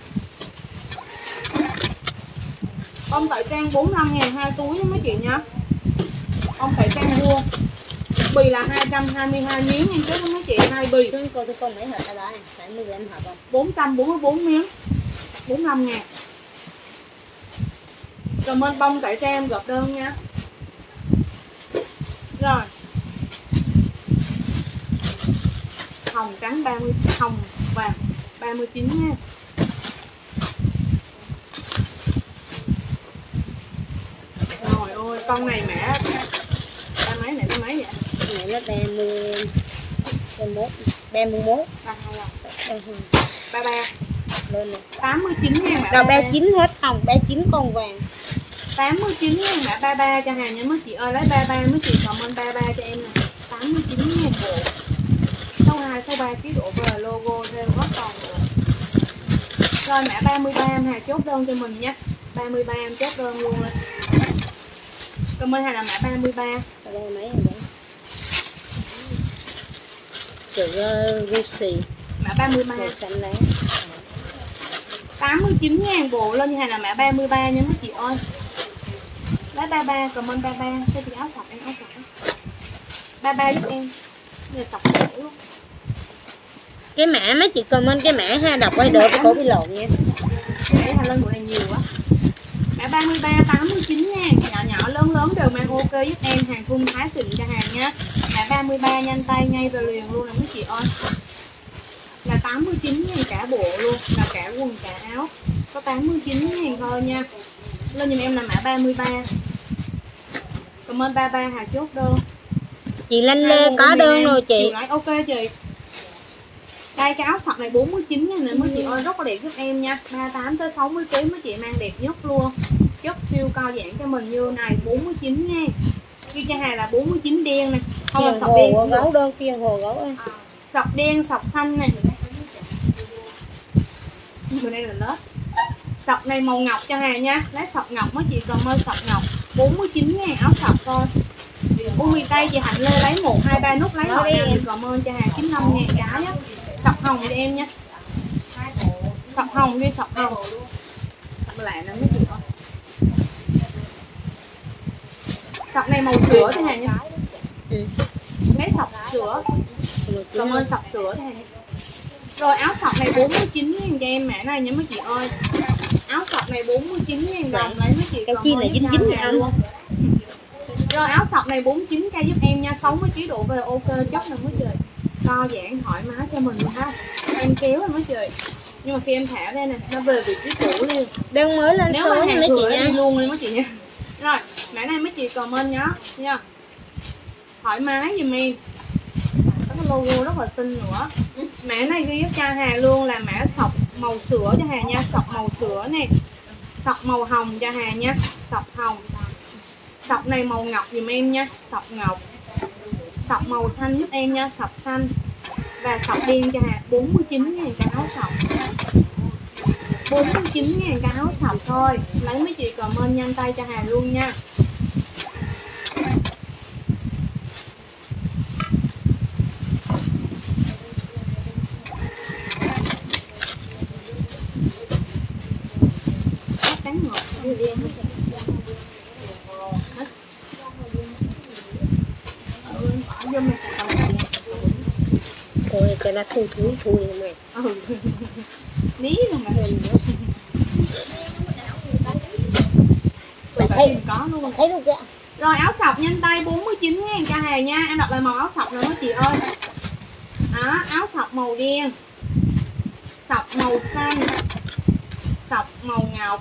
Bông tại trang bốn mươi lăm ngàn hai túi nha mấy chị nha. Bông tại trang vuông. Bì là hai trăm hai mươi hai miếng nha chứ mấy chị, hai bì. Tôi coi tôi con mấy hộp tao đó này, bảy mươi gram hộp không? bốn trăm bốn mươi bốn miếng. bốn mươi lăm ngàn. Cảm ơn bông tại trang gộp đơn nha. Rồi. Hồng trắng ba mươi, hồng vàng ba mươi chín nha. Rồi ôi, con này mẹ ba mấy này, ba mấy vậy? Này nó ba mươi mốt, ba mươi mốt, ba hai à? ba ba lên này. tám mươi chín ngàn mã Rồi ba ba ba. chín hết hồng, ba chín còn vàng. tám mươi chín ngàn mã ba ba cho hàng nha mấy chị ơi, lấy ba ba mấy chị comment ba ba cho em nè. tám mươi chín ngàn bộ. Số hai, số ba ký độ về logo thêm hết còn rồi. Rồi mã ba mươi ba em Hà chốt đơn cho mình nha. ba mươi ba em chốt đơn luôn lên. Cảm ơn Hà là mã ba mươi ba. Ở đây mấy rồi đấy. Chữ uh, Lucy. Mã ba mươi ba. Màu xanh lá. tám mươi chín ngàn bộ lên Hà là mã ba mươi ba nha mấy chị ơi. Lấy ba ba, cảm ơn ba ba. Cho chị áo thật, em áo thật. ba ba giúp em. Giờ sọc dễ luôn. Cái mã mấy chị comment cái mã ha, đọc quay được cổ bị lộn nha. Cái Hà Linh bộ này nhiều quá. Mã ba mươi ba tám mươi chín nha, nhỏ nhỏ lớn lớn đều mang ok giúp em, hàng thun thái xịn cho hàng nha. Mã ba mươi ba nhanh tay ngay về liền luôn nè mấy chị ơi. Là tám mươi chín ngàn cả bộ luôn, là cả quần cả áo. Có tám mươi chín ngàn thôi nha. Lên giùm em là mã ba mươi ba. Cảm ơn ba ba Hà chốt đơn. Chị Lanh Lê có đơn rồi chị. Lại ok chị. Đây cái áo sọc này bốn mươi chín ngàn này mấy chị ơi, rất là đẹp giúp em nha. ba mươi tám tới sáu mươi ký mấy chị mang đẹp nhất luôn. Chất siêu cao giãn cho mình như này bốn mươi chín ngàn. Ghi cho Hà là bốn mươi chín đen nè. Không là sọc đen hồ gấu đơn kiên hồ gấu ơi. À, sọc đen, sọc xanh này. Bữa đây là lớp. Sọc này màu ngọc cho Hà nha. Lấy sọc ngọc mấy chị còn mơ sọc ngọc bốn mươi chín ngàn áo sọc thôi. U mì tay chị Hạnh Lê lấy một hai ba nút lấy hỏi em còn ơn cho Hà chín mươi lăm ngàn cái á. Sọc hồng cho em nha. Sọc hồng ghi sọc hồng. Lại nó mới chị ơi. Sọc này màu sữa cho Hà nha. Ừ. Lấy sọc sữa. Cảm ơn sọc sữa cho Hà nha. Rồi áo sọc này bốn mươi chín ngàn cho em mã này nha mấy chị ơi. Áo sọc này bốn mươi chín ngàn đồng lấy mấy chị còn kia là dính dính nha anh. Rồi áo sọc này bốn mươi chín k giúp em nha, sáu mươi ký độ về ok chất là mấy trời. Co giãn thoải mái cho mình luôn ha. Em kéo là mấy trời. Nhưng mà khi em thả ra nè, nó về vị trí cũ liền. Đơn mới lên nếu số mà mấy chị nha. Đi luôn đi mấy chị nha. Rồi, mã này mấy chị comment nhá nha. Thoải mái giùm em. Có cái logo rất là xinh nữa. Mã này ghi giúp cho Hà luôn là mã sọc màu sữa cho Hà nha, sọc màu sữa nè. Sọc màu hồng cho Hà nha, sọc hồng. Sọc này màu ngọc dùm em nha, sọc ngọc. Sọc màu xanh giúp em nha, sọc xanh. Và sọc đen cho Hà bốn mươi chín ngàn cái áo sọc. bốn mươi chín ngàn cái áo sọc thôi. Lấy mấy chị comment nhanh tay cho Hà luôn nha. Cánh ngọt đi đen hết. Thôi cái là thui thui thui mày. Ừ. Ní luôn mà hình nữa. Mày thấy có luôn. Thấy luôn kìa. Rồi áo sọc nhanh tay bốn mươi chín ngàn cho Hà nha. Em đọc lại màu áo sọc rồi mấy chị ơi. Đó, áo sọc màu đen. Sọc màu xanh. Sọc màu ngọc.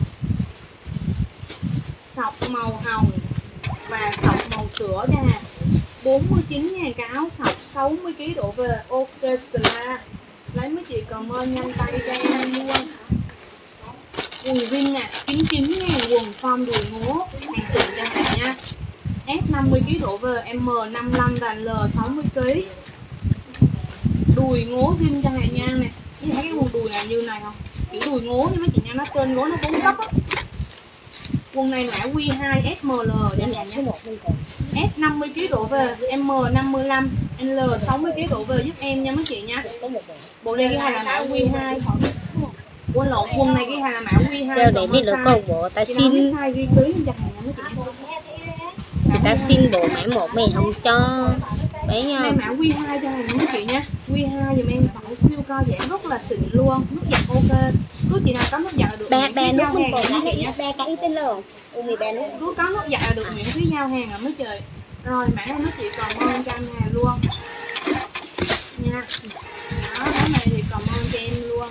Sọc màu hồng. Và sọc màu sữa cho Hà. bốn mươi chín ngàn cái áo sọc sáu mươi ký độ về ok là lấy mấy chị comment nhanh tay cho em luôn. Quần jean nè chín mươi chín ngàn, quần form đùi ngố hàng xịn cho Hà nha. S năm mươi ký độ về M năm mươi lăm và L sáu mươi ký. Đùi ngố jean cho Hà nha nè. Chị thấy cái quần đùi này như này không? Kiểu đùi ngố nha mấy chị nha, nó trên gối nó bốn cấp á. Quần này mã Q hai S M L để Hà nha. S năm mươi ký độ về M năm mươi lăm, L sáu mươi ký độ về giúp em nha mấy chị nha. Bộ này ghi hay là mã Q hai. Quần lộn, quần này ghi hay là mã Q hai. Cho để biết được con bộ ta xin. Ghi ký cho Hà mấy chị. Ta xin bộ mã một mày không cho. Bé nha. Đây mã Q hai cho Hà mấy chị nha. Q hai dùm em phải siêu co giãn rất là xịn luôn, nút giặt ok. Cứ chị nào có nút giặt là được. Ba ba nút hàng còn mấy chị nha. ba cái tên luôn. Ừ mười ba nút. Cứ có nút giặt là được miễn phí giao hàng ở mấy trời. Rồi mã này mấy chị còn ơn cho anh Hà luôn nha. Đó, cái này thì còn ơn cho em luôn.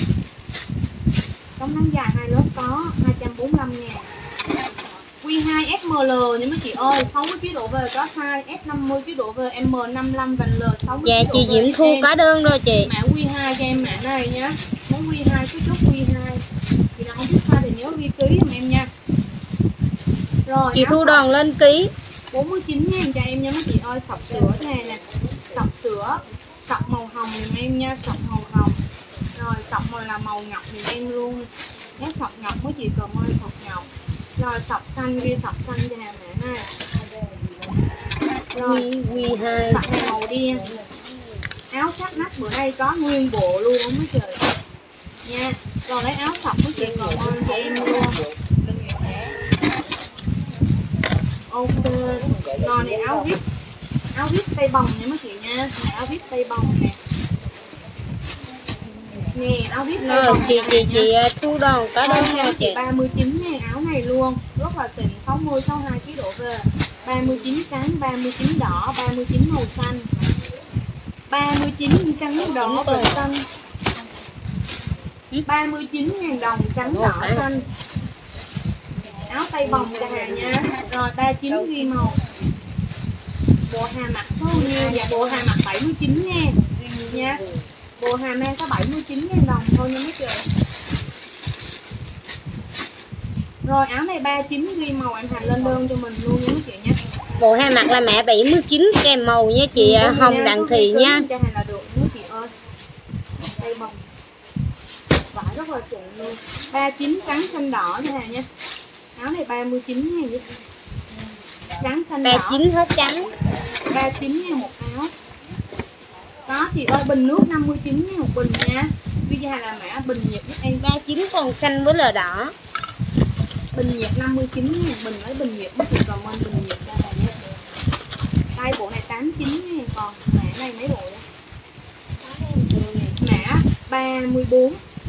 Tấm nắng dài hai lớp có hai trăm bốn mươi lăm ngàn. Q hai S M L nha mấy chị ơi, sáu mươi ký độ về có size, S năm mươi ký độ về M năm mươi lăm và L sáu mươi. Dạ chị Diễm Thu có đơn rồi chị. Mã Q hai cho em mã này nhá. Muốn Q hai cứ chốt Q hai. Chị nào không biết size thì nhớ ghi ký giùm em nha. Rồi Chị Thu Đoàn lên ký bốn mươi chín ngàn cho em nha mấy chị ơi. Sọc sữa này nè, sọc sữa, sọc màu hồng giùm em nha, sọc màu hồng. Rồi sọc này là màu ngọc giùm em luôn. Cái sọc ngọc mấy chị cần ơi, sọc ngọc. Rồi sọc xanh ghi sọc xanh cho Hà mẹ này. Rồi Q hai. sọc này màu đen. Áo sắc nách bữa nay có nguyên bộ luôn mấy trời nha. Còn lấy áo sọc mấy chị còn ơn cho em luôn. Ok. Rồi này áo rip. Áo vip tay bồng nha mấy chị nha. Này áo vip tay bồng nè. Nè áo vip tay Rồi bồng chị này chị nha. chị thu đòn có đơn Áo nha chị. ba mươi chín ngàn áo này luôn. Rất là xịn, sáu mươi sáu mươi hai ký độ về. ba mươi chín trắng, ba mươi chín đỏ, ba mươi chín màu xanh. ba mươi chín trắng đỏ và xanh. ba mươi chín ngàn đồng trắng đỏ xanh. Áo tay bồng cho Hà nha. Rồi ba mươi chín ghi màu. Bộ Hà mặc số nhiêu? Dạ bộ Hà mặc bảy mươi chín nha. Nha. Bộ Hà mang có bảy mươi chín ngàn đồng thôi nha mấy chị. Rồi áo này ba mươi chín ghi màu em Hà lên đơn cho mình luôn nha mấy chị nha. Bộ hai mặt là mẹ bảy mươi chín kèm màu nha chị. Ừ, Hồng Đặng Thị nha. Cho Hà là được mấy chị ơi. Tay bồng. Vải rất là xịn luôn. ba mươi chín trắng xanh đỏ cho Hà nha. Áo này ba mươi chín ngàn. Trắng xanh đỏ. ba mươi chín hết trắng. ba mươi chín ngàn một áo. Đó chị ơi, bình nước năm mươi chín ngàn một bình nha. Bây giờ là mã bình nhiệt giúp em. ba mươi chín còn xanh với lờ đỏ. Bình nhiệt năm mươi chín ngàn bình, lấy bình nhiệt mất rồi comment bình nhiệt ra này nha. Đây bộ này tám mươi chín ngàn, còn mã này mấy bộ đây? Mã ba mươi bốn.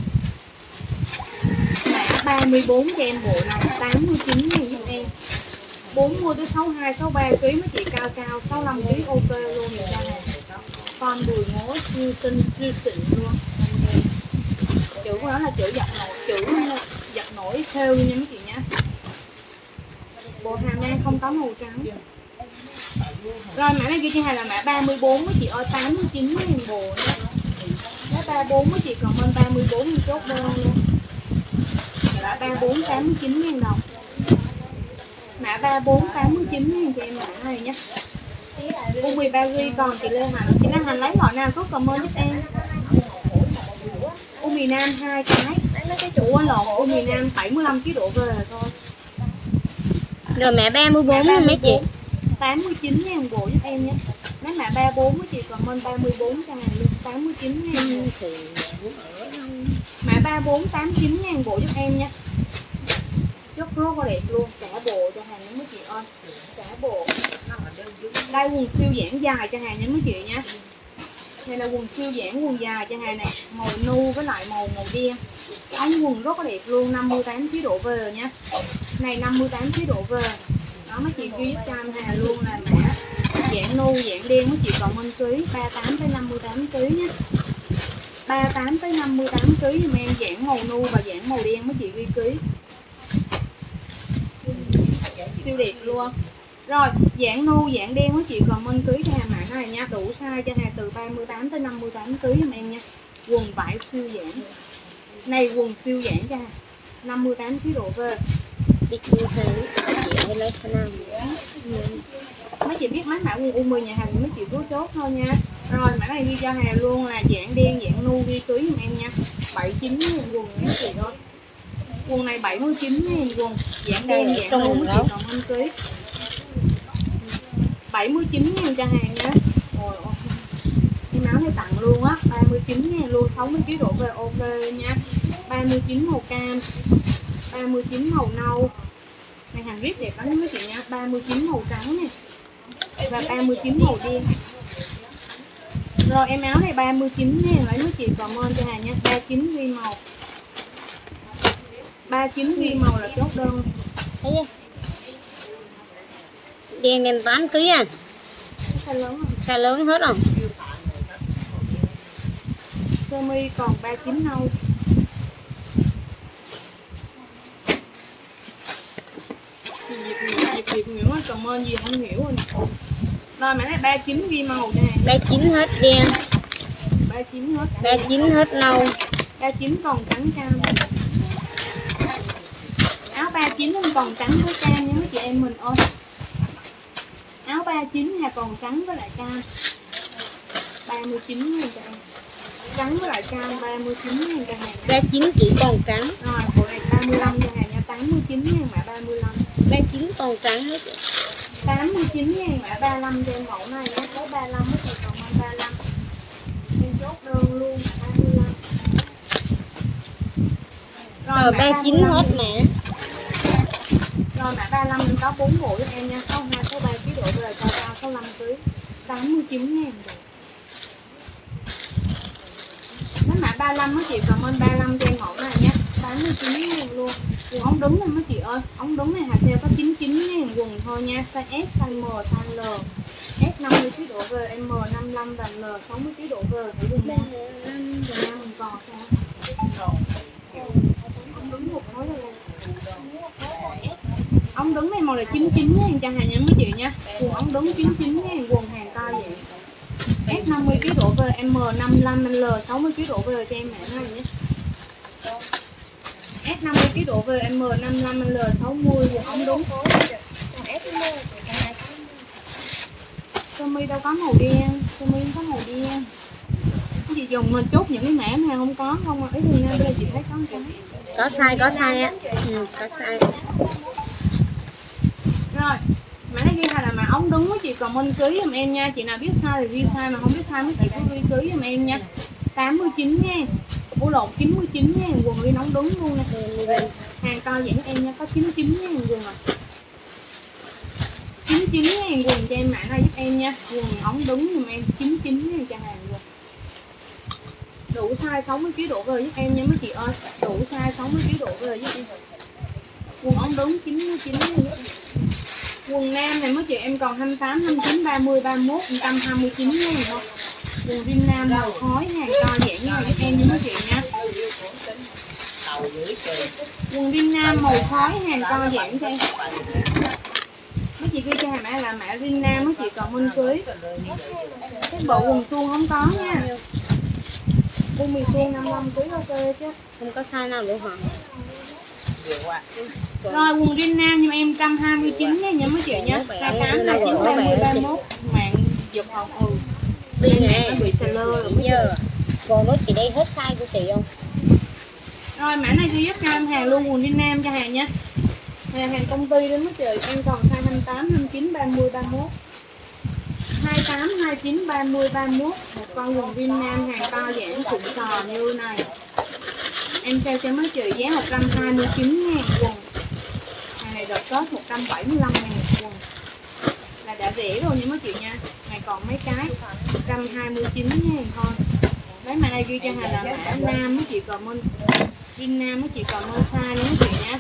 Mã ba mươi bốn cho em bộ này tám mươi chín ngàn giúp em. bốn mươi tới sáu mươi hai, sáu mươi ba ký mấy chị cao cao, sáu mươi lăm ký ok luôn người ta này. Con đùi ngố siêu xinh siêu xịn luôn. Chữ của nó là chữ giặt nổi, chữ giặt nổi theo nha mấy chị nhé. Bộ Hà Nam không có màu trắng. Rồi mã này ghi cho Hà là mã ba mươi bốn mấy chị ơi, tám mươi chín ngàn bộ nhé. Mã ba mươi bốn mấy chị comment ba mươi bốn thì chốt đơn luôn. Mã ba mươi bốn tám mươi chín ngàn đồng. Mã ba mươi bốn tám mươi chín ngàn cho em mã này nhé. U mười ba ghi còn chị Lê Hạnh. Chị Lê Hạnh lấy loại nào có comment giúp em. U mì Nam hai cái. Ủa lộn, U mì Nam bảy mươi lăm ký độ về thôi. Rồi mẹ ba mươi bốn nha mấy chị. tám mươi chín ngàn bộ giúp em nhé. Mấy mã ba mươi bốn mấy chị comment ba mươi bốn cho hàng luôn, tám mươi chín ngàn. Mã ba mươi bốn tám mươi chín ngàn bộ giúp em nha. Rất rất là đẹp luôn, cả bộ cho hàng những mấy chị ơi. Cả bộ. Đây quần siêu giãn dài cho hàng những mấy chị nha. Đây là quần siêu giãn quần dài cho hàng này, màu nu với lại màu màu đen. Ống quần rất là đẹp luôn, năm mươi tám ký độ về nha. Này năm mươi tám ký độ về. Đó mấy chị ghi giúp cho em Hà luôn là mã dạng nu dạng đen mấy chị comment ký ba mươi tám tới năm mươi tám ký nhé. ba mươi tám tới năm mươi tám ký giùm em, dạng màu nu và dạng màu đen mấy chị ghi ký. Siêu đẹp luôn. Rồi, dạng nu, dạng đen mấy chị comment ký cho hàng mã này nha, đủ size cho hàng từ ba mươi tám tới năm mươi tám ký giùm em nha. Quần vải siêu giãn. Này quần siêu giãn cho hàng năm mươi tám ký độ về. Đi kia thôi, chị lấy cái nào mấy chị biết mấy mã quần u mười nhà hàng mấy chị cứ chốt thôi nha. Rồi mã này ghi cho hàng luôn là dạng đen dạng nu ghi ký giùm em nha. bảy mươi chín ngàn quần mấy chị ơi. Quần này bảy mươi chín ngàn quần, dạng đen dạng nu mấy chị còn anh ký. bảy mươi chín ngàn cho hàng nha. Rồi cái áo này tặng luôn á, ba mươi chín ngàn luôn, sáu mươi ký độ về ok nha. ba mươi chín màu cam, ba mươi chín màu nâu. Này hàng ghép đẹp lắm mấy chị nha, ba mươi chín màu trắng nè. Và ba mươi chín màu đen. Rồi em áo này ba mươi chín ngàn, lấy mấy chị comment cho hàng nha, ba mươi chín ghi màu. ba mươi chín ghi màu là chốt đơn. đen đen tám ký à. Size lớn không? Size lớn hết rồi. Sơ mi còn ba mươi chín nâu. Dịp dịp Nguyễn ơi, comment gì không hiểu rồi. Rồi mã này ba mươi chín ghi màu nè. ba mươi chín hết đen. ba mươi chín hết. ba mươi chín hết nâu. ba mươi chín còn trắng cam. Áo ba mươi chín không còn trắng với cam nha mấy chị em mình ơi. Áo ba mươi chín là còn trắng với lại cam. ba mươi chín ngàn cho em. Trắng với lại cam ba mươi chín ngàn cho hàng. ba mươi chín chỉ còn trắng. Rồi bộ này ba mươi lăm cho hàng nha, tám mươi chín ngàn mã ba mươi lăm. ba mươi chín còn trắng hết. tám mươi chín ngàn mã ba mươi lăm cho em mẫu này nhé, số ba mươi lăm mới còn mang ba mươi lăm. Em chốt đơn luôn ba mươi lăm. Rồi ba mươi chín hết mẹ. Rồi mã ba mươi lăm mình có bốn bộ giúp em nha, sáu mươi hai, sáu mươi ba ký độ rồi cao cao sáu mươi lăm ký. tám mươi chín ngàn. Mấy mã ba mươi lăm á chị, cảm ơn ba mươi lăm cho em mẫu này nhé. tám mươi chín ngàn luôn. Quần ống đứng này mấy chị ơi. Ống đứng này Hà sale có chín mươi chín ngàn quần thôi nha. Size S, size M, size L. S năm mươi ký độ về, M năm mươi lăm và L sáu mươi ký độ về. Thử quần nam. Quần nam mình còn sao? Ống đứng một khối rồi. Ống đứng này màu là chín mươi chín ngàn cho Hà nha mấy chị nha. Quần ống đứng chín mươi chín ngàn, quần hàng to vậy. S năm mươi ký độ về, M năm mươi lăm, L sáu mươi ký độ về cho em mẹ này nhé. S năm mươi ký độ về, M năm mươi lăm, L sáu mươi, quần ống đúng. Sơ mi đâu có màu đen, sơ mi không có màu đen. Cái gì dùng mình chốt những cái mã mà không có không mà ý thì nên đây chị thấy có cái. Có size, có size á. Ừ, có size. Rồi, mã này ghi là mã ống đứng với chị comment ký giùm em nha. Chị nào biết size thì ghi size, mà không biết size mấy chị cứ ghi ký giùm em nha. tám mươi chín ngàn. Ủa lộn chín mươi chín ngàn quần đi nóng đứng luôn nè. Hàng to vậy em nha, có chín mươi chín ngàn quần à. chín mươi chín ngàn quần cho em mã này giúp em nha. Quần ống đứng giùm em chín mươi chín ngàn cho hàng quần. Đủ size sáu mươi ký độ về giúp em nha mấy chị ơi. Đủ size sáu mươi ký độ về giúp em. Quần ống đứng chín mươi chín ngàn giúp em. Quần nam này mấy chị em còn hai mươi tám, hai mươi chín, ba mươi, ba mươi mốt, một trăm hai mươi chín ngàn thôi. Quần rim nam màu khói hàng to dễ nha giúp em nha mấy chị nha. Quần rim nam màu khói hàng to dễ cho em. Mấy chị ghi cho hàng mã là mã rim nam mấy chị còn minh cưới. Cái bộ quần suông không có nha. Quần mì suông năm mươi lăm ký ok chứ. Không có size nào luôn hả? Rồi quần rim nam nhưng em một trăm hai mươi chín nha nha mấy chị nha. hai mươi tám, hai mươi chín, ba mươi, ba mươi mốt. Mạng giùm hồng ừ. Đi nè. Nó bị xà lơ rồi. Giờ còn nói chị đây hết size của chị không? Rồi mã này ghi giúp cho em hàng luôn quần rim nam cho hàng nha. Này hàng công ty đến mấy chị, em còn size hai mươi tám, hai mươi chín, ba mươi, ba mươi mốt. hai mươi tám, hai mươi chín, ba mươi, ba mươi mốt. Một con quần rim nam hàng to giãn xịn sò như này. Em sale cho mấy chị giá một trăm hai mươi chín ngàn quần. Hàng này đợt Tết một trăm bảy mươi lăm ngàn quần. Là đã rẻ rồi nha mấy chị nha. Này còn mấy cái một trăm hai mươi chín ngàn thôi. Đấy mà này ghi cho hàng là mã nam mấy chị comment. Rim nam mấy chị comment size nha mấy chị nha.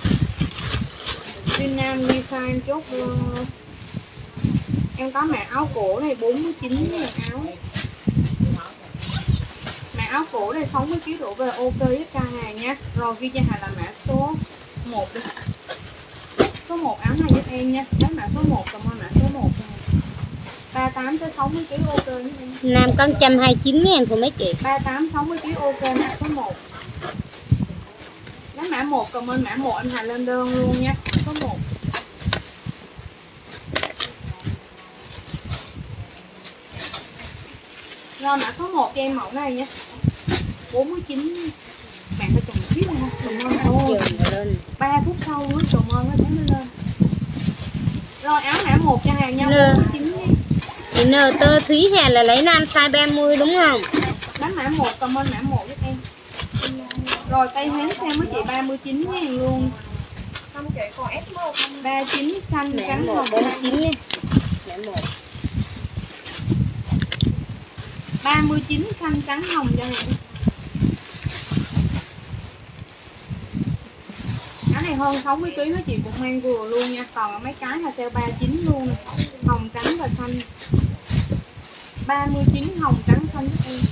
Rim nam ghi size em chốt luôn. Em có mã áo cổ này bốn mươi chín ngàn áo. Mã áo cổ này sáu mươi ký độ về ok với ca hàng nha. Rồi ghi cho hàng là mã số một đi. Số một áo này giúp em nha. Đấy mã số một, cảm ơn mã số một. ba mươi tám tới sáu mươi ký ok với em. Nam có một trăm hai mươi chín ngàn thôi mấy chị. ba mươi tám sáu mươi ký ok mã số một. Lấy mã một, cảm ơn mã một em Hà lên đơn luôn nha. Số một. Rồi mã số một cho em mẫu này nha. bốn mươi chín. Bạn phải chồng tiếp nha. Cảm ơn thôi. ba phút sau mới cảm ơn nó thấy nó lên. Rồi áo mã một cho hàng nha. bốn mươi chín nha. Chị N tơ Thúy Hà là lấy nam size ba mươi đúng không? Lấy mã một, cảm ơn mã một giúp em. Rồi tay hến xem với chị ba mươi chín ngàn luôn. Không chị còn S một ba mươi chín xanh trắng hồng bốn mươi chín nha. Mã một. ba mươi chín xanh trắng hồng cho hàng. Cái này hơn sáu mươi ký với chị cũng mang vừa luôn nha. Còn mấy cái là sale ba mươi chín luôn. Hồng trắng và xanh. ba mươi chín hồng trắng xanh giúp em.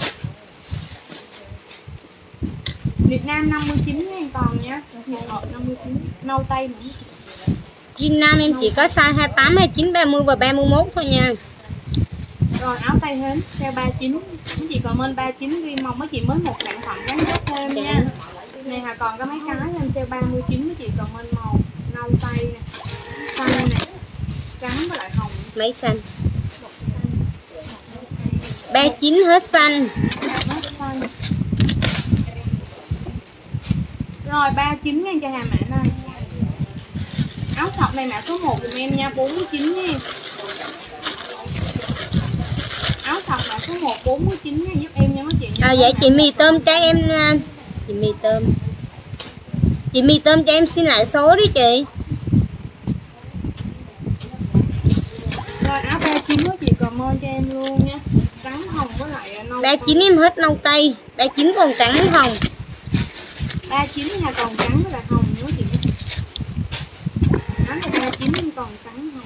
Việt Nam năm mươi chín ngàn còn nha. Một hộp năm mươi chín. Nâu tay nữa. Jean nam em chỉ có size hai mươi tám, hai mươi chín, ba mươi và ba mươi mốt thôi nha. Rồi áo tay hến sale ba mươi chín. Mấy chị comment ba mươi chín riêng mong mấy chị mới một sản phẩm gắn kết thêm nha. Này Hà còn có mấy cái em sale ba mươi chín mấy chị comment màu nâu tay nè, xanh nè, trắng với lại hồng. Mấy xanh? ba mươi chín hết xanh. Hết xanh. Rồi ba mươi chín ngàn cho Hà mã này. Áo sọc này mã số một dùm em nha, bốn mươi chín ngàn. Áo sọc mã số một bốn mươi chín ngàn giúp em nha mấy chị nha. À vậy chị mì tôm cho em. Chị mì tôm. Chị mì tôm cho em xin lại số đi chị. Rồi áo ba mươi chín với chị còn comment cho em luôn nha. Trắng hồng với lại nâu. ba chín em hết nâu tây, ba chín còn trắng với hồng. ba chín là còn trắng với lại hồng nữa chị. Đó là ba chín em còn trắng hồng.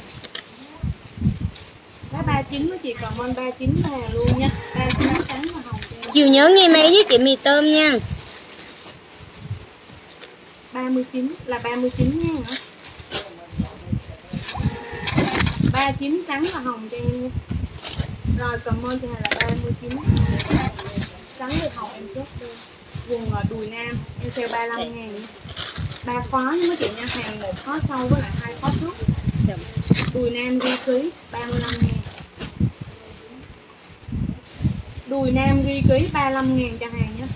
Đó ba chín nó chị comment ba chín về luôn nha. ba chín trắng và hồng. Chiều nhớ nghe máy với chị mì tôm nha. ba mươi chín là ba mươi chín nha hả? ba mươi chín trắng và hồng cho em nha. Rồi comment cho này là ba mươi chín. Trắng với hồng em chốt luôn. Quần đùi nam em sale ba mươi lăm ngàn. Ba khóa với mấy chị nha, hàng một khóa sau với lại hai khóa trước. Đùi nam ghi ký ba mươi lăm ngàn. Đùi nam ghi ký ba mươi lăm ngàn cho hàng nhé.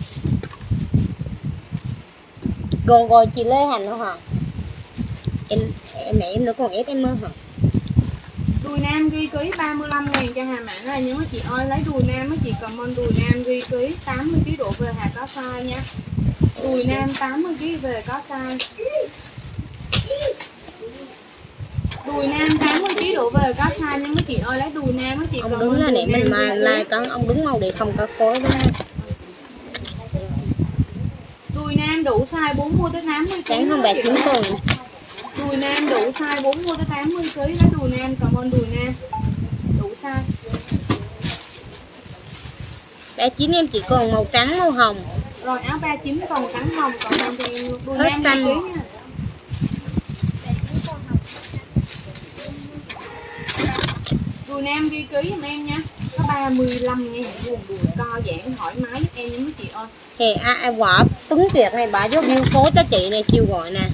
Còn rồi chị Lê Hành đâu hả? Em em nãy em nữa còn ép em mơ hả? Đùi nam ghi ký ba mươi lăm ngàn cho hàng bạn là những mấy chị ơi lấy đùi nam mấy chị comment đùi nam ghi ký tám mươi ký độ về hàng có size nha. Đùi nam tám mươi ký về có size. Đùi nam tám mươi ký độ về có size nha mấy chị ơi lấy đùi nam mấy chị ông đứng là để mình mà like con ông đứng màu để không có khối đó. Đùi nam đủ size bốn mươi tới tám mươi ký. Trắng không bạc chín còn. Đùi nam đủ size bốn mươi tới tám mươi ký lấy đùi nam comment đùi nam đủ size. ba chín em chỉ còn màu trắng màu hồng. Rồi áo ba chín còn trắng hồng còn em cho em đùi hết nam xanh ký nha. Đùi nam ghi ký giùm em nha. Có ba mươi lăm ngàn quần đùi co giãn thoải mái giúp em nha mấy chị ơi. Hè ai à, quả túng tiệc này bà vô bill số cho chị này chiều gọi nè.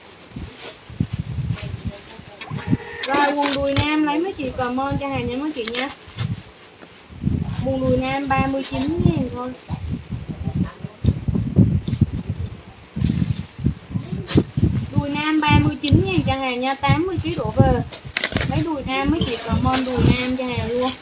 Rồi quần đùi nam lấy mấy chị comment cho hàng nha mấy chị nha. Quần đùi nam ba mươi chín ngàn thôi. Đùi nam ba mươi chín ngàn cho hàng nha, tám mươi ký độ về. Lấy đùi nam mấy chị comment đùi nam cho hàng luôn.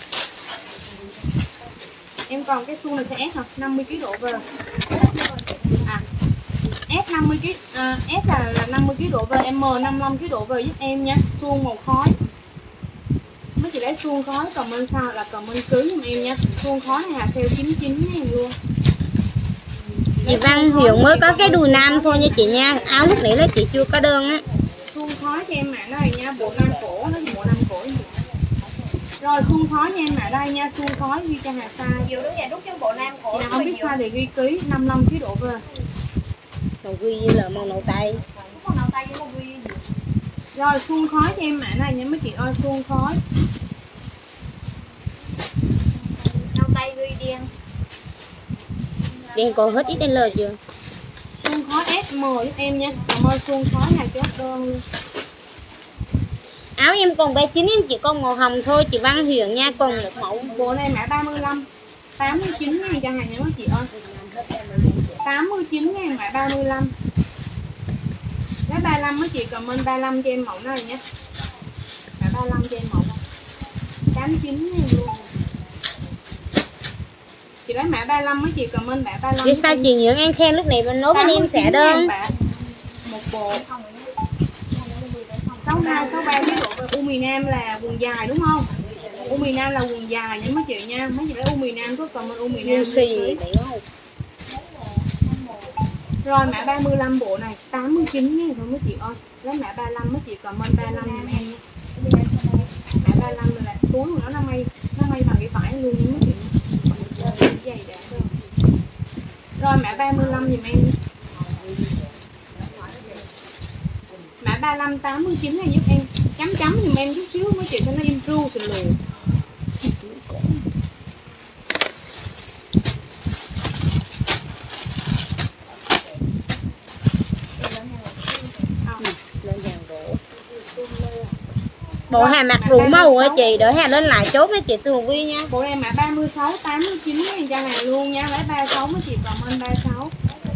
Em còn cái suông này sẽ ép hả? năm mươi ký độ về. À. S năm mươi ký à, S là, là năm mươi ký độ về, M năm mươi lăm ký độ về giúp em nha. Suông màu khói. Mấy chị lấy suông khói comment sao là comment cưới giùm em nha. Suông khói này là sale chín mươi chín ngàn luôn. Chị Văn Huyền mới có cái đùi nam thôi nha chị nha. Áo lúc nãy là chị chưa có đơn á. Suông khói cho em mã này nha, bộ nam cổ nó bộ nam cổ. Rồi suông khói nha em mã đây nha, suông khói ghi cho Hà size. Nhiều đứa nhà đút cho bộ nam cổ. Chị nào không biết size thì ghi ký năm mươi lăm ký độ về. Màu ghi như là màu nâu tay. Còn nào tay với màu ghi. Rồi suông khói cho em mã này nha mấy chị ơi, suông khói. Nào tay ghi đen. Đen còn hết ít L chưa? Suông khói S M giúp em nha. Cảm ơn suông khói này chốt đơn luôn. Áo em còn ba chín em chỉ còn màu hồng thôi chị Văn Huyền nha, còn một mẫu. Bộ này mã ba mươi lăm, tám mươi chín ngàn cho hàng nha mấy chị ơi. tám mươi chín ngàn mã ba mươi lăm. Lấy ba mươi lăm mấy chị comment ba mươi lăm cho em mẫu này nhé. Mã ba mươi lăm cho em mẫu này. tám mươi chín ngàn luôn. Chị lấy mã ba mươi lăm mấy chị comment mã ba mươi lăm. Vì sao chị Nhưỡng An khen lúc này mình nói bên em sẽ đơn. Một bộ sáu hai sáu ba cái độ U miền Nam là quần dài đúng không? U miền Nam là quần dài nha mấy chị nha. Mấy chị lấy U miền Nam có comment U miền Nam. Xì đấy không? Rồi mã ba mươi lăm bộ này tám mươi chín ngàn thôi mấy chị ơi. Lấy mã ba mươi lăm mấy chị comment ba mươi lăm giùm em nha. Mã ba mươi lăm là túi của nó nó may nó may bằng cái vải luôn nha mấy chị nha. Dày đã rồi. Rồi mã ba mươi lăm giùm em nha. Mã ba mươi lăm tám mươi chín ngàn giúp em. Chấm chấm giùm em chút xíu mấy chị cho nó improve sự lùi. Bộ hàng mặc đủ màu á chị, đỡ hàng lên lại chốt với chị Tường Vi nha. Bộ này mã ba mươi sáu tám mươi chín ngàn cho hàng luôn nha. Lấy ba mươi sáu mấy chị comment ba mươi sáu.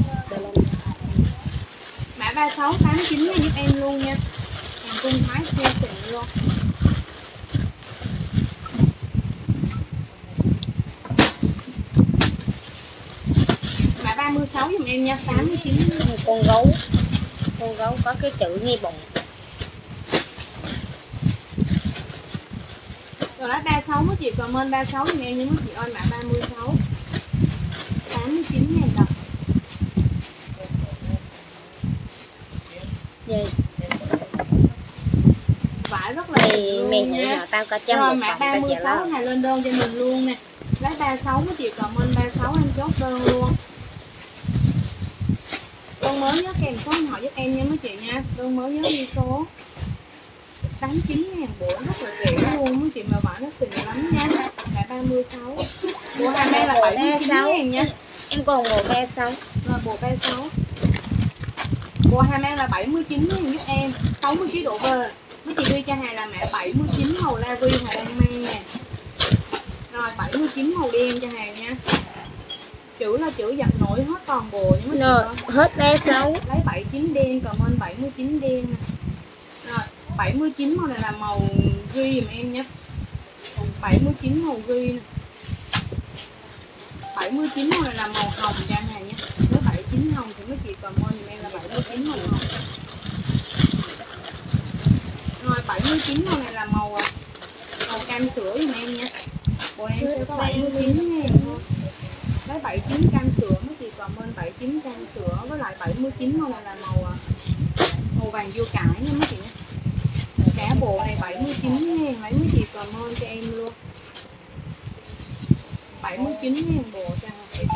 Mã ba mươi sáu tám mươi chín ngàn giúp em luôn nha. Hàng cung thái siêu xịn luôn. Mã ba mươi sáu giùm em nha, tám mươi chín. Con gấu. Con gấu có cái chữ nghi bụng. Rồi lá ba mươi sáu mấy chị comment ba mươi sáu thì em nhớ mấy chị ơi, mã ba mươi sáu. tám mươi chín ngàn đồng. Vậy Vải rất là thì đẹp mày luôn nghĩ nha. là tao có trăm Rồi một mã phòng ba tao mươi chịu sáu lâu. này lên đơn cho mình luôn nè. Lá ba mươi sáu mấy chị comment ba mươi sáu em chốt đơn luôn. Đơn mới nhớ kèm số điện thoại giúp em nha mấy chị nha. Đơn mới nhớ ghi số. tám mươi chín ngàn bộ rất là rẻ luôn mấy chị, mà vải nó xịn lắm nha. Mã ba mươi sáu. Bộ hàng đây là bảy mươi chín ngàn nha. Em còn bộ ba mươi sáu. Rồi bộ ba mươi sáu. Bộ hàng đang là bảy mươi chín ngàn giúp em, sáu mươi ký độ về. Mấy chị ghi cho hàng là mã bảy mươi chín màu la vi hàng đang mang nè. Rồi bảy mươi chín màu đen cho hàng nha. Chữ là chữ giặt nổi hết toàn bộ nha mấy chị Rồi, ơi. hết ba mươi sáu. Lấy bảy mươi chín đen, comment bảy mươi chín đen nè. Rồi bảy mươi chín màu này là màu ghi giùm em nhé. bảy mươi chín màu ghi nè. bảy mươi chín màu này là màu hồng cho hàng nhé. Nếu bảy mươi chín hồng thì mấy chị comment giùm em là bảy mươi chín màu hồng. Rồi bảy mươi chín màu này là màu màu cam sữa giùm em nha. Bộ em sẽ có bảy mươi chín ngàn thôi. Lấy bảy mươi chín cam sữa mấy chị comment bảy mươi chín cam sữa, với lại bảy mươi chín màu này là màu màu vàng dưa cải nha mấy chị nha. Cả bộ này bảy mươi chín ngàn, lấy mấy chị comment cho em luôn. bảy mươi chín ngàn bộ cho em.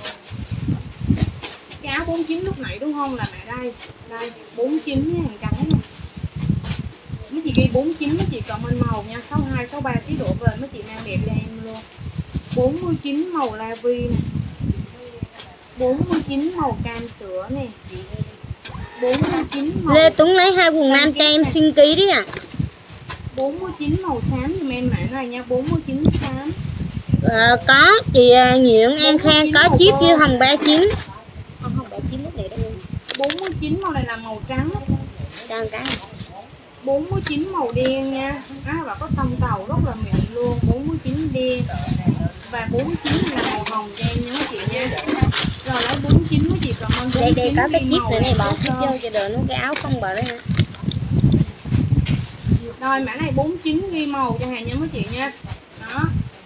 Cái áo bốn mươi chín lúc nãy đúng không, là mẹ đây. Đây bốn mươi chín ngàn cái này. Mấy chị ghi bốn mươi chín mấy chị comment màu nha, sáu mươi hai, sáu mươi ba ký độ về mấy chị mang đẹp cho em luôn. bốn mươi chín màu la vi nè. bốn mươi chín màu cam sữa nè. bốn mươi chín màu Lê Tuấn lấy hai quần nam cho em xin ký đi ạ. À. bốn mươi chín màu xám giùm em mã này nha, bốn mươi chín xám. Ờ, có chị Nguyễn An Khang có chip với hồng ba mươi chín. Không, hồng ba mươi chín lúc này đâu. bốn mươi chín màu này là màu trắng. Trăng cái. bốn mươi chín màu đen nha. Á, và có tông tàu rất là mịn luôn. bốn mươi chín đen. Và bốn mươi chín là màu hồng cho em nhớ chị nha. Rồi lấy bốn mươi chín mấy chị comment. Đây đây có cái chip nữa này, bỏ cái vô cho đỡ nó cái áo không bỏ đấy. Rồi mã này bốn mươi chín ghi màu cho hàng nha mấy chị nha. Đó.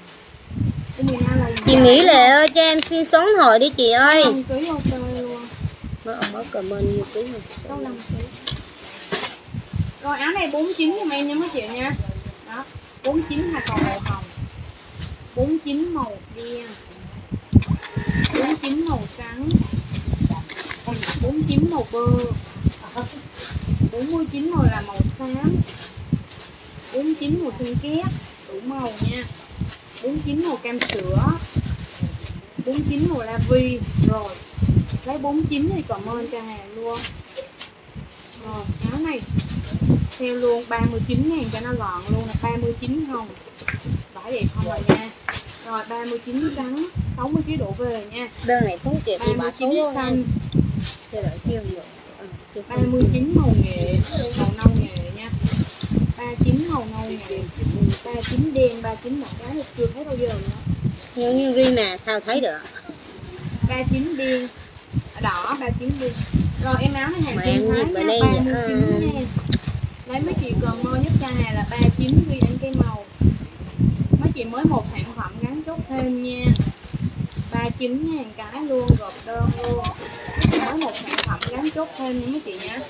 Chị Mỹ Lệ ơi cho em xin số điện thoại đi chị ơi. Không ký ok luôn. Mới ông mới comment nhiều ký rồi. sáu mươi lăm ký. Rồi áo này bốn mươi chín giùm em nha mấy chị nha. Đó. bốn mươi chín hai còn màu hồng. bốn mươi chín màu đen. bốn mươi chín màu trắng. bốn mươi chín màu bơ. bốn mươi chín màu là màu xám. bốn mươi chín màu xanh két, đủ màu nha. bốn mươi chín màu cam sữa. bốn mươi chín màu la vi. Rồi lấy bốn mươi chín thì comment cho hàng luôn. Rồi áo này sale luôn ba mươi chín ngàn cho nó gọn luôn, là ba mươi chín hồng. Vải đẹp không rồi nha. Rồi ba mươi chín trắng, sáu mươi ký độ về nha. Đơn này không kịp thì ba bỏ mươi số chín vô xanh. cho đỡ kêu nhiều. ba mươi chín màu nghệ, màu nâu nghệ nha. ba mươi chín màu nâu nghệ. ba mươi chín đen, ba mươi chín màu cái chưa thấy bao giờ nữa. Nhưng như riêng mà thao thấy được. ba mươi chín đen, đỏ ba mươi chín đen. Rồi em áo này hàng Mà Kim em Thái nhìn nha, ở đây ba mươi chín vậy, nha. Lấy mấy chị cần mơ giúp cho hàng là ba mươi chín ghi anh cây màu. Mấy chị mới một sản phẩm gắn chốt thêm nha. ba mươi chín ngàn cái luôn, gộp đơn luôn. Mới một sản phẩm gắn chốt thêm nha mấy chị nha.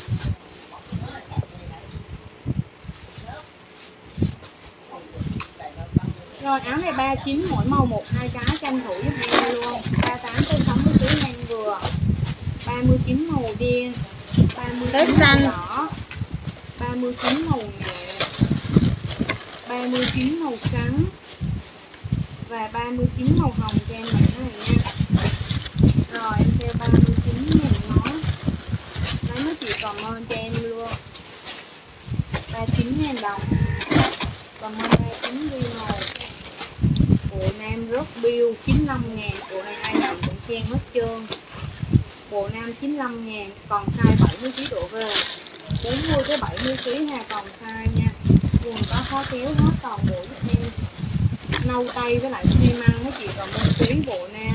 Rồi áo này ba mươi chín mỗi màu một hai cái, tranh thủ giúp em luôn. ba mươi tám tới sáu mươi ký ngang vừa. ba mươi chín màu đen, ba mươi chín màu đỏ, ba mươi chín màu nghệ, ba mươi chín màu trắng và ba mươi chín màu hồng cho em mã này nha. Rồi em theo ba mươi chín ngàn nói. Lấy mấy chị comment cho em luôn. ba mươi chín ngàn đồng. Comment ba mươi chín ghi màu. Bộ nam rất bill chín mươi lăm ngàn. Bộ này ai nhận cũng chen hết trơn. Bộ nam chín mươi lăm ngàn. Còn size bảy mươi ký độ về. bốn mươi tới bảy mươi ký ha, còn size nha. Quần có khó kéo hết toàn bộ giúp em. Nâu tay với lại xi măng mấy chị còn bên ký bộ nam.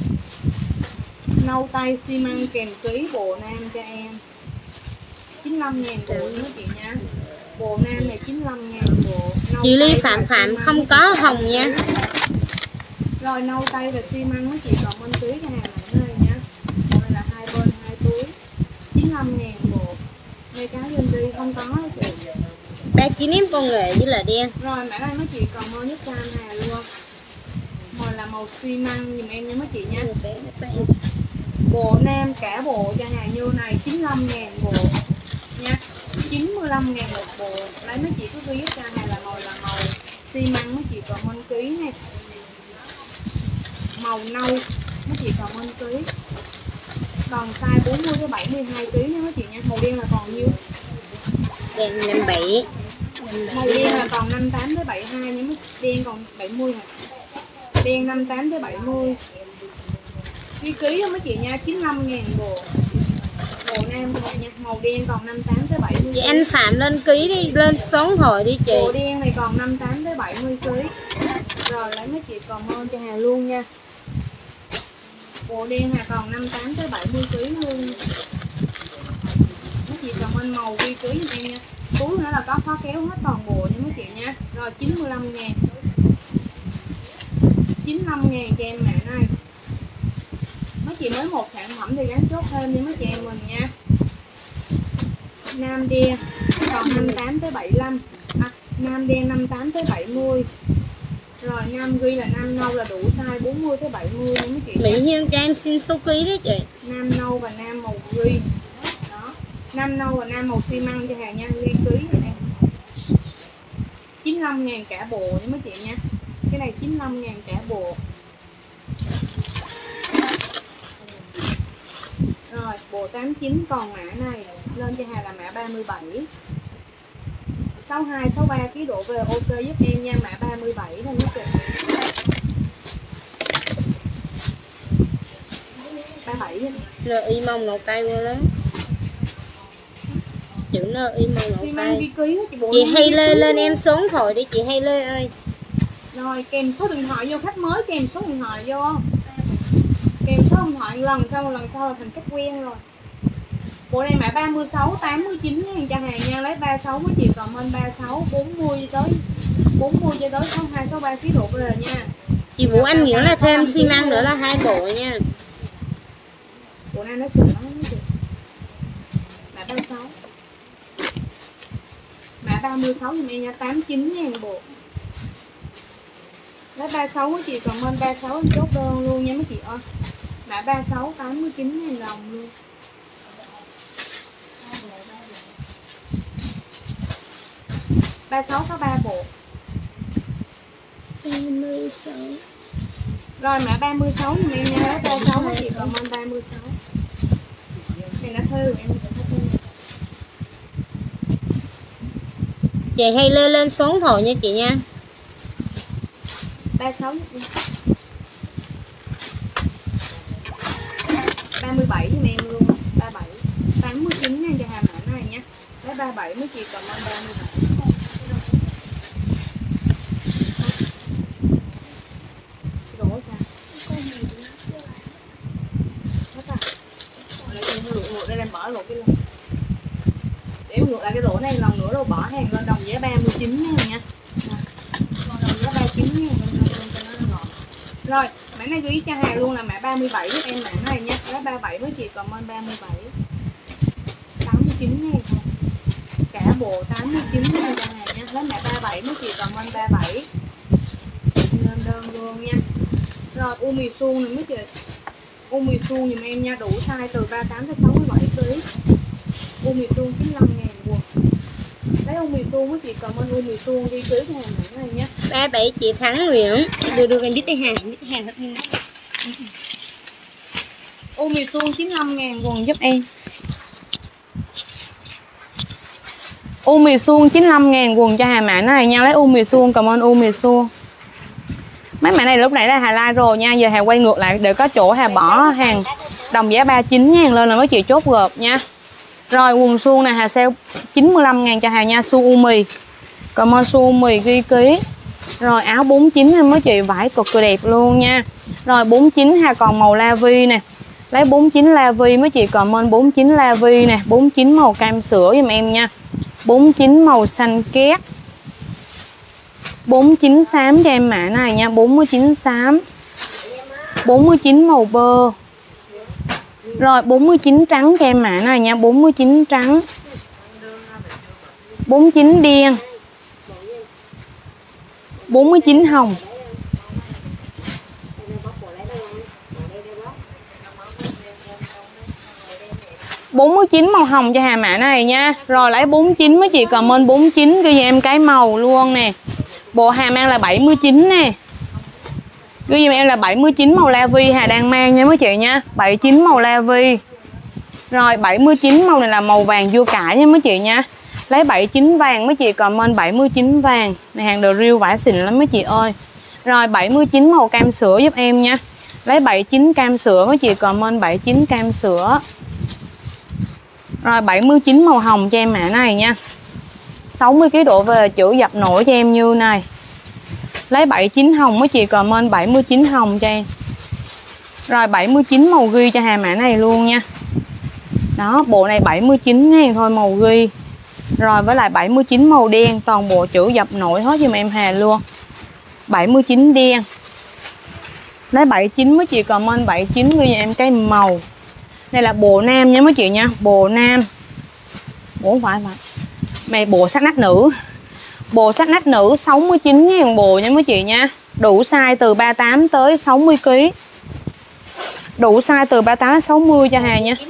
Nâu tay xi măng kèm ký bộ nam cho em. chín mươi lăm ngàn bộ nha mấy chị nha. Bộ nam này chín mươi lăm ngàn bộ. Nâu Chị Ly tay Phạm và Phạm xi măng không mấy có chị hồng nha. Rồi nâu tay và xi măng mấy chị comment ký cho hàng này này nha. Đây là hai bên hai túi chín mươi lăm ngàn bộ. Đây cá dân đi không có đó chị. Ba chín em công nghệ với là đen. Rồi mã này mấy chị còn mua nhất cam hà luôn. Màu là màu xi măng dùm em nha mấy chị nha. Bộ nam cả bộ cho hàng như này chín mươi lăm ngàn bộ nha. chín mươi lăm ngàn một bộ. Lấy mấy chị cứ ghi cho hàng là màu là màu xi măng mấy chị còn minh ký này. Màu nâu mấy chị còn minh ký. Còn size bốn mươi tới bảy mươi hai ký nha mấy chị nha. Màu đen là còn nhiêu? Đen năm bảy. Màu đen là còn năm tám tới bảy mươi hai nha mấy đen còn bảy mươi hả? Đen năm tám tới bảy mươi. Ghi ký cho mấy chị nha, chín mươi lăm ngàn bộ. Bộ nam các bạn nha, màu đen còn năm tám tới bảy mươi. Vậy anh Phạm lên ký đi, lên số điện thoại đi chị. Bộ đen này còn năm tám tới bảy mươi ký. Rồi lấy mấy chị còn hơn cho Hà luôn nha. Bộ đen này còn năm tám tới bảy mươi ký luôn. Mấy chị còn bên màu ghi ký cho em nha. Túi nữa là có khóa kéo hết toàn bộ nha mấy chị nha. Rồi chín mươi lăm ngàn. chín mươi lăm ngàn cho em mã này. Mấy chị mới một sản phẩm thì gắn chốt thêm cho mấy chị em mình nha. Nam đen còn năm mươi tám tới bảy mươi lăm. À, nam đen năm mươi tám tới bảy mươi. Rồi nam ghi là nam nâu là đủ size bốn mươi tới bảy mươi nha mấy chị. Mỹ Hiên cho em xin số ký đó chị. Nam nâu và nam màu ghi. Đó. Nam nâu và nam màu xi măng cho hàng nha, ghi ký rồi em. chín mươi lăm ngàn cả bộ nha mấy chị nha. Cái này chín mươi lăm ngàn cả bộ. Rồi, bộ tám mươi chín còn mã này lên cho hàng là mã ba mươi bảy. sáu mươi hai, sáu mươi ba ký độ về ok giúp em nha, mã ba mươi bảy lên mấy chị. ba mươi bảy. Nơ y mông màu tay vô lắm. Chữ nơ y mông Xi màu măng ghi tay. ký chị bộ. Chị Hay Lê lên em số điện thoại đi chị Hay Lê ơi. Rồi kèm số điện thoại vô, khách mới kèm số điện thoại vô. Kèm số điện thoại lần sau lần sau là thành khách quen rồi. Bộ này mã ba mươi sáu tám mươi chín ngàn cho hàng nha, lấy ba mươi sáu mấy chị còn bên ba mươi sáu bốn mươi tới bốn mươi cho tới sáu mươi hai sáu mươi ba ký độ về nha. Chị Vũ Anh Nguyễn là thêm xi măng nữa là hai bộ nha. Bộ này nó sửa lắm mấy chị. Mã ba mươi sáu. Mã ba mươi sáu giùm em nha, tám mươi chín ngàn bộ. Lấy ba mươi sáu mấy chị còn bên ba mươi sáu em chốt đơn luôn nha mấy chị ơi. Mã ba mươi sáu tám mươi chín ngàn đồng luôn. ba mươi sáu có ba bộ. ba mươi sáu. Rồi mã ba mươi sáu giùm em nha, ba mươi sáu mấy chị còn bên ba mươi sáu. Này nó thư em Chị Hay Lê lên số điện thoại nha chị nha. ba mươi sáu ba mươi bảy giùm em luôn, ba mươi bảy tám mươi chín ngàn cho hàng mã này nha. Lấy ba mươi bảy mấy chị còn bên ba mươi bảy. Đổ sao? Hết à? Để em ngược ngược đây, em mở lột cái lần. Để em ngược lại cái rổ này lần nữa rồi bỏ hàng lên đồng giá ba mươi chín ngàn nha. Đồng giá ba mươi chín ngàn lên cho nó gọn. Rồi, mã này ghi cho hàng luôn là mã ba mươi bảy giúp em mã này nha. Lấy ba mươi bảy với chị còn bên ba mươi bảy. tám mươi chín ngàn. Cả bộ tám mươi chín ngàn cho hàng nha. Lấy mã ba mươi bảy với chị còn bên ba mươi bảy. Lên đơn luôn nha. Rồi u mì suông này mấy chị. U mì suông giùm em nha, đủ size từ ba mươi tám tới sáu mươi bảy ký. U mì suông chín mươi lăm ngàn quần. Lấy u mì suông mấy chị cầm ơn u mì suông đi ký cho hàng này nha. ba mươi bảy chị Thắng Nguyễn. Đưa đưa em biết tay hàng, biết hàng hết nha. U mì suông chín mươi lăm ngàn quần giúp em. U mì suông chín mươi lăm ngàn quần cho hàng mã này nha, lấy u mì suông cầm ơn u mì suông. Mấy mã này lúc nãy là Hà like rồi nha, giờ Hà quay ngược lại để có chỗ Hà bỏ hàng đồng giá ba mươi chín ngàn lên là mấy chị chốt gộp nha. Rồi quần suông này Hà sale chín mươi lăm ngàn cho Hà nha, suông u mì. Còn mơ suông u mì ghi ký. Rồi áo bốn mươi chín em mấy chị, vải cực kỳ đẹp luôn nha. Rồi bốn mươi chín Hà còn màu la vi nè. Lấy bốn mươi chín la vi mấy chị còn mên bốn mươi chín la vi nè, bốn mươi chín màu cam sữa giùm em nha. bốn mươi chín màu xanh két. bốn mươi chín xám cho em mã này nha, bốn mươi chín xám. bốn mươi chín màu bơ. Rồi bốn mươi chín trắng cho em mã này nha, bốn mươi chín trắng. bốn mươi chín đen. bốn mươi chín hồng. bốn mươi chín màu hồng cho hàng mã này nha. Rồi lấy bốn mươi chín mấy chị comment bốn mươi chín ghi cho em cái màu luôn nè. Bộ hàng mang là bảy mươi chín nè. Ghi giùm em là bảy mươi chín màu la vi Hà đang mang nha mấy chị nha. bảy mươi chín màu la vi. Rồi bảy mươi chín màu này là màu vàng vua cải nha mấy chị nha. Lấy bảy mươi chín vàng mấy chị comment bảy mươi chín vàng. Này hàng đồ riêu vải xịn lắm mấy chị ơi. Rồi bảy mươi chín màu cam sữa giúp em nha. Lấy bảy mươi chín cam sữa mấy chị comment bảy mươi chín cam sữa. Rồi bảy mươi chín màu hồng cho em mã này nha. sáu mươi ki lô gam độ về chữ dập nổi cho em như này. Lấy bảy mươi chín hồng mấy chị comment bảy mươi chín hồng cho em. Rồi bảy mươi chín màu ghi cho hàng mã này luôn nha. Đó, bộ này bảy mươi chín ngàn thôi màu ghi. Rồi với lại bảy mươi chín màu đen, toàn bộ chữ dập nổi hết giùm em Hà luôn. bảy mươi chín đen. Lấy bảy mươi chín mấy chị comment bảy mươi chín ghi cho em cái màu. Đây là bộ nam nha mấy chị nha, bộ nam. Bộ không phải phải. Mày bộ sắc nách nữ. Bộ sắc nách nữ sáu mươi chín ngàn bộ nha mấy chị nha. Đủ size từ ba mươi tám tới sáu mươi ki lô gam. Đủ size từ ba mươi tám đến sáu mươi cho Hà nha.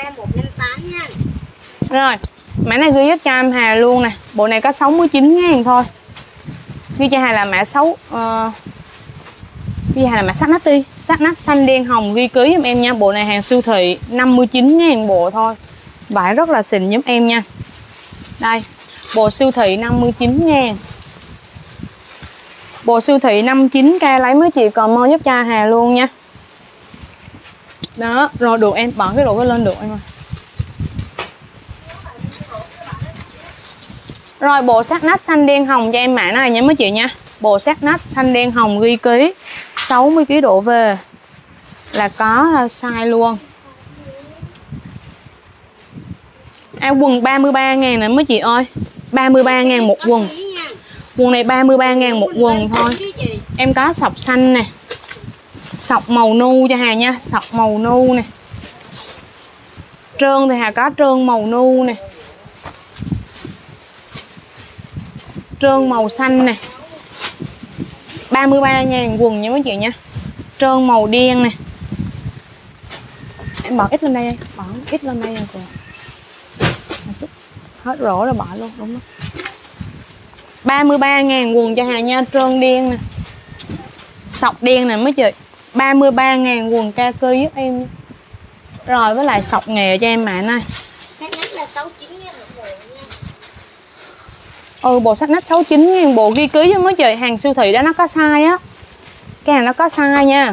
Rồi, mã này ghi giúp cho em Hà luôn nè. Bộ này có sáu mươi chín ngàn thôi. Ghi cho Hà là mã sáu uh, ghi Hà là mã sắc nách đi. Sắc nách xanh đen hồng ghi ký giúp em nha. Bộ này hàng siêu thị năm mươi chín ngàn bộ thôi. Vải rất là xịn giúp em nha. Đây, bộ siêu thị năm mươi chín ngàn. Bộ siêu thị năm mươi chín k lấy mấy chị còn mơ giúp cho Hà luôn nha. Đó, rồi được em bỏ cái đồ cái lên được em ơi. Rồi bộ sắc nách xanh đen hồng cho em mã này nha mấy chị nha. Bộ sắc nách xanh đen hồng ghi ký sáu mươi ki lô gam độ về là có size luôn. À, quần ba mươi ba ngàn nè mấy chị ơi. ba mươi ba ngàn một quần. Quần này ba mươi ba ngàn một quần thôi. Em có sọc xanh nè. Sọc màu nu cho Hà nha. Sọc màu nu nè. Trơn thì Hà có trơn màu nu nè. Trơn màu xanh nè. ba mươi ba ngàn quần nha mấy chị nha. Trơn màu đen nè. Em bỏ ít lên đây. Bỏ ít lên đây rồi. Hết rổ rồi bỏ luôn. Đúng đó. ba mươi ba ngàn quần cho Hà nha. Trơn đen nè. Sọc đen nè mấy chị. ba mươi ba ngàn quần kaki giúp em nha. Rồi với lại sọc nghề cho em mã này. Sắc nách là sáu mươi chín ngàn một bộ nha. Ừ, bộ sắc nách sáu mươi chín ngàn bộ ghi ký cho mấy chị. Hàng siêu thị đó nó có size á. Cái hàng nó có size nha.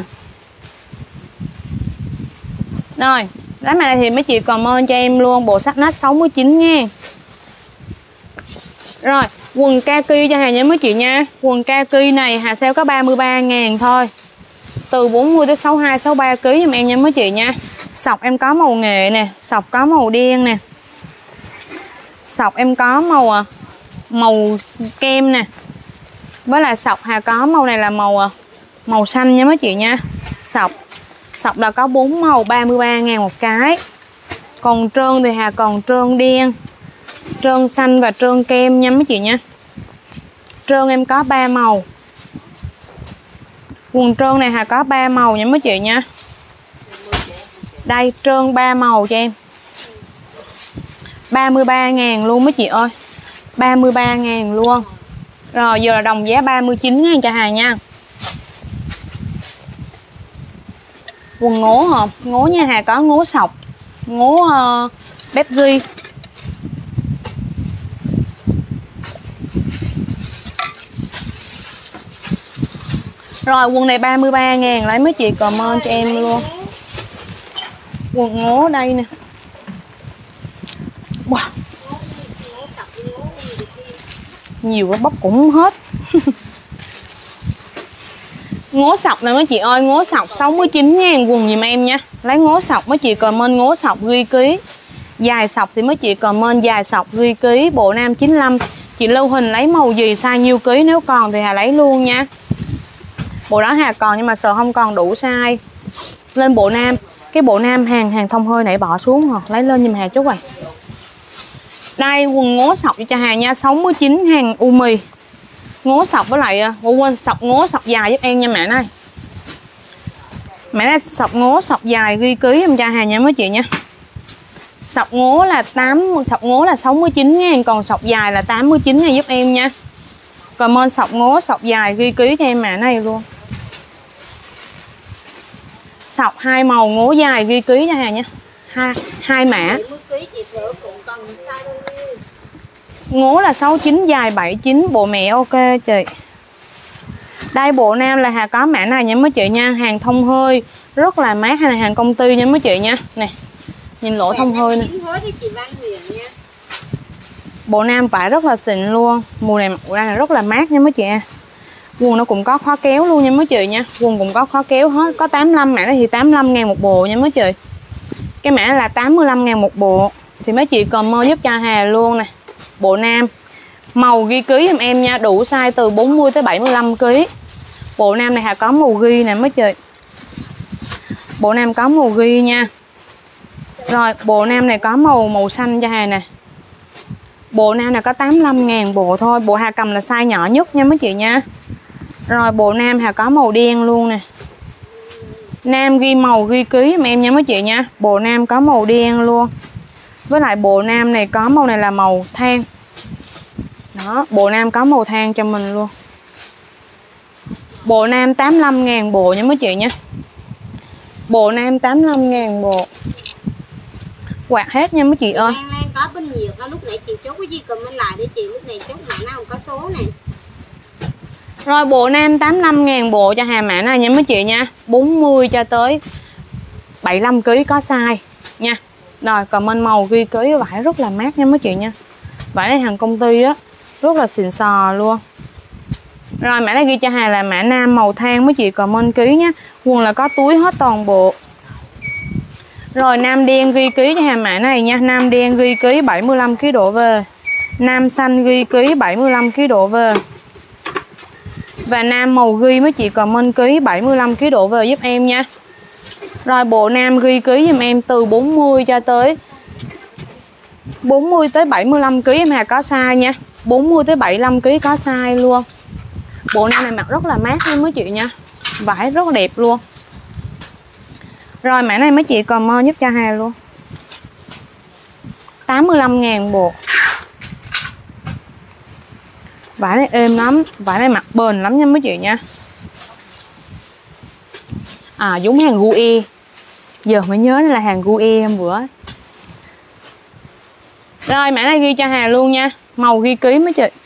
Rồi, cái này thì mấy chị comment cho em luôn. Bộ sắc nách sáu mươi chín ngàn. Rồi, quần kaki cho Hà nha mấy chị nha. Quần kaki này Hà sale có ba mươi ba ngàn thôi. Từ bốn mươi tới sáu mươi hai, sáu mươi ba ki lô gam giùm em nha mấy chị nha. Sọc em có màu nghệ nè. Sọc có màu đen nè. Sọc em có màu màu kem nè. Với lại sọc Hà có màu này là màu màu xanh nha mấy chị nha. Sọc Sọc là có bốn màu ba mươi ba ngàn một cái. Còn trơn thì Hà còn trơn đen, trơn xanh và trơn kem nha mấy chị nha. Trơn em có ba màu. Quần trơn này Hà có ba màu nha mấy chị nha. Đây trơn ba màu cho em. ba mươi ba ngàn luôn mấy chị ơi. ba mươi ba ngàn luôn. Rồi giờ là đồng giá ba mươi chín ngàn cho Hà nha. Quần ngố hả? Ngố nha Hà có ngố sọc. Ngố uh, bếp ghi. Rồi quần này ba mươi ba ngàn. Lấy mấy chị comment cho em luôn. Quần ngố đây nè. Wow. Nhiều quá bóc cũng không hết. Ngố sọc nè mấy chị ơi. Ngố sọc sáu mươi chín ngàn quần giùm em nha. Lấy ngố sọc mấy chị comment ngố sọc ghi ký. Dài sọc thì mấy chị comment dài sọc ghi ký. Bộ nam chín mươi lăm. Chị lưu hình lấy màu gì, size nhiêu ký, nếu còn thì Hà lấy luôn nha. Bộ đó Hà còn nhưng mà sợ không còn đủ size. Lên bộ nam. Cái bộ nam hàng hàng thông hơi nãy bỏ xuống hả? Lấy lên giùm Hà chút rồi. Đây quần ngố sọc cho Hà nha, sáu mươi chín hàng u mì. Ngố sọc với lại quên sọc ngố sọc dài giúp em nha mẹ này. Mẹ này sọc ngố sọc dài ghi ký em cho Hà nha mấy chị nha. Sọc ngố là tám sọc ngố là sáu mươi chín ngàn, còn sọc dài là tám mươi chín ngàn giúp em nha. Comment sọc ngố sọc dài ghi ký cho em mẹ này luôn. Sọc hai màu ngố dài ghi ký cho Hà nha. Hai hai mã. Ngố là sáu mươi chín, dài bảy mươi chín, bộ mẹ ok chị. Đây bộ nam là Hà có mã này nha mấy chị nha, hàng thông hơi rất là mát, hay là hàng công ty nha mấy chị nha. Nè. Nhìn lỗ thông hơi nè. Bộ nam vải rất là xịn luôn. Mùa này mặc ra là rất là mát nha mấy chị. Quần nó cũng có khóa kéo luôn nha mấy chị nha. Quần cũng có khóa kéo hết. Có tám mươi lăm, mã này thì tám mươi lăm ngàn một bộ nha mấy chị. Cái mã là tám mươi lăm ngàn một bộ. Thì mấy chị comment giúp cho Hà luôn nè. Bộ nam. Màu ghi ký giùm em nha. Đủ size từ bốn mươi tới bảy mươi lăm ký. Bộ nam này Hà có màu ghi nè mấy chị. Bộ nam có màu ghi nha. Rồi bộ nam này có màu màu xanh cho Hà nè. Bộ nam này có tám mươi lăm ngàn bộ thôi. Bộ Hà cầm là size nhỏ nhất nha mấy chị nha. Rồi bộ nam Hà có màu đen luôn nè. Nam ghi màu ghi ký giùm em nha mấy chị nha. Bộ nam có màu đen luôn. Với lại bộ nam này có màu này là màu than. Đó, bộ nam có màu than cho mình luôn. Bộ nam tám mươi lăm ngàn bộ nha mấy chị nha. Bộ nam tám mươi lăm ngàn bộ. Quạt hết nha mấy chị ơi. Lan Lan có bên nhiều, có lúc nãy chị chốt cái gì comment lại để chị lúc này chốt mã nào không có số này. Rồi bộ nam tám mươi lăm ngàn bộ cho Hà mã này nha mấy chị nha. bốn mươi cho tới bảy mươi lăm ký có size nha. Rồi comment màu ghi ký, vải rất là mát nha mấy chị nha. Vải này hàng công ty á, rất là xịn sò luôn. Rồi mã này ghi cho Hà là mã nam màu than mấy chị comment ký nhé. Quần là có túi hết toàn bộ. Rồi nam đen ghi ký cho Hà mã này nha. Nam đen ghi ký bảy mươi lăm ký độ về. Nam xanh ghi ký bảy mươi lăm ký độ về. Và nam màu ghi mấy chị comment ký bảy mươi lăm ký độ về giúp em nha. Rồi bộ nam ghi ký giùm em từ bốn mươi cho tới bốn mươi tới bảy mươi lăm ký em Hà có size nha. bốn mươi tới bảy mươi lăm ký có size luôn. Bộ nam này mặc rất là mát luôn mấy chị nha. Vải rất là đẹp luôn. Rồi mã này mấy chị comment giúp cho Hà luôn. tám mươi lăm ngàn bộ. Vải này êm lắm. Vải này mặc bền lắm nha mấy chị nha. À giống hàng Gue. Giờ mới nhớ đây là hàng Gue hôm bữa. Rồi mã này ghi cho Hà luôn nha. Màu ghi ký mấy chị.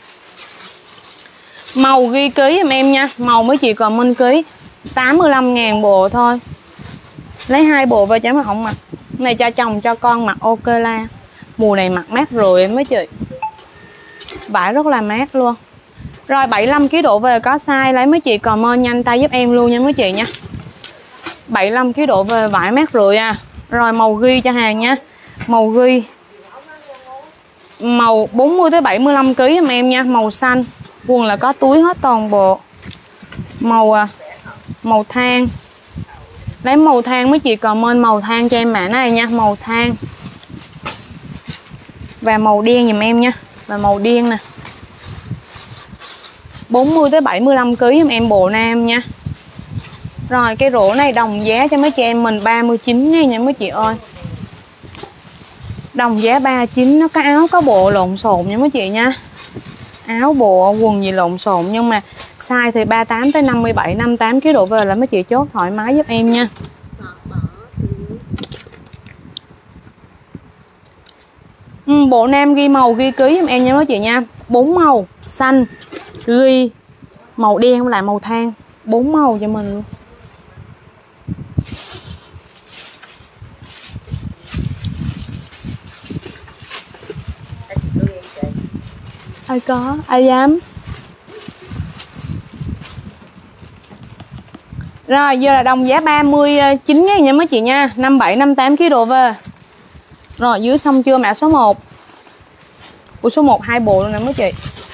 Màu ghi ký giùm em nha. Màu mấy chị comment ký tám mươi lăm ngàn bộ thôi. Lấy hai bộ về cho mà không mặc. Này cho chồng cho con mặc ok la. Mùa này mặc mát rồi em mấy chị. Vải rất là mát luôn. Rồi bảy mươi lăm ký độ về có size. Lấy mấy chị comment nhanh tay giúp em luôn nha mấy chị nha. bảy mươi lăm ký độ về vải mát rượi à. Rồi màu ghi cho Hà nha. Màu ghi màu bốn mươi tới bảy mươi lăm ký giùm em nha. Màu xanh. Quần là có túi hết toàn bộ. Màu à, màu than. Lấy màu than mấy chị comment màu than cho em mã này nha. Màu than. Và màu đen giùm em nha. Và màu đen nè. bốn mươi tới bảy mươi lăm ký giùm em bộ nam nha. Rồi cái rổ này đồng giá cho mấy chị em mình ba mươi chín nha nha mấy chị ơi. Đồng giá ba mươi chín. Nó có áo có bộ lộn xộn nha mấy chị nha. Áo bộ quần gì lộn xộn. Nhưng mà size thì ba mươi tám tới năm mươi bảy, năm mươi tám ký độ về là mấy chị chốt thoải mái giúp em nha. Ừ, bộ nam ghi màu ghi ký giúp em nha mấy chị nha. Bốn màu xanh ghi màu đen với lại màu than. Bốn màu cho mình luôn. Ai có, ai dám. Rồi giờ là đồng giá ba mươi chín ngàn nha mấy chị nha. Năm mươi bảy, năm mươi tám ký độ về. Rồi dưới xong chưa mã số một. Của số một hai bộ luôn nè mấy chị.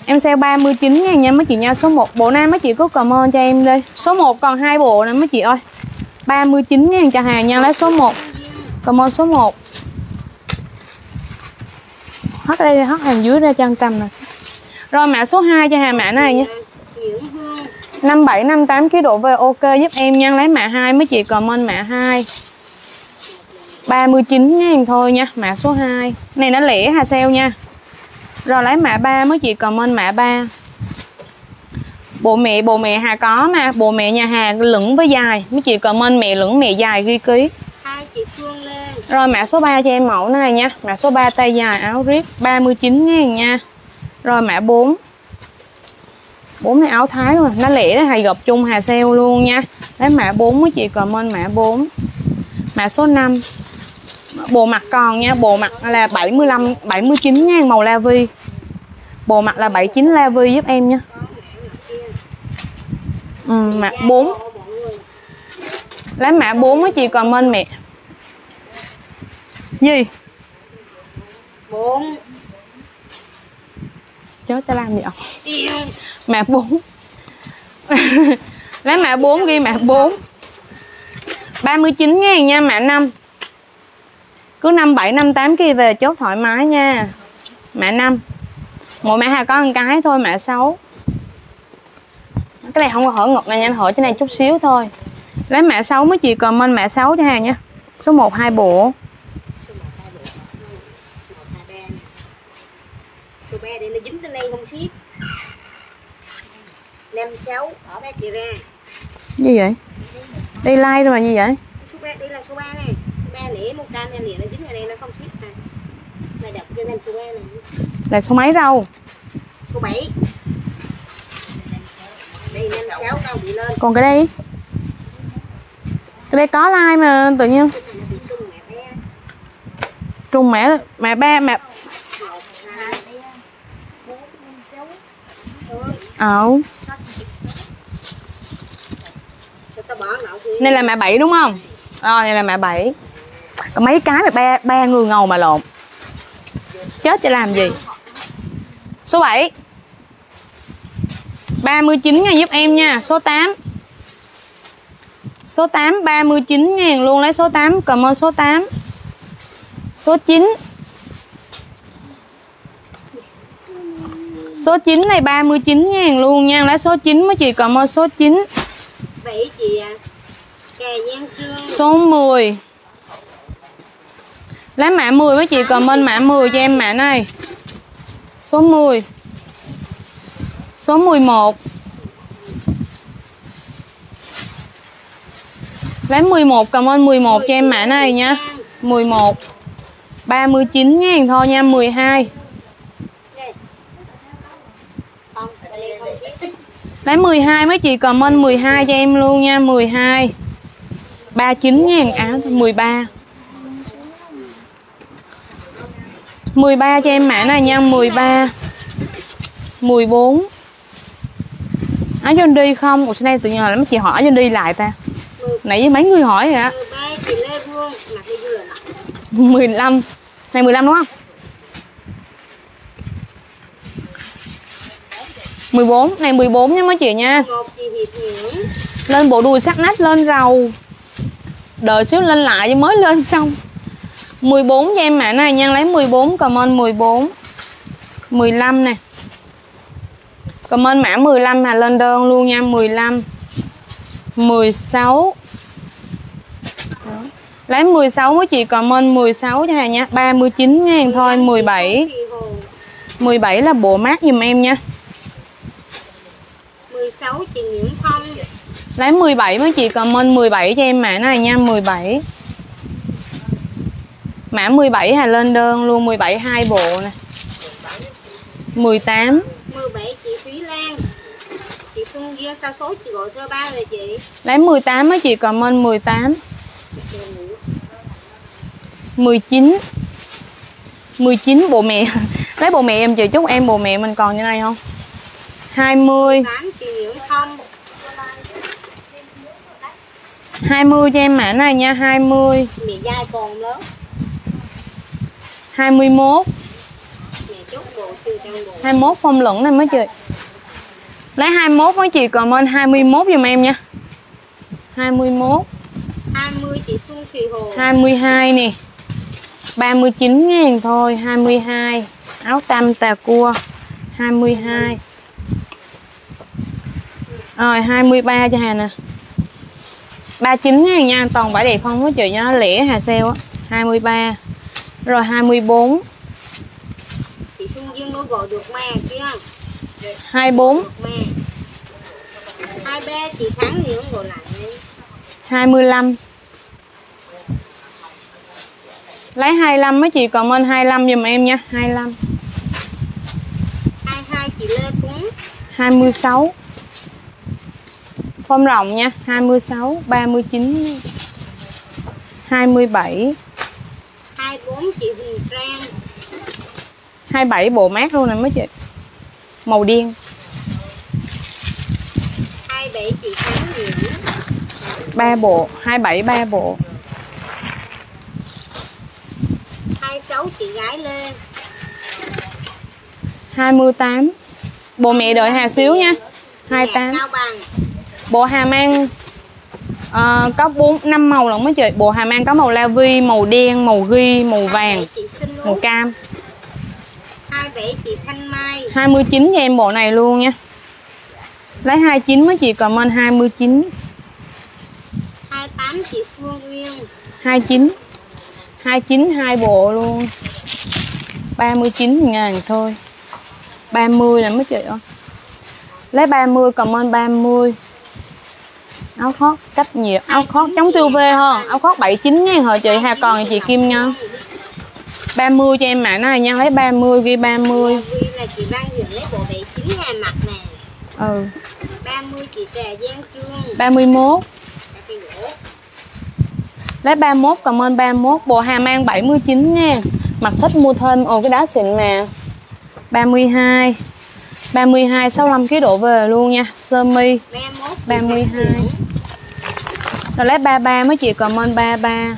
Em sale ba mươi chín ngàn nha mấy chị nha. Số một bộ nam mấy chị cứ comment cho em đi. Số một còn hai bộ nè mấy chị ơi. ba mươi chín ngàn cho hàng nha. Lấy số một. Comment số một. Hết đây, hết hàng dưới ra trăm trăm nè. Rồi mã số hai cho hàng mã này nha. năm bảy năm tám ký độ về ok giúp em nha. Lấy mã hai mấy chị comment mã hai. ba mươi chín ngàn thôi nha. Mã số hai. Này nó lẻ hà sale nha. Rồi lấy mã ba mấy chị comment mã ba. Bộ mẹ bộ mẹ Hà có mà. Bộ mẹ nhà Hà lửng với dài. Mấy chị comment mẹ lửng mẹ dài ghi ký. Hai chị Phương lên. Rồi mã số ba cho em mẫu này nha. Mã số ba tay dài áo rip ba mươi chín ngàn nha. Rồi mã bốn. bốn này áo Thái rồi. Nó lẻ đó Hà gộp chung Hà sale luôn nha. Lấy mã bốn mấy chị comment mã bốn. Mã số năm. Bộ mặt còn nha. Bộ mặt là bảy mươi lăm bảy mươi chín ngàn màu la vi. Bộ mặt là bảy mươi chín la vi giúp em nha. Ừ, mã bốn. Lấy mã bốn mấy chị comment mẹ. Gì? bốn. Chớ ta làm gì ạ? Mã bốn. Lấy mã bốn ghi mã bốn. ba mươi chín ngàn nha mã năm. Cứ năm bảy năm tám kia về chốt thoải mái nha. Mã năm. Mỗi mã Hà có một cái thôi mã sáu. Cái này không có hở ngực này nha, hở cái này chút xíu thôi. Lấy mã sáu mấy chị comment mã sáu cho Hà nha. Số một hai bộ. Số ba đây nó dính trên đây không ship. năm sáu bỏ ba chị ra. Gì vậy? Đây like rồi mà gì vậy? Số ba đây là số ba này. ba lẻ một cam này nó dính ở đây nó không ship này. Mày đập cho em số ba này. Là số mấy đâu? Số bảy. Đây năm sáu đâu bị lên. Còn cái đây? Cái đây có like mà tự nhiên. Trùng mẹ mẹ ba mẹ. Ờ. Này là mẹ bảy đúng không? Ờ, này là mẹ bảy. Có mấy cái mà ba ba người ngầu mà lộn. Chết cho làm gì? Số bảy. ba mươi chín ngàn giúp em nha. Số tám. Số tám ba mươi chín ngàn luôn. Lấy số tám. Cảm ơn số tám. Số chín. Số chín này ba mươi chín ngàn luôn nha. Lấy số chín mấy chị. Cảm ơn số chín. Vậy chị à. Kè Giang Trương. Số mười. Lấy mã mười mấy chị. Comment mã mười cho em mã này. Số mười. Số mười một. Lấy mười một, comment mười một cho em mã này nha. mười một. ba mươi chín ngàn thôi nha. mười hai. Lấy mười hai mấy chị comment mười hai cho em luôn nha. mười hai. ba mươi chín ngàn áo. mười ba. mười ba cho em mã này nha. mười ba. mười bốn. Áo John đi không? Ủa sao nay tự nhiên là mấy chị hỏi John đi lại ta. Nãy với mấy người hỏi hả? mười lăm. Này mười lăm đúng không? mười bốn. Này mười bốn nha mấy chị nha. Lên bộ đùi sắc nách lên rầu. Đợi xíu lên lại mới lên xong. mười bốn cho em mã này nha. Lấy mười bốn. Comment mười bốn. mười lăm nè. Comment mã mười lăm Hà lên đơn luôn nha. mười lăm. mười sáu. Lấy mười sáu mấy chị comment mười sáu cho Hà nha. ba mươi chín ngàn thôi. mười bảy. mười bảy là bộ mát giùm em nha. mười sáu chị Nguyễn Phong. Lấy mười bảy mấy chị comment mười bảy cho em mã này nha. mười bảy. Mã mười bảy Hà lên đơn luôn. mười bảy hai bộ nè. mười tám. mười bảy chị Thúy Lan. Chị Xuân Duyên sao số chị gọi cho ba rồi chị. Lấy mười tám mấy chị comment mười tám. mười chín. mười chín bộ mẹ. Lấy bộ mẹ em chị chúc em bộ mẹ mình còn như này không? hai mươi. Chị Nguyễn Phong. hai mươi cho em mã này nha. hai mươi. Mẹ dai còn lớn. hai mươi mốt. Mẹ chốt đồ hai mươi mốt phong lửng này mấy chị. Lấy hai mươi mốt mấy chị comment hai mươi mốt giùm em nha. hai mươi mốt. hai mươi chị Xuân Thùy Hồ. hai mươi hai nè. ba mươi chín ngàn thôi, hai mươi hai. Áo tăm tà cua hai mươi hai. Rồi hai mươi ba cho Hà nè. ba mươi chín ngàn nha, toàn vải đẹp không có chị nha, lẻ Hà sale á. hai mươi ba. Rồi hai mươi bốn. Chị Xuân Dương nó gọi được mà kia. hai mươi bốn. hai mươi ba chị Thắng gì không gọi lại đi. hai mươi lăm. Lấy hai mươi lăm mấy chị comment hai mươi lăm giùm em nha, hai mươi lăm. hai mươi hai chị Lê Tuấn. hai mươi sáu. Form rộng nha, hai mươi sáu, ba mươi chín. hai mươi bảy. hai mươi bốn chị Huỳnh Trang. hai mươi bảy bộ mát luôn nè mấy chị. Màu đen. hai mươi bảy chị Thắng Nguyễn. ba bộ, hai mươi bảy ba bộ. hai mươi sáu chị Gái Lê. hai mươi tám. Bộ mẹ đợi Hà xíu nha. hai mươi tám. Cao Bằng. Bộ Hà mang uh, có bốn năm màu lận mấy chị. Bộ Hà mang có màu la vi, màu đen, màu ghi, màu vàng, màu cam. hai mươi bảy chị Thanh Mai. hai mươi chín cho em bộ này luôn nha. Lấy hai mươi chín mấy chị comment hai mươi chín. hai mươi tám chị Phương Uyên. hai mươi chín. hai mươi chín hai bộ luôn. ba mươi chín ngàn thôi. ba mươi nè mấy chị ơi. Lấy ba mươi comment ba mươi. Áo khoác cách nhiều, áo khoác chống tiêu vê hơn, áo khoác bảy mươi chín ngàn hả chị, Hà còn chị Kim nha. ba mươi cho em mã này nha, lấy ba mươi ghi ba mươi. Vì là chị Văn Huyền lấy bộ bảy mươi chín Hà mặc nè. Ừ. ba mươi chị Trà Giang Trương. ba mươi mốt. Lấy ba mươi mốt comment ba mươi mốt, bộ Hà mang bảy mươi chín ngàn. Mặc thích mua thêm, ồ cái đá xịn mà. ba mươi hai. ba mươi hai sáu mươi lăm ký độ về luôn nha, sơ mi. ba mươi hai. Rồi lấy ba mươi ba mấy chị comment ba mươi ba.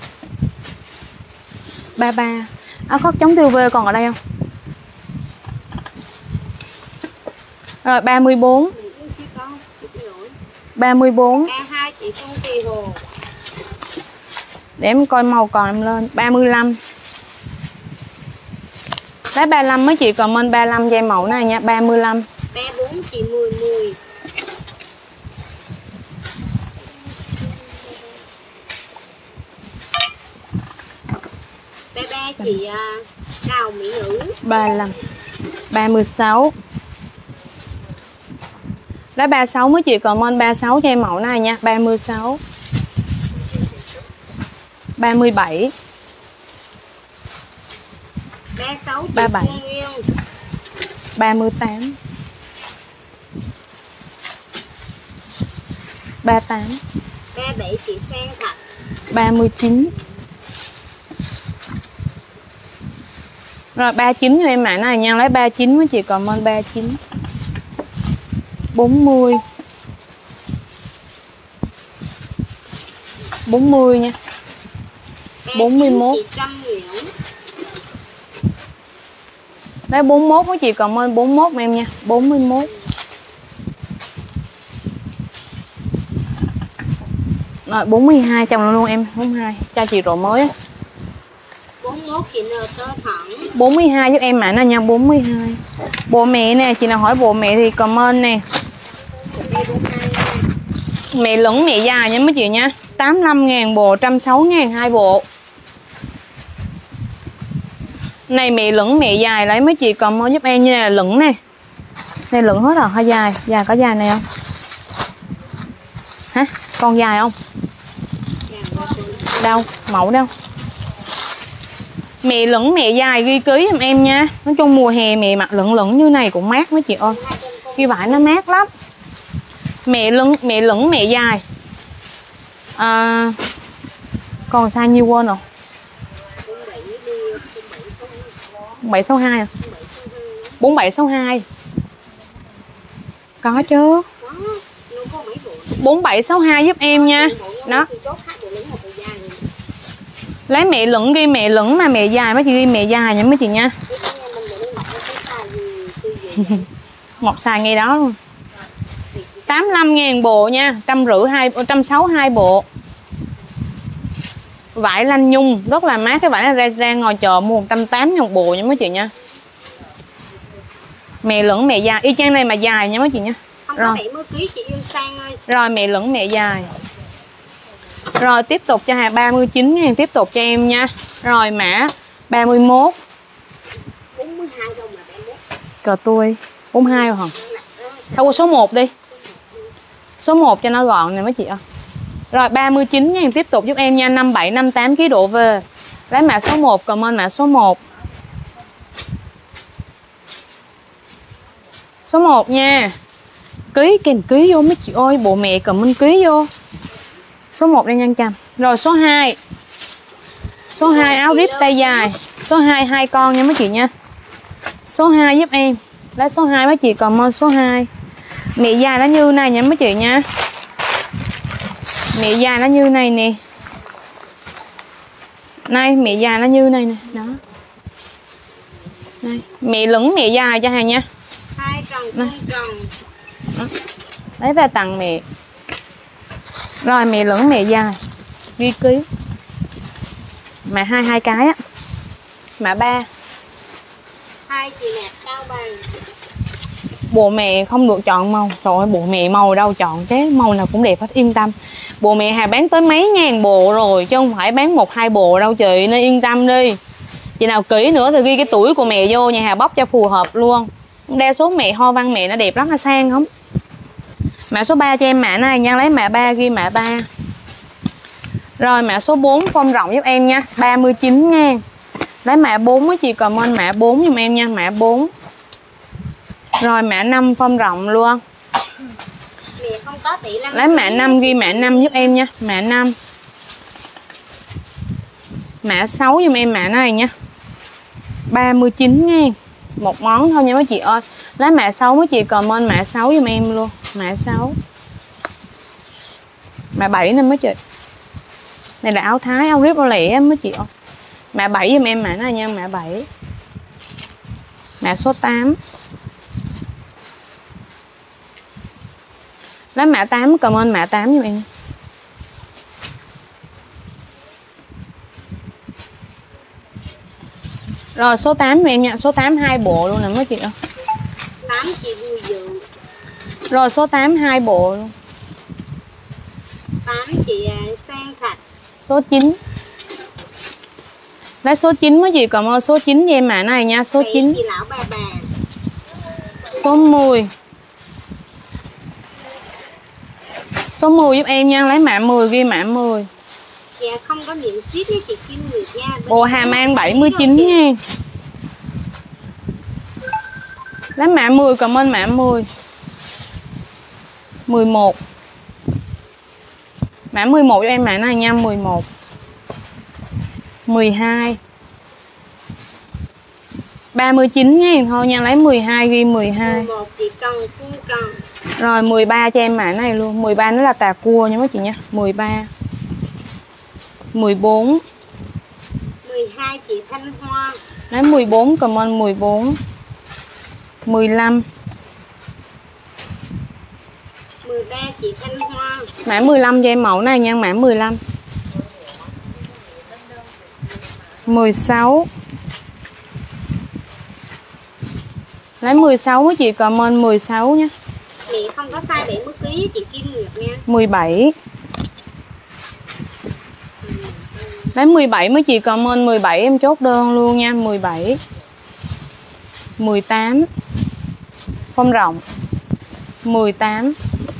ba mươi ba. Áo khoác chống tiêu vê còn ở đây không? Rồi ba mươi bốn. ba mươi bốn. ba mươi hai chị Xuân Thùy Hồ. Để em coi màu còn em lên. ba mươi lăm. Lấy ba mươi lăm mấy chị comment ba mươi lăm dây mẫu này nha, ba mươi lăm. ba mươi bốn chị mười mười. ba mươi ba chị Đào Mỹ Nữ. ba mươi lăm. ba mươi sáu. Lấy ba mươi sáu mấy chị comment ba mươi sáu cho em mẫu này nha, ba mươi sáu. ba mươi bảy. ba mươi sáu chị ba mươi bảy. Phương Nguyên. ba mươi tám. ba mươi tám. ba mươi bảy chị Sang Thạch. ba mươi chín. Rồi ba mươi chín cho em mã này nha, lấy ba mươi chín mấy chị comment ba mươi chín. bốn mươi. bốn mươi nha. bốn mươi mốt. Chị Trâm Nguyễn. Lấy bốn mươi mốt mấy chị comment bốn mươi mốt em nha, bốn mươi mốt. Rồi bốn mươi hai chồng luôn em, bốn mươi hai cho chị rộ mới á. bốn mươi mốt chị N Tơ Thẳng. bốn mươi hai giúp em mã này nha, bốn mươi hai. Bộ mẹ nè, chị nào hỏi bộ mẹ thì comment nè. Mẹ lửng mẹ dài nha mấy chị nha, tám mươi lăm ngàn bộ, một trăm sáu mươi ngàn hai bộ. Này mẹ lửng mẹ dài lấy mấy chị comment giúp em, như này là lửng nè. Này lửng hết rồi, hơi dài, dài có dài này không? Hả? Còn dài không? Đâu? Mẫu đâu? Mẹ lửng mẹ dài ghi ký giùm em nha. Nói chung mùa hè mẹ mặc lửng lửng như này cũng mát mấy chị ơi. Cái vải nó mát lắm. Mẹ lửng mẹ lửng mẹ dài. À, còn size nhiêu quên rồi? bảy sáu hai à? bốn bảy sáu hai. Có chứ. bốn bảy sáu hai giúp em nha. Đó. Lấy mẹ lửng ghi mẹ lửng mà mẹ dài mấy chị ghi mẹ dài nha mấy chị nha. Một xài ngay đó luôn. tám mươi lăm ngàn bộ nha, trăm rưỡi hai, trăm sáu hai bộ. Vải lanh nhung rất là mát, cái vải này ra, ra ngoài chợ mua một trăm tám mươi một bộ nha mấy chị nha. Mẹ lửng mẹ dài, y chang này mà dài nha mấy chị nha. Không Rồi. có bảy mươi ký chị Dương Sang ơi. Rồi mẹ lửng mẹ dài. Rồi tiếp tục cho hàng ba mươi chín ngàn, tiếp tục cho em nha. Rồi mã ba mươi mốt. bốn mươi hai đâu mà ba mươi mốt. Cờ tôi bốn mươi hai rồi hả? Thôi số một đi. Số một cho nó gọn nè mấy chị ơi. Rồi ba mươi chín ngàn tiếp tục giúp em nha, năm bảy năm tám ký độ về. Lấy mã số một, comment mã số một. Số một nha. Ký kèm ký vô mấy chị ơi, bộ mẹ comment ký vô. Số một đây nhân trăm. Rồi số hai. Số hai áo rip tay dài. Số hai hai con nha mấy chị nha. Số hai giúp em. Lấy số hai mấy chị comment số hai. Mẹ dài nó như này nha mấy chị nha. Mẹ dài nó như này nè. Này mẹ dài nó như này nè. Đó. Đây. Mẹ lửng mẹ dài cho hàng nha. Hai tròn không tròn. Lấy về tặng mẹ. Rồi mẹ lửng mẹ dài. Ghi ký. Mẹ hai hai cái á. Mã ba. Hai chị nè cao bằng. Bộ mẹ không được chọn màu. Trời ơi bộ mẹ màu đâu chọn thế, màu nào cũng đẹp hết, yên tâm. Bộ mẹ Hà bán tới mấy ngàn bộ rồi chứ không phải bán một hai bộ đâu chị, nên yên tâm đi. Chị nào kỹ nữa thì ghi cái tuổi của mẹ vô, nhà Hà bóc cho phù hợp luôn. Đeo số mẹ, hoa văn mẹ nó đẹp lắm, nó sang không. Mã số ba cho em mã này nha, lấy mã ba ghi mã ba. Rồi mã số bốn phong rộng giúp em nha, ba mươi chín ngàn. Lấy mã bốn mấy chị comment mã bốn giùm em nha, mã bốn. Rồi mã năm phong rộng luôn. Mẹ không có tỷ lắm. Lấy mã năm ghi mã năm giúp em nha, mã năm. Mã sáu giùm em mã này nha. ba mươi chín ngàn. Một món thôi nha mấy chị ơi. Lấy mã sáu mấy chị comment mã sáu giùm em luôn, mã sáu. Mã bảy nè mấy chị. Này là áo thái, áo rip áo lẻ mấy chị ơi. Mã bảy giùm em mã này nha, mã bảy. Mã số tám. Lấy mã tám comment mã tám giùm em. Rồi số tám giùm em nha, số tám hai bộ luôn nè mấy chị ơi. tám chị vui dự. Rồi số tám hai bộ luôn. tám chị Sang Thạch. Số chín. Lấy số chín mấy chị comment số chín cho em mã này nha, số Vậy chín. chị lão bà bà. Số mười. Số mười giúp em nha, lấy mã mười ghi mã mười. Dạ không có miễn ship với chị Kim Nguyệt nha. Bộ Hà Mang bảy mươi chín ngàn. Lấy mã mười comment mã mười. mười một. Mã mười một cho em mã này nha, mười một. mười hai. ba mươi chín ngàn thôi nha, lấy mười hai ghi mười hai. mười một chị Trần Phương Trần. Rồi mười ba cho em mã này luôn, mười ba nó là tà cua nha mấy chị nha, mười ba. mười bốn. mười hai chị Thanh Hoa. Lấy mười bốn comment mười bốn. mười lăm. mười ba chị Thanh Hoa. Mã mười lăm cho em mẫu này nha, mã mười lăm. mười sáu. Lấy mười sáu mấy chị comment mười sáu nha. Mẹ không có size bảy mươi ký với chị Kim Nguyệt nha. mười bảy. Lấy mười bảy mấy chị comment mười bảy em chốt đơn luôn nha, mười bảy. mười tám. Phong rộng. mười tám.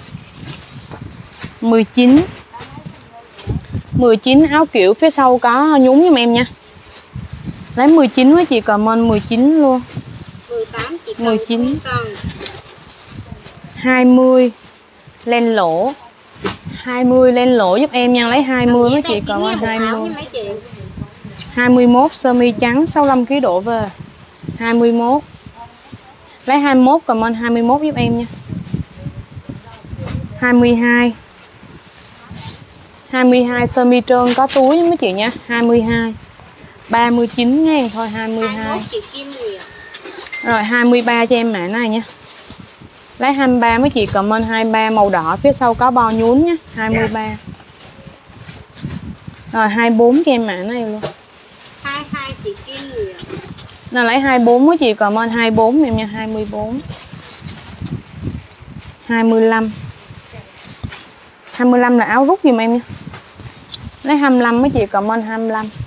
mười chín. mười chín áo kiểu phía sau có nhún giùm em nha. Lấy mười chín mấy chị comment mười chín luôn. mười tám chị Trần mười chín. Trần. hai mươi. Len lỗ. hai mươi lên lỗ giúp em nha, lấy hai mươi mấy chị comment hai mươi. hai mươi mốt sơ mi trắng sáu mươi lăm ký độ về. hai mươi mốt. Lấy hai mươi mốt comment hai mươi mốt giúp em nha. hai mươi hai. hai mươi hai sơ mi trơn có túi mấy chị nha, hai mươi hai. ba mươi chín ngàn thôi, hai mươi hai. Chị Kim Nguyệt. Rồi hai mươi ba cho em mã này nha. Lấy hai mươi ba mấy chị comment hai mươi ba màu đỏ phía sau có bo nhún nhé, hai mươi ba. Rồi hai mươi bốn cho em mã này luôn. hai hai chị Kim Nguyệt. Nào lấy hai mươi bốn mấy chị comment hai mươi bốn em nha, hai mươi bốn. hai mươi lăm. hai mươi lăm là áo rút giùm em nha. Lấy hai mươi lăm mấy chị comment hai mươi lăm.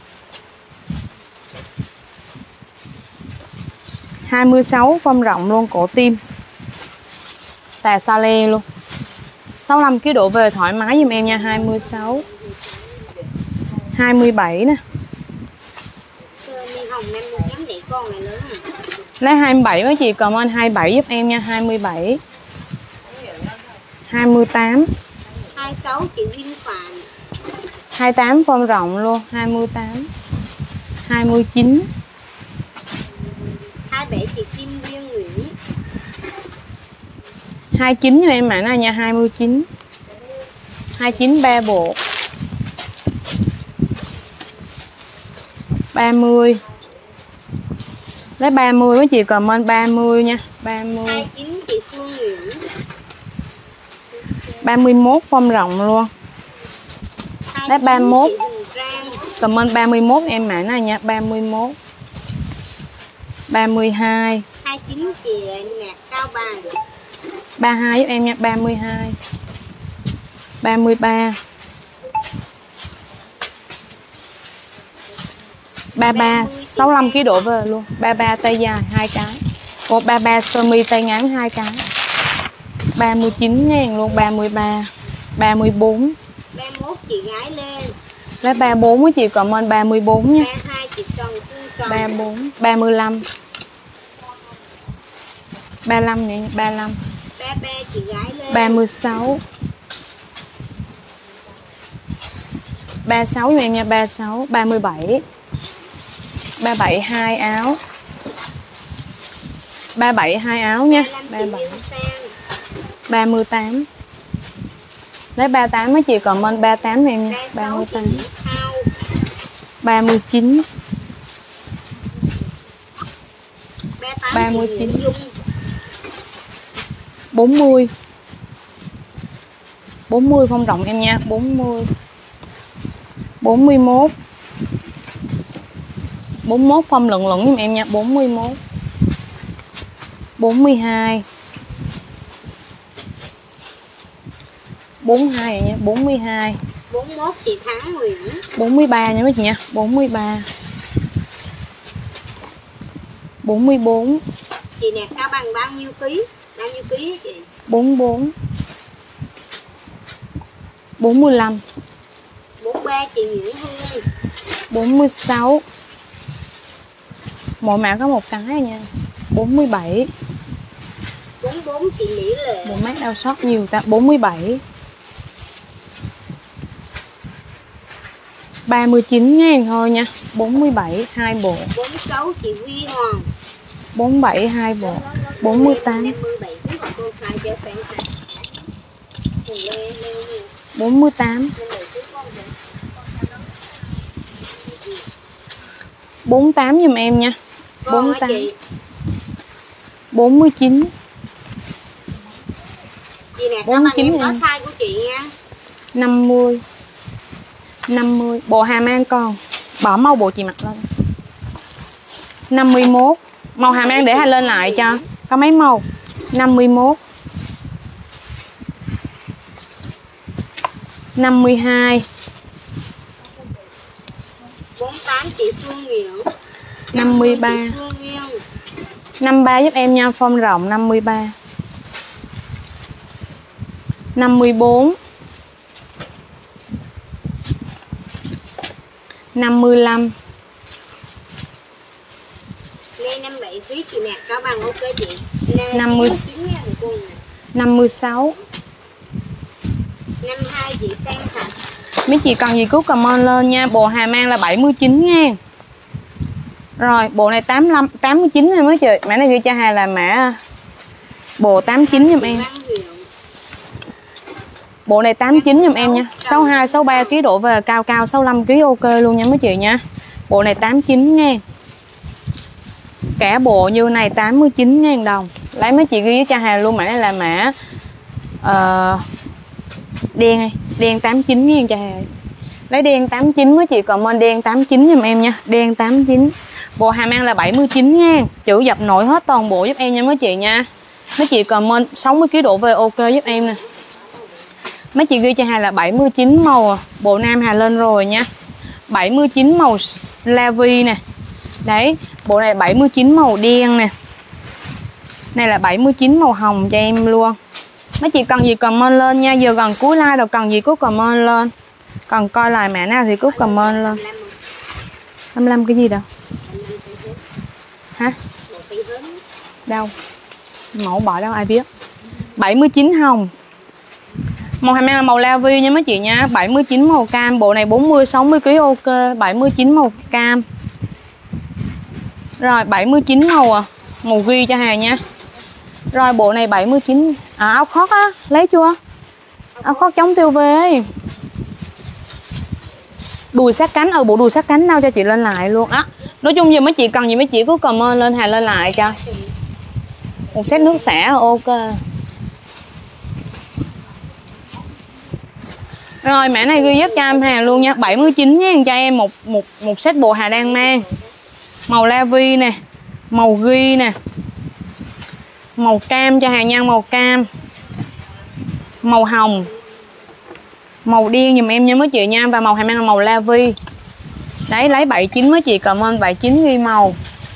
hai mươi sáu form rộng luôn, cổ tim. Tà sa le luôn. sáu mươi lăm ký độ về thoải mái giùm em nha, hai mươi sáu. hai mươi bảy nè. Sơ mi hồng năm mươi chín để con này lớn à. Lấy hai mươi bảy mấy chị comment hai mươi bảy giúp em nha, hai mươi bảy. hai mươi tám. hai mươi sáu chị Vinh Phạm. hai mươi tám form rộng luôn, hai mươi tám. hai mươi chín. hai mươi bảy chị Kim Duyên Nguyễn. hai mươi chín cho em mã này nha, hai mươi chín. hai mươi chín ba bộ. ba mươi. Lấy ba mươi mấy chị comment ba mươi nha, ba mươi. hai mươi chín chị Phương Nguyễn. ba mươi mốt form rộng luôn. Lấy ba mươi mốt. chị Huỳnh Trang. Comment ba mươi mốt em mã này nha, ba mươi mốt. ba mươi hai. hai mươi chín chị Nạc Cao Bằng. ba mươi hai giúp em nha, ba mươi hai. ba mươi ba. ba mươi ba, sáu mươi lăm ký độ về luôn. ba mươi ba tay dài hai cái. Một ba mươi ba sơ mi tay ngắn hai cái. ba mươi chín ngàn luôn, ba mươi ba. ba mươi bốn. ba mươi mốt chị Gái Lê. Lấy ba mươi bốn với chị comment ba mươi bốn nha. ba mươi hai chị Trần Phương Trần. ba mươi bốn, ba mươi lăm. ba mươi lăm nè, ba mươi lăm. ba mươi ba chị Gái Lê. ba mươi sáu. ba mươi sáu cho em nha, ba mươi sáu. ba mươi bảy. ba mươi bảy hai áo. ba mươi bảy hai áo nha. ba mươi bảy. ba mươi tám. Lấy ba mươi tám mấy chị comment ba mươi tám em nha, ba mươi tám. ba mươi chín. ba mươi chín. bốn mươi. bốn mươi phong rộng em nha, bốn mươi. bốn mươi mốt. bốn mươi mốt phong lửng lửng giùm em nha, bốn mươi mốt. bốn mươi hai. bốn mươi hai nha, bốn mươi hai. bốn mươi mốt chị Thắng Nguyễn. bốn mươi ba nha mấy chị nha, bốn mươi ba. bốn mươi bốn. Chị Nạc Cao Bằng bao nhiêu ký? Bao nhiêu ký hả chị? bốn mươi bốn. bốn mươi lăm. bốn mươi ba chị Nguyễn Hương. bốn mươi sáu. Mỗi mã có một cái nha. bốn mươi bảy. bốn mươi bốn chị Mỹ Lệ. Bộ mát đau sót nhiều ta. bốn mươi bảy. ba mươi chín ngàn thôi nha. bốn mươi bảy hai bộ. bốn mươi sáu chị Huy Hoàng. bốn mươi bảy hai bộ. bốn mươi tám. năm mươi bảy ký con size cho sáng hạ. bốn mươi tám. bốn mươi tám giùm em nha. bốn mươi tám. bốn mươi chín. Chị nè, các bạn em có size của chị nha. năm mươi. năm mươi. Bộ hàm an còn. Bỏ màu bộ chị mặc lên. năm mươi mốt. Màu hàm an để hai lên lại cho. Có mấy màu? năm mươi mốt. năm mươi hai. bốn mươi tám chị Phương Nguyễn. năm mươi ba. năm mươi ba giúp em nha, form rộng năm mươi ba. năm mươi bốn. năm mươi lăm. Nghe năm mươi bảy ký chị nè, Cao Bằng ok chị. năm mươi. năm mươi sáu. năm mươi hai chị Sang Thạch. Mấy chị cần gì cứ comment lên nha. Bộ hàm an là bảy mươi chín ngàn. Rồi bộ này tám mươi lăm, tám mươi chín em mới chị. Mã này ghi cho Hà là mã bộ tám mươi chín giùm em. Bộ này tám mươi chín giùm em nha. sáu mươi hai, sáu mươi ba ký độ về, cao cao sáu mươi lăm ký ok luôn nha mấy chị nha. Bộ này tám mươi chín ngàn. Cả bộ như này tám mươi chín ngàn đồng. Lấy mấy chị ghi với cha hàng luôn. Mã này là mã uh, đen này. Đen tám mươi chín ngàn cha hàng. Lấy đen tám mươi chín mấy chị comment đen tám mươi chín giùm em nha. Đen tám mươi chín. Bộ hàm ăn là bảy mươi chín ngàn. Chữ dập nổi hết toàn bộ giúp em nha mấy chị nha. Mấy chị comment sáu mươi ki lô gam độ về ok giúp em nè. Mấy chị ghi cho Hà là bảy mươi chín màu. Bộ nam Hà lên rồi nha. bảy mươi chín màu Lavi nè. Đấy, bộ này bảy mươi chín màu đen nè. Này là bảy mươi chín màu hồng cho em luôn. Mấy chị cần gì comment lên nha. Giờ gần cuối like rồi, cần gì cứ comment lên. Còn coi lại mẹ nào thì cứ comment lên. hai mươi lăm cái gì đâu? Hả? Đâu? Mẫu bỏ đâu ai biết. bảy mươi chín hồng. Màu hàm là màu Lavi nha mấy chị nha. bảy mươi chín màu cam. Bộ này bốn mươi sáu mươi ki lô gam ok. bảy mươi chín màu cam. Rồi bảy mươi chín màu à. Màu ghi cho Hà nha. Rồi bộ này bảy mươi chín. À áo khoác á. Lấy chưa? Áo khoác chống tiêu vê. Đùi sát cánh. Ừ bộ đùi sát cánh đâu cho chị lên lại luôn á. Nói chung giờ mấy chị cần gì mấy chị cứ comment lên Hà lên lại cho. Một set nước xả ok. Rồi mã này ghi giúp cho em Hà luôn nha. bảy mươi chín nha cho em một một một set bộ Hà đang mang. Màu Lavi nè, màu ghi nè. Màu cam cho Hà nha, màu cam. Màu hồng. Màu đen giùm em nha mấy chị nha và màu Hà mang là màu Lavi. Đấy lấy bảy mươi chín mấy chị comment bảy mươi chín ghi màu.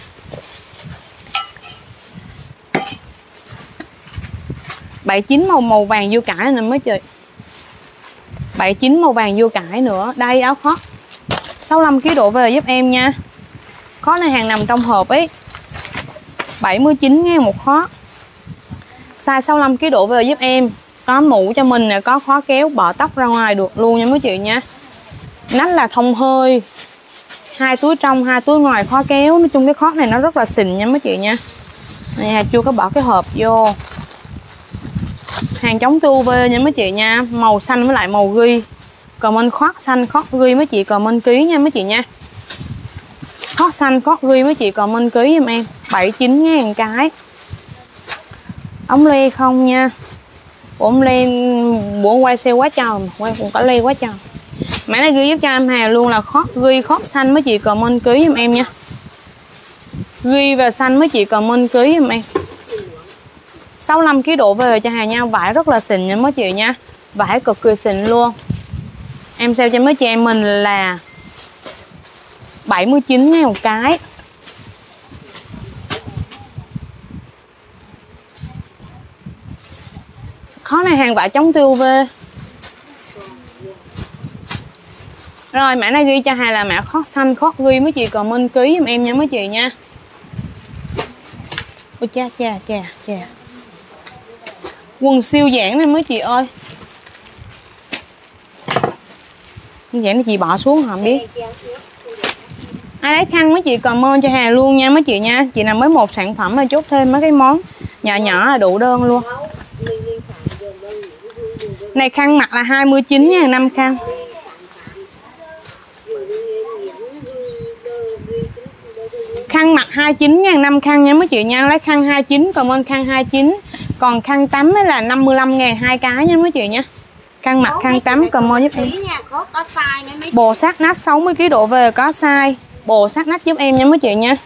bảy mươi chín màu màu vàng dưa cải nè mấy chị. bảy mươi chín màu vàng dưa cải nữa. Đây áo khoác sáu mươi lăm ki lô gam độ về giúp em nha. Khó này hàng nằm trong hộp ấy. bảy mươi chín ngàn một khoác. Size sáu mươi lăm ki lô gam độ về giúp em. Có mũ cho mình nè, có khóa kéo bỏ tóc ra ngoài được luôn nha mấy chị nha. Nách là thông hơi. Hai túi trong, hai túi ngoài khóa kéo. Nói chung cái khoác này nó rất là xịn nha mấy chị nha. Này chưa có bỏ cái hộp vô. Hàng chống tiu vi nha mấy chị nha. Màu xanh với lại màu ghi. Comment khoác xanh, khoác ghi mấy chị comment ký nha mấy chị nha. Khoác xanh, khoác ghi mấy chị comment ký giùm em. bảy mươi chín ngàn cái. Ống ly không nha. Ống ly bữa quay sale quá trời. Quay cũng có ly quá trời. Mã này ghi giúp cho em Hà luôn là khoác ghi, khoác xanh mấy chị comment ký giùm em nha. Ghi và xanh mấy chị comment ký giùm em. sáu mươi lăm ki lô gam độ về cho Hà nha. Vải rất là xịn nha mấy chị nha. Vải cực kỳ xịn luôn. Em sale cho mấy chị em mình là bảy mươi chín ngàn một cái. Khó này hàng vải chống tiu vi. Rồi mã này ghi cho Hà là mã khoác xanh, khoác ghi mấy chị comment ký giùm em nha mấy chị nha. Ôi cha cha cha cha. Quần siêu giãn này mấy chị ơi. Siêu giãn chị bỏ xuống không biết. Ai lấy khăn mấy chị comment cho Hà luôn nha mấy chị nha. Chị nào mới một sản phẩm mà chốt thêm mấy cái món nhỏ nhỏ là đủ đơn luôn. Này khăn mặt là hai mươi chín ngàn năm khăn. Khăn mặt hai mươi chín ngàn năm khăn nha mấy chị nha. Lấy khăn hai mươi chín comment khăn hai mươi chín. Còn khăn tắm là năm mươi lăm ngàn hai cái nha mấy chị nha. Khăn mặt khăn tắm comment giúp em. Bồ sát nách sáu mươi ki lô gam độ về có size. Bồ sát nách giúp em nha mấy chị nha.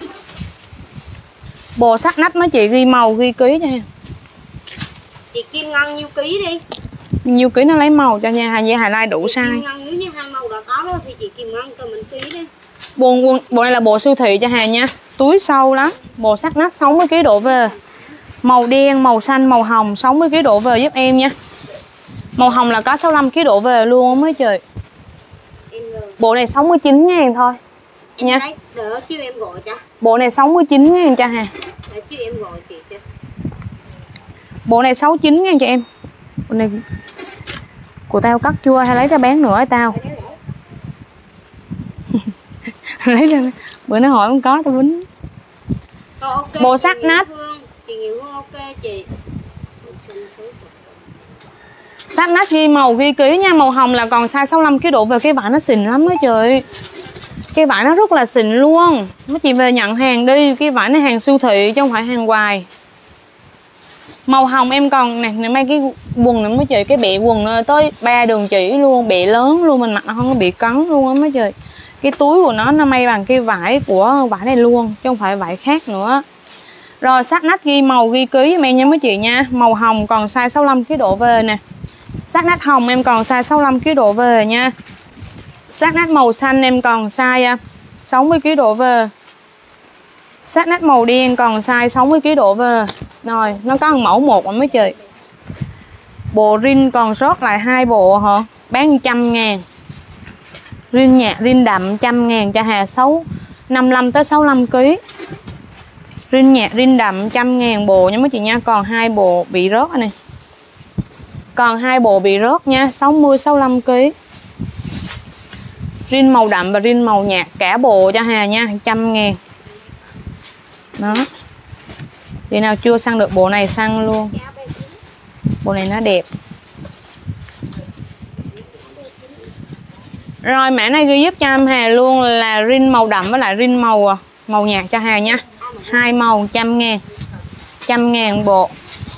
Bồ sát nách mấy chị ghi màu ghi ký cho em. Chị Kim Ngân nhiêu ký đi. Nhiêu ký nó lấy màu cho nha. Hà Hà Lai đủ chị size. Kim Ngân nếu như hai màu đã có rồi thì chị Kim Ngân cho mình ký đi. Bộ, bộ, bộ này là bộ siêu thị cho Hà nha. Túi sâu lắm. Bộ sát nách sáu mươi ki lô gam độ về. Màu đen, màu xanh, màu hồng sáu mươi ki lô gam độ về giúp em nha. Màu hồng là có sáu mươi lăm ki lô gam độ về luôn mấy chị. Bộ này sáu mươi chín ngàn thôi. Em nha. lấy đỡ chứ em gọi cho. Bộ này sáu mươi chín ngàn cho Hà. Để chứ em gọi chị cho. Bộ này sáu mươi chín ngàn cho em. Bộ này của tao cắt chua hay lấy ra bán nữa hay tao? Lấy ra. Bữa nó hỏi không có tao bính. Okay, bộ sát nách. Chị Nhiều Hương ok chị. Sát nách ghi màu ghi ký nha. Màu hồng là còn size sáu mươi lăm ki lô gam độ về. Cái vải nó xịn lắm đó trời. Cái vải nó rất là xịn luôn. Mấy chị về nhận hàng đi. Cái vải này hàng siêu thị chứ không phải hàng hoài. Màu hồng em còn nè, này mấy cái quần này mấy chị, cái bẹ quần tới ba đường chỉ luôn, bẹ lớn luôn, mình mặc nó không có bị cấn luôn á mấy chị. Cái túi của nó nó may bằng cái vải của vải này luôn chứ không phải vải khác nữa. Rồi sát nách ghi màu ghi ký giùm em nha mấy chị nha. Màu hồng còn size sáu mươi lăm ki lô gam về nè. Sát nách hồng em còn size sáu mươi lăm ki lô gam về nha. Sát nách màu xanh em còn size sáu mươi ki lô gam về. Sát nách màu đen còn size sáu mươi ki lô gam về. Rồi, nó có một mẫu một rồi mấy chị. Bộ rin còn sót lại hai bộ hả? Bán một trăm ngàn. Rin nhạt, rin đậm một trăm ngàn cho Hà sáu năm mươi lăm tới sáu mươi lăm ki lô gam. Rin nhạt, rin đậm một trăm ngàn bộ nha mấy chị nha. Còn hai bộ bị rớt này. Còn hai bộ bị rớt nha, sáu mươi sáu mươi lăm ki lô gam. Rin màu đậm và rin màu nhạt cả bộ cho Hà nha, một trăm ngàn. Đó. Chị nào chưa săn được bộ này săn luôn. Bộ này nó đẹp. Rồi mã này ghi giúp cho em Hà luôn là rin màu đậm với lại rin màu màu nhạt cho Hà nha. Hai màu một trăm ngàn. một trăm ngàn bộ.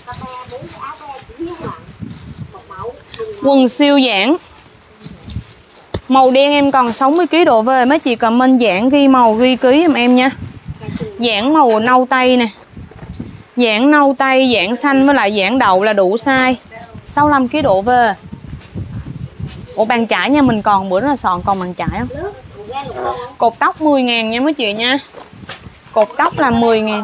Quần siêu giãn. Màu đen em còn sáu mươi ki lô gam về, mấy chị comment giãn ghi màu ghi ký giùm em nha. Giãn màu nâu tây nè. Giãn nâu tây, giãn xanh với lại giãn đậu là đủ size. sáu mươi lăm ki lô gam về. Ủa bàn chải nha, mình còn bữa đó là sòn còn bàn chải không? Cột tóc mười ngàn nha mấy chị nha. Cột tóc là mười ngàn.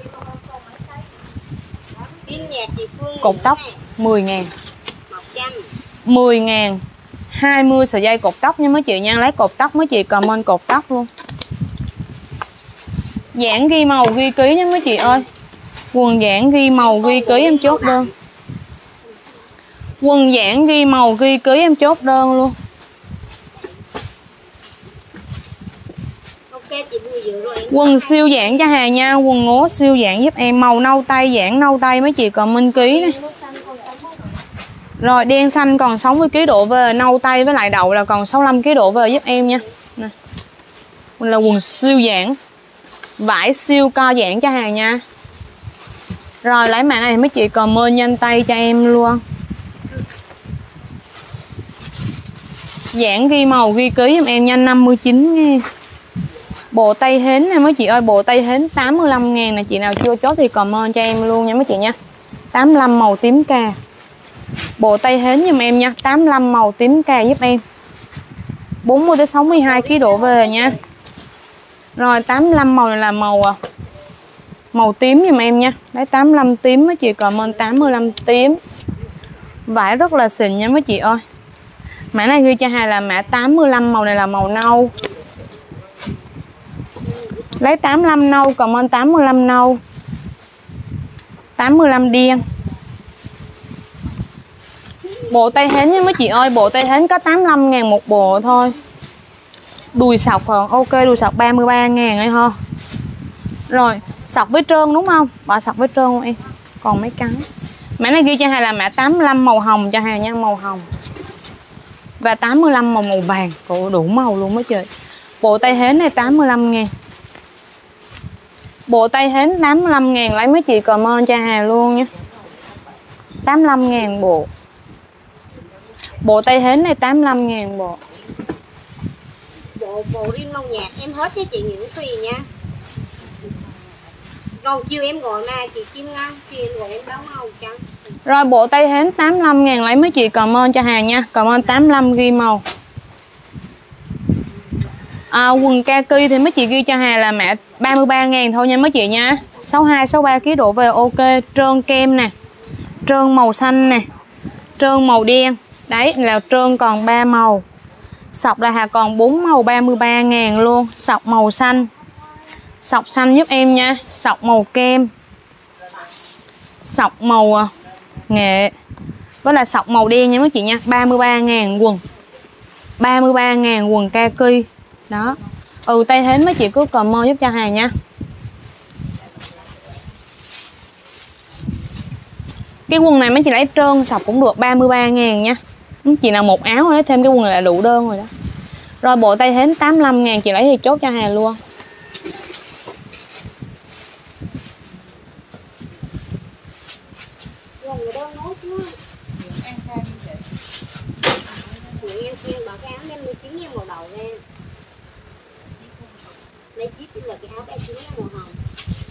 Cột tóc mười ngàn. mười ngàn. hai mươi sợi dây cột tóc nha mấy chị nha. Lấy cột tóc mấy chị comment cột tóc luôn. Giãn ghi màu ghi ký nha mấy chị ơi. Quần giãn ghi màu ghi ký em chốt đơn. Quần giãn ghi màu ghi ký em chốt đơn luôn. Quần siêu giãn cho Hà nha. Quần ngố siêu giãn giúp em. Màu nâu tây, giãn nâu tây mấy chị comment ký nè. Rồi đen xanh còn sáu mươi ki lô gam về. Nâu tây với lại đậu là còn sáu mươi lăm ki lô gam về giúp em nha. Nè. Là quần siêu giãn. Vải siêu co giãn cho Hà nha. Rồi lấy mã này mấy chị comment nhanh tay cho em luôn. Giãn ghi màu ghi ký giùm em nha, năm mươi chín ngàn. Bộ tay hến nè mấy chị ơi, bộ tay hến tám mươi lăm ngàn nè. Chị nào chưa chốt thì comment cho em luôn nha mấy chị nha. tám mươi lăm màu tím cà. Bộ tay hến giùm em nha, tám mươi lăm màu tím cà giúp em. bốn mươi tới sáu mươi hai ki lô gam về nha. Rồi tám mươi lăm màu này là màu màu tím giùm em nha. Đấy tám mươi lăm tím mấy chị comment tám mươi lăm tím. Vải rất là xịn nha mấy chị ơi. Mã này ghi cho Hà là mã tám mươi lăm, màu này là màu nâu. Lấy tám mươi lăm nâu comment tám mươi lăm nâu. tám mươi lăm đen. Bộ tay hến nha mấy chị ơi, bộ tay hến có tám mươi lăm ngàn một bộ thôi. Đùi sọc còn ok, đùi sọc ba mươi ba ngàn ấy ha. Rồi, sọc với trơn đúng không? Bỏ sọc với trơn không em? Còn mấy cái. Mã này ghi cho Hà là mã tám mươi lăm màu hồng cho Hà nha, màu hồng. Và tám mươi lăm màu màu vàng, cổ đủ màu luôn mấy chị. Bộ tay hến này tám mươi lăm ngàn. Bộ tay hến tám mươi lăm ngàn, lấy mấy chị comment cho Hà luôn nha. tám mươi lăm ngàn bộ. Bộ tay hến này tám mươi lăm ngàn bộ. Bộ bộ rin màu nhạt em hết cho chị Nguyễn Thùy nha. Rồi chiều em gọi mà chị Kim Ngân, chiều em gọi em báo màu trắng. Rồi bộ tay hến tám mươi lăm ngàn, lấy mấy chị comment cho Hà nha. Comment tám mươi lăm ghi màu. À, quần kaki thì mấy chị ghi cho Hà là mã ba mươi ba ngàn thôi nha mấy chị nha. sáu mươi hai sáu mươi ba ki lô gam về ok. Trơn kem nè. Trơn màu xanh nè. Trơn màu đen. Đấy là trơn còn ba màu. Sọc là Hà còn bốn màu ba mươi ba ngàn luôn. Sọc màu xanh. Sọc xanh giúp em nha. Sọc màu kem. Sọc màu nghệ. Với là sọc màu đen nha mấy chị nha. ba mươi ba ngàn quần. ba mươi ba ngàn quần kaki. Đó. Ừ tay hến mấy chị cứ comment giúp cho Hà nha. Cái quần này mấy chị lấy trơn sọc cũng được ba mươi ba ngàn nha. Chị nào một áo lấy thêm cái quần này là đủ đơn rồi đó. Rồi bộ tay hến tám mươi lăm ngàn, chị lấy thì chốt cho Hà luôn. Người đâu nói chứ. Em khen bảo cái áo em mười chín ngàn màu đầu em. Lấy chiếc là cái áo em chín ngàn màu hồng.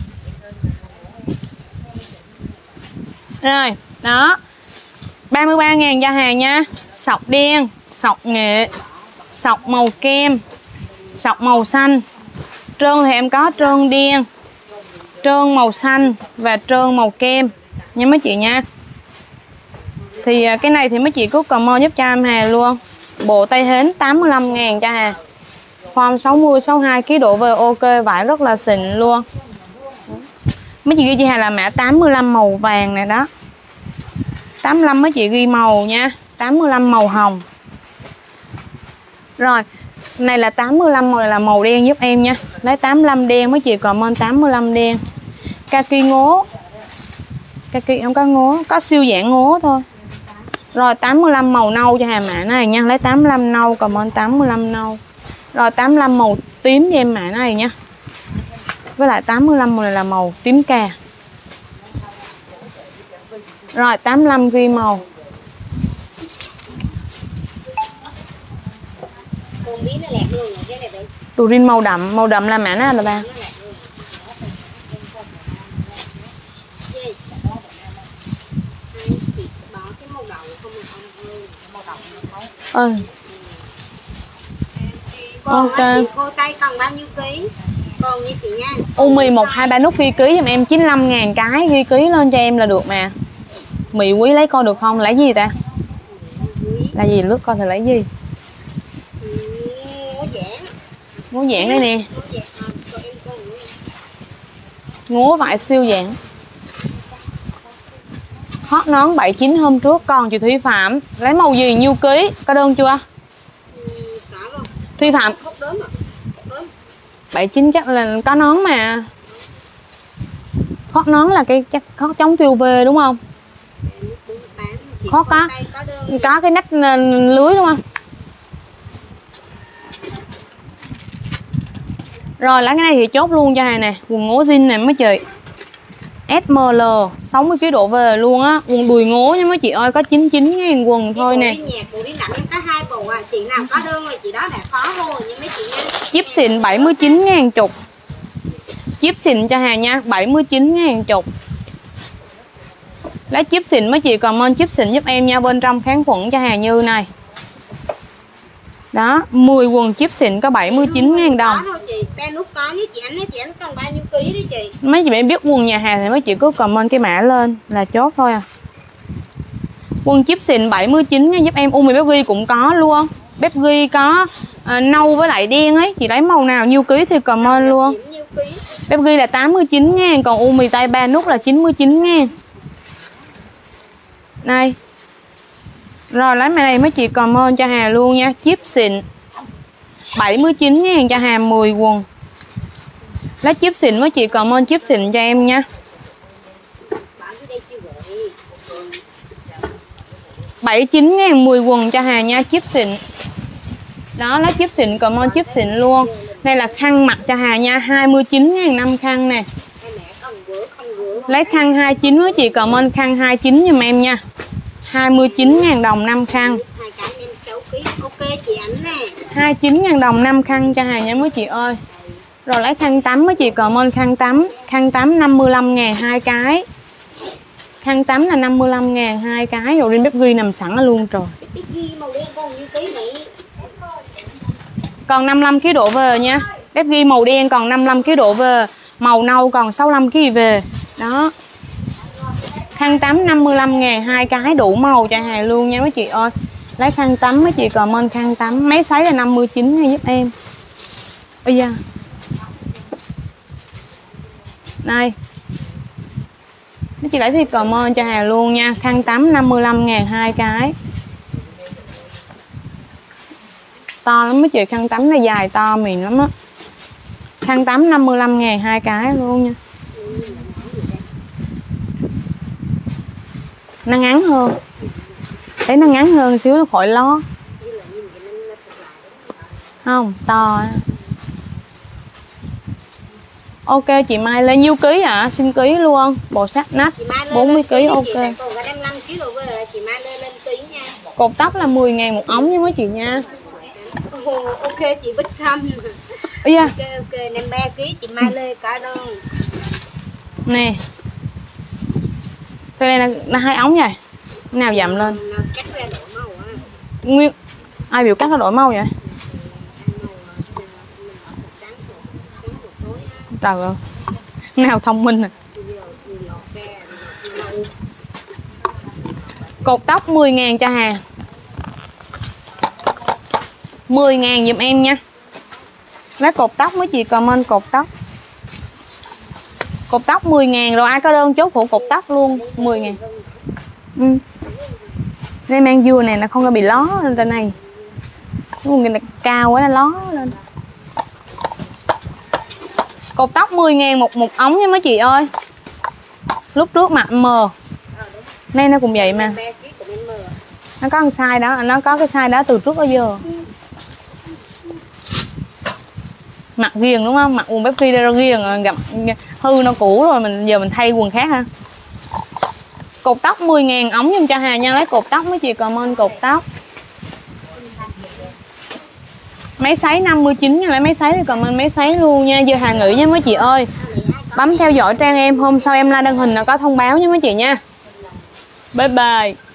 Rồi, đó. ba mươi ba ngàn cho Hà nha. Sọc đen, sọc nghệ, sọc màu kem, sọc màu xanh. Trơn thì em có trơn đen, trơn màu xanh và trơn màu kem nha mấy chị nha. Thì cái này thì mấy chị cứ comment giúp cho em Hà luôn. Bộ tay hến tám mươi lăm ngàn cho Hà. Form sáu mươi, sáu mươi hai ký độ về ok, vải rất là xịn luôn. Mấy chị ghi chị Hà là mã tám mươi lăm màu vàng này đó. tám mươi lăm mấy chị ghi màu nha, tám mươi lăm màu hồng. Rồi, này là tám mươi lăm, màu này là màu đen giúp em nha. Lấy tám mươi lăm đen, mấy chị comment tám mươi lăm đen. Kaki ngố. Kaki không có ngố, có siêu dạng ngố thôi. Rồi tám mươi lăm màu nâu cho Hà mã này nha, lấy tám mươi lăm nâu, comment tám mươi lăm nâu. Rồi tám mươi lăm màu tím cho em mã này nha. Với lại tám mươi lăm màu này là màu tím cà. Rồi tám mươi lăm ghi màu. Tù rin màu đậm, màu đậm là mã nào là ba? Ừ. Còn Ok. chị khô tay còn bao nhiêu ký? Còn như chị nha. U mì một hai ba nút ghi ký giùm em chín mươi lăm ngàn cái, ghi ký lên cho em là được mà. Mì quý lấy coi được không? Lấy gì ta? Là gì? Lướt coi thử lấy gì? Ngố giảng. Ngố giảng đây nè. Ngố giảng. À, còn em còn nữa. Ngố vải siêu dạng. Hot nón bảy chín hôm trước. Còn chị Thúy Phạm lấy màu gì nhiêu ký? Có đơn chưa? Ừ, có rồi. Thúy Phạm Không đớm à? Không đớm. bảy chín chắc là có nón mà. Hot nón là cái chắc hot chống tiêu vê đúng không? Khó có có cái nách lưới đúng không? Rồi lấy cái này thì chốt luôn cho Hà nè. Quần ngố zin này mấy chị, ét em lờ sáu mươi ký độ về luôn á. Quần đùi ngố nha mấy chị ơi, có chín mươi chín ngàn quần thôi nè. Chị nào có đơn rồi chị đó đã khó rồi nha mấy chị nha. Chip xịn bảy mươi chín ngàn chục. Chip xịn cho Hà nha, bảy mươi chín ngàn chục. Lấy chip xịn mấy chị comment chip xịn giúp em nha. Bên trong kháng khuẩn cho Hà Như này. Đó, mười quần chip xịn có bảy mươi chín ngàn đồng. Mấy chị em biết quần nhà Hà thì mấy chị cứ comment cái mã lên là chốt thôi à. Quần chip xịn bảy mươi chín nha giúp em. U mì bếp ghi cũng có luôn. Bếp ghi có à, nâu với lại đen ấy. Chị lấy màu nào nhiêu ký thì comment luôn. Bếp ghi là tám mươi chín ngàn. Còn u mì tay ba nút là chín mươi chín ngàn. Này. Rồi lấy mã này mấy chị comment cho Hà luôn nha. Chip xịn bảy mươi chín ngàn cho Hà mười quần. Lấy chip xịn mấy chị comment chip xịn cho em nha. bảy mươi chín ngàn mười quần cho Hà nha, chip xịn. Đó, lấy chip xịn comment chip xịn luôn. Đây là khăn mặt cho Hà nha, hai mươi chín ngàn năm khăn nè. Lấy khăn hai mươi chín mấy chị comment khăn hai mươi chín giùm em nha. hai mươi chín ngàn đồng năm khăn. hai mươi chín ngàn đồng năm khăn cho Hà nha mấy chị ơi. Rồi lấy khăn tắm mấy chị comment khăn tắm. Khăn tắm năm mươi lăm ngàn hai cái. Khăn tắm là năm mươi lăm ngàn hai cái. Rồi riêng bếp ghi nằm sẵn ở luôn rồi. Còn năm mươi lăm ký độ về nha. Bếp ghi màu đen còn năm mươi lăm ký độ về. Màu nâu còn sáu mươi lăm ký về. Đó. Khăn tắm năm mươi lăm ngàn hai cái đủ màu cho Hà luôn nha mấy chị ơi. Lấy khăn tắm mấy chị comment khăn tắm. Máy sấy là năm mươi chín ngàn giúp em. Ây da. Này. Mấy chị lấy thì comment cho Hà luôn nha. Khăn tắm năm mươi lăm ngàn hai cái. To lắm mấy chị, khăn tắm này dài to mịn lắm á. Khăn tắm năm mươi lăm ngàn hai cái luôn nha. Nó ngắn hơn. Thấy nó ngắn hơn xíu nó khỏi lo. Không, to á. Ok chị Mai lên nhiêu ký ạ? À? Xin ký luôn. Bộ sắt nách bốn mươi ký ok. Chị Mai lên lên ký nha. Cột tóc là mười ngàn một ống nha mấy chị nha. Oh, ok chị Bích Thâm. Yeah. Ok ok năm ba ký chị Mai lên cả đơn. Nè. Sao đây là, là hai ống vậy? Nào dặm lên. Cắt ra đổi màu á. Nguyên ai biểu cắt nó đổi màu vậy? Trời ơi. Nào thông minh à. Cột tóc mười ngàn cho Hà. mười ngàn giùm em nha. Lấy cột tóc mấy chị comment cột tóc. Cột tóc mười ngàn rồi ai có đơn chốt phụ cột tóc luôn mười ngàn. Ừ. Đây mang dưa này nó không có bị ló lên trên này. Cái này cao quá nó ló lên. Cột tóc mười ngàn một một ống nha mấy chị ơi. Lúc trước mặt mờ. Nay nó cũng vậy mà. Nó có một size đó, nó có cái size đó từ trước tới giờ. Mặc riêng đúng không? Mặc quần bếp khi ra riêng gặp hư nó cũ rồi mình giờ mình thay quần khác ha. Cột tóc mười ngàn ống giùm cho Hà nha, lấy cột tóc mấy chị comment cột tóc. Máy sấy năm mươi chín nha, lấy máy sấy thì comment máy sấy luôn nha. Giờ Hà nghĩ nha mấy chị ơi. Bấm theo dõi trang em, hôm sau em like đăng hình là có thông báo nha mấy chị nha. Bye bye.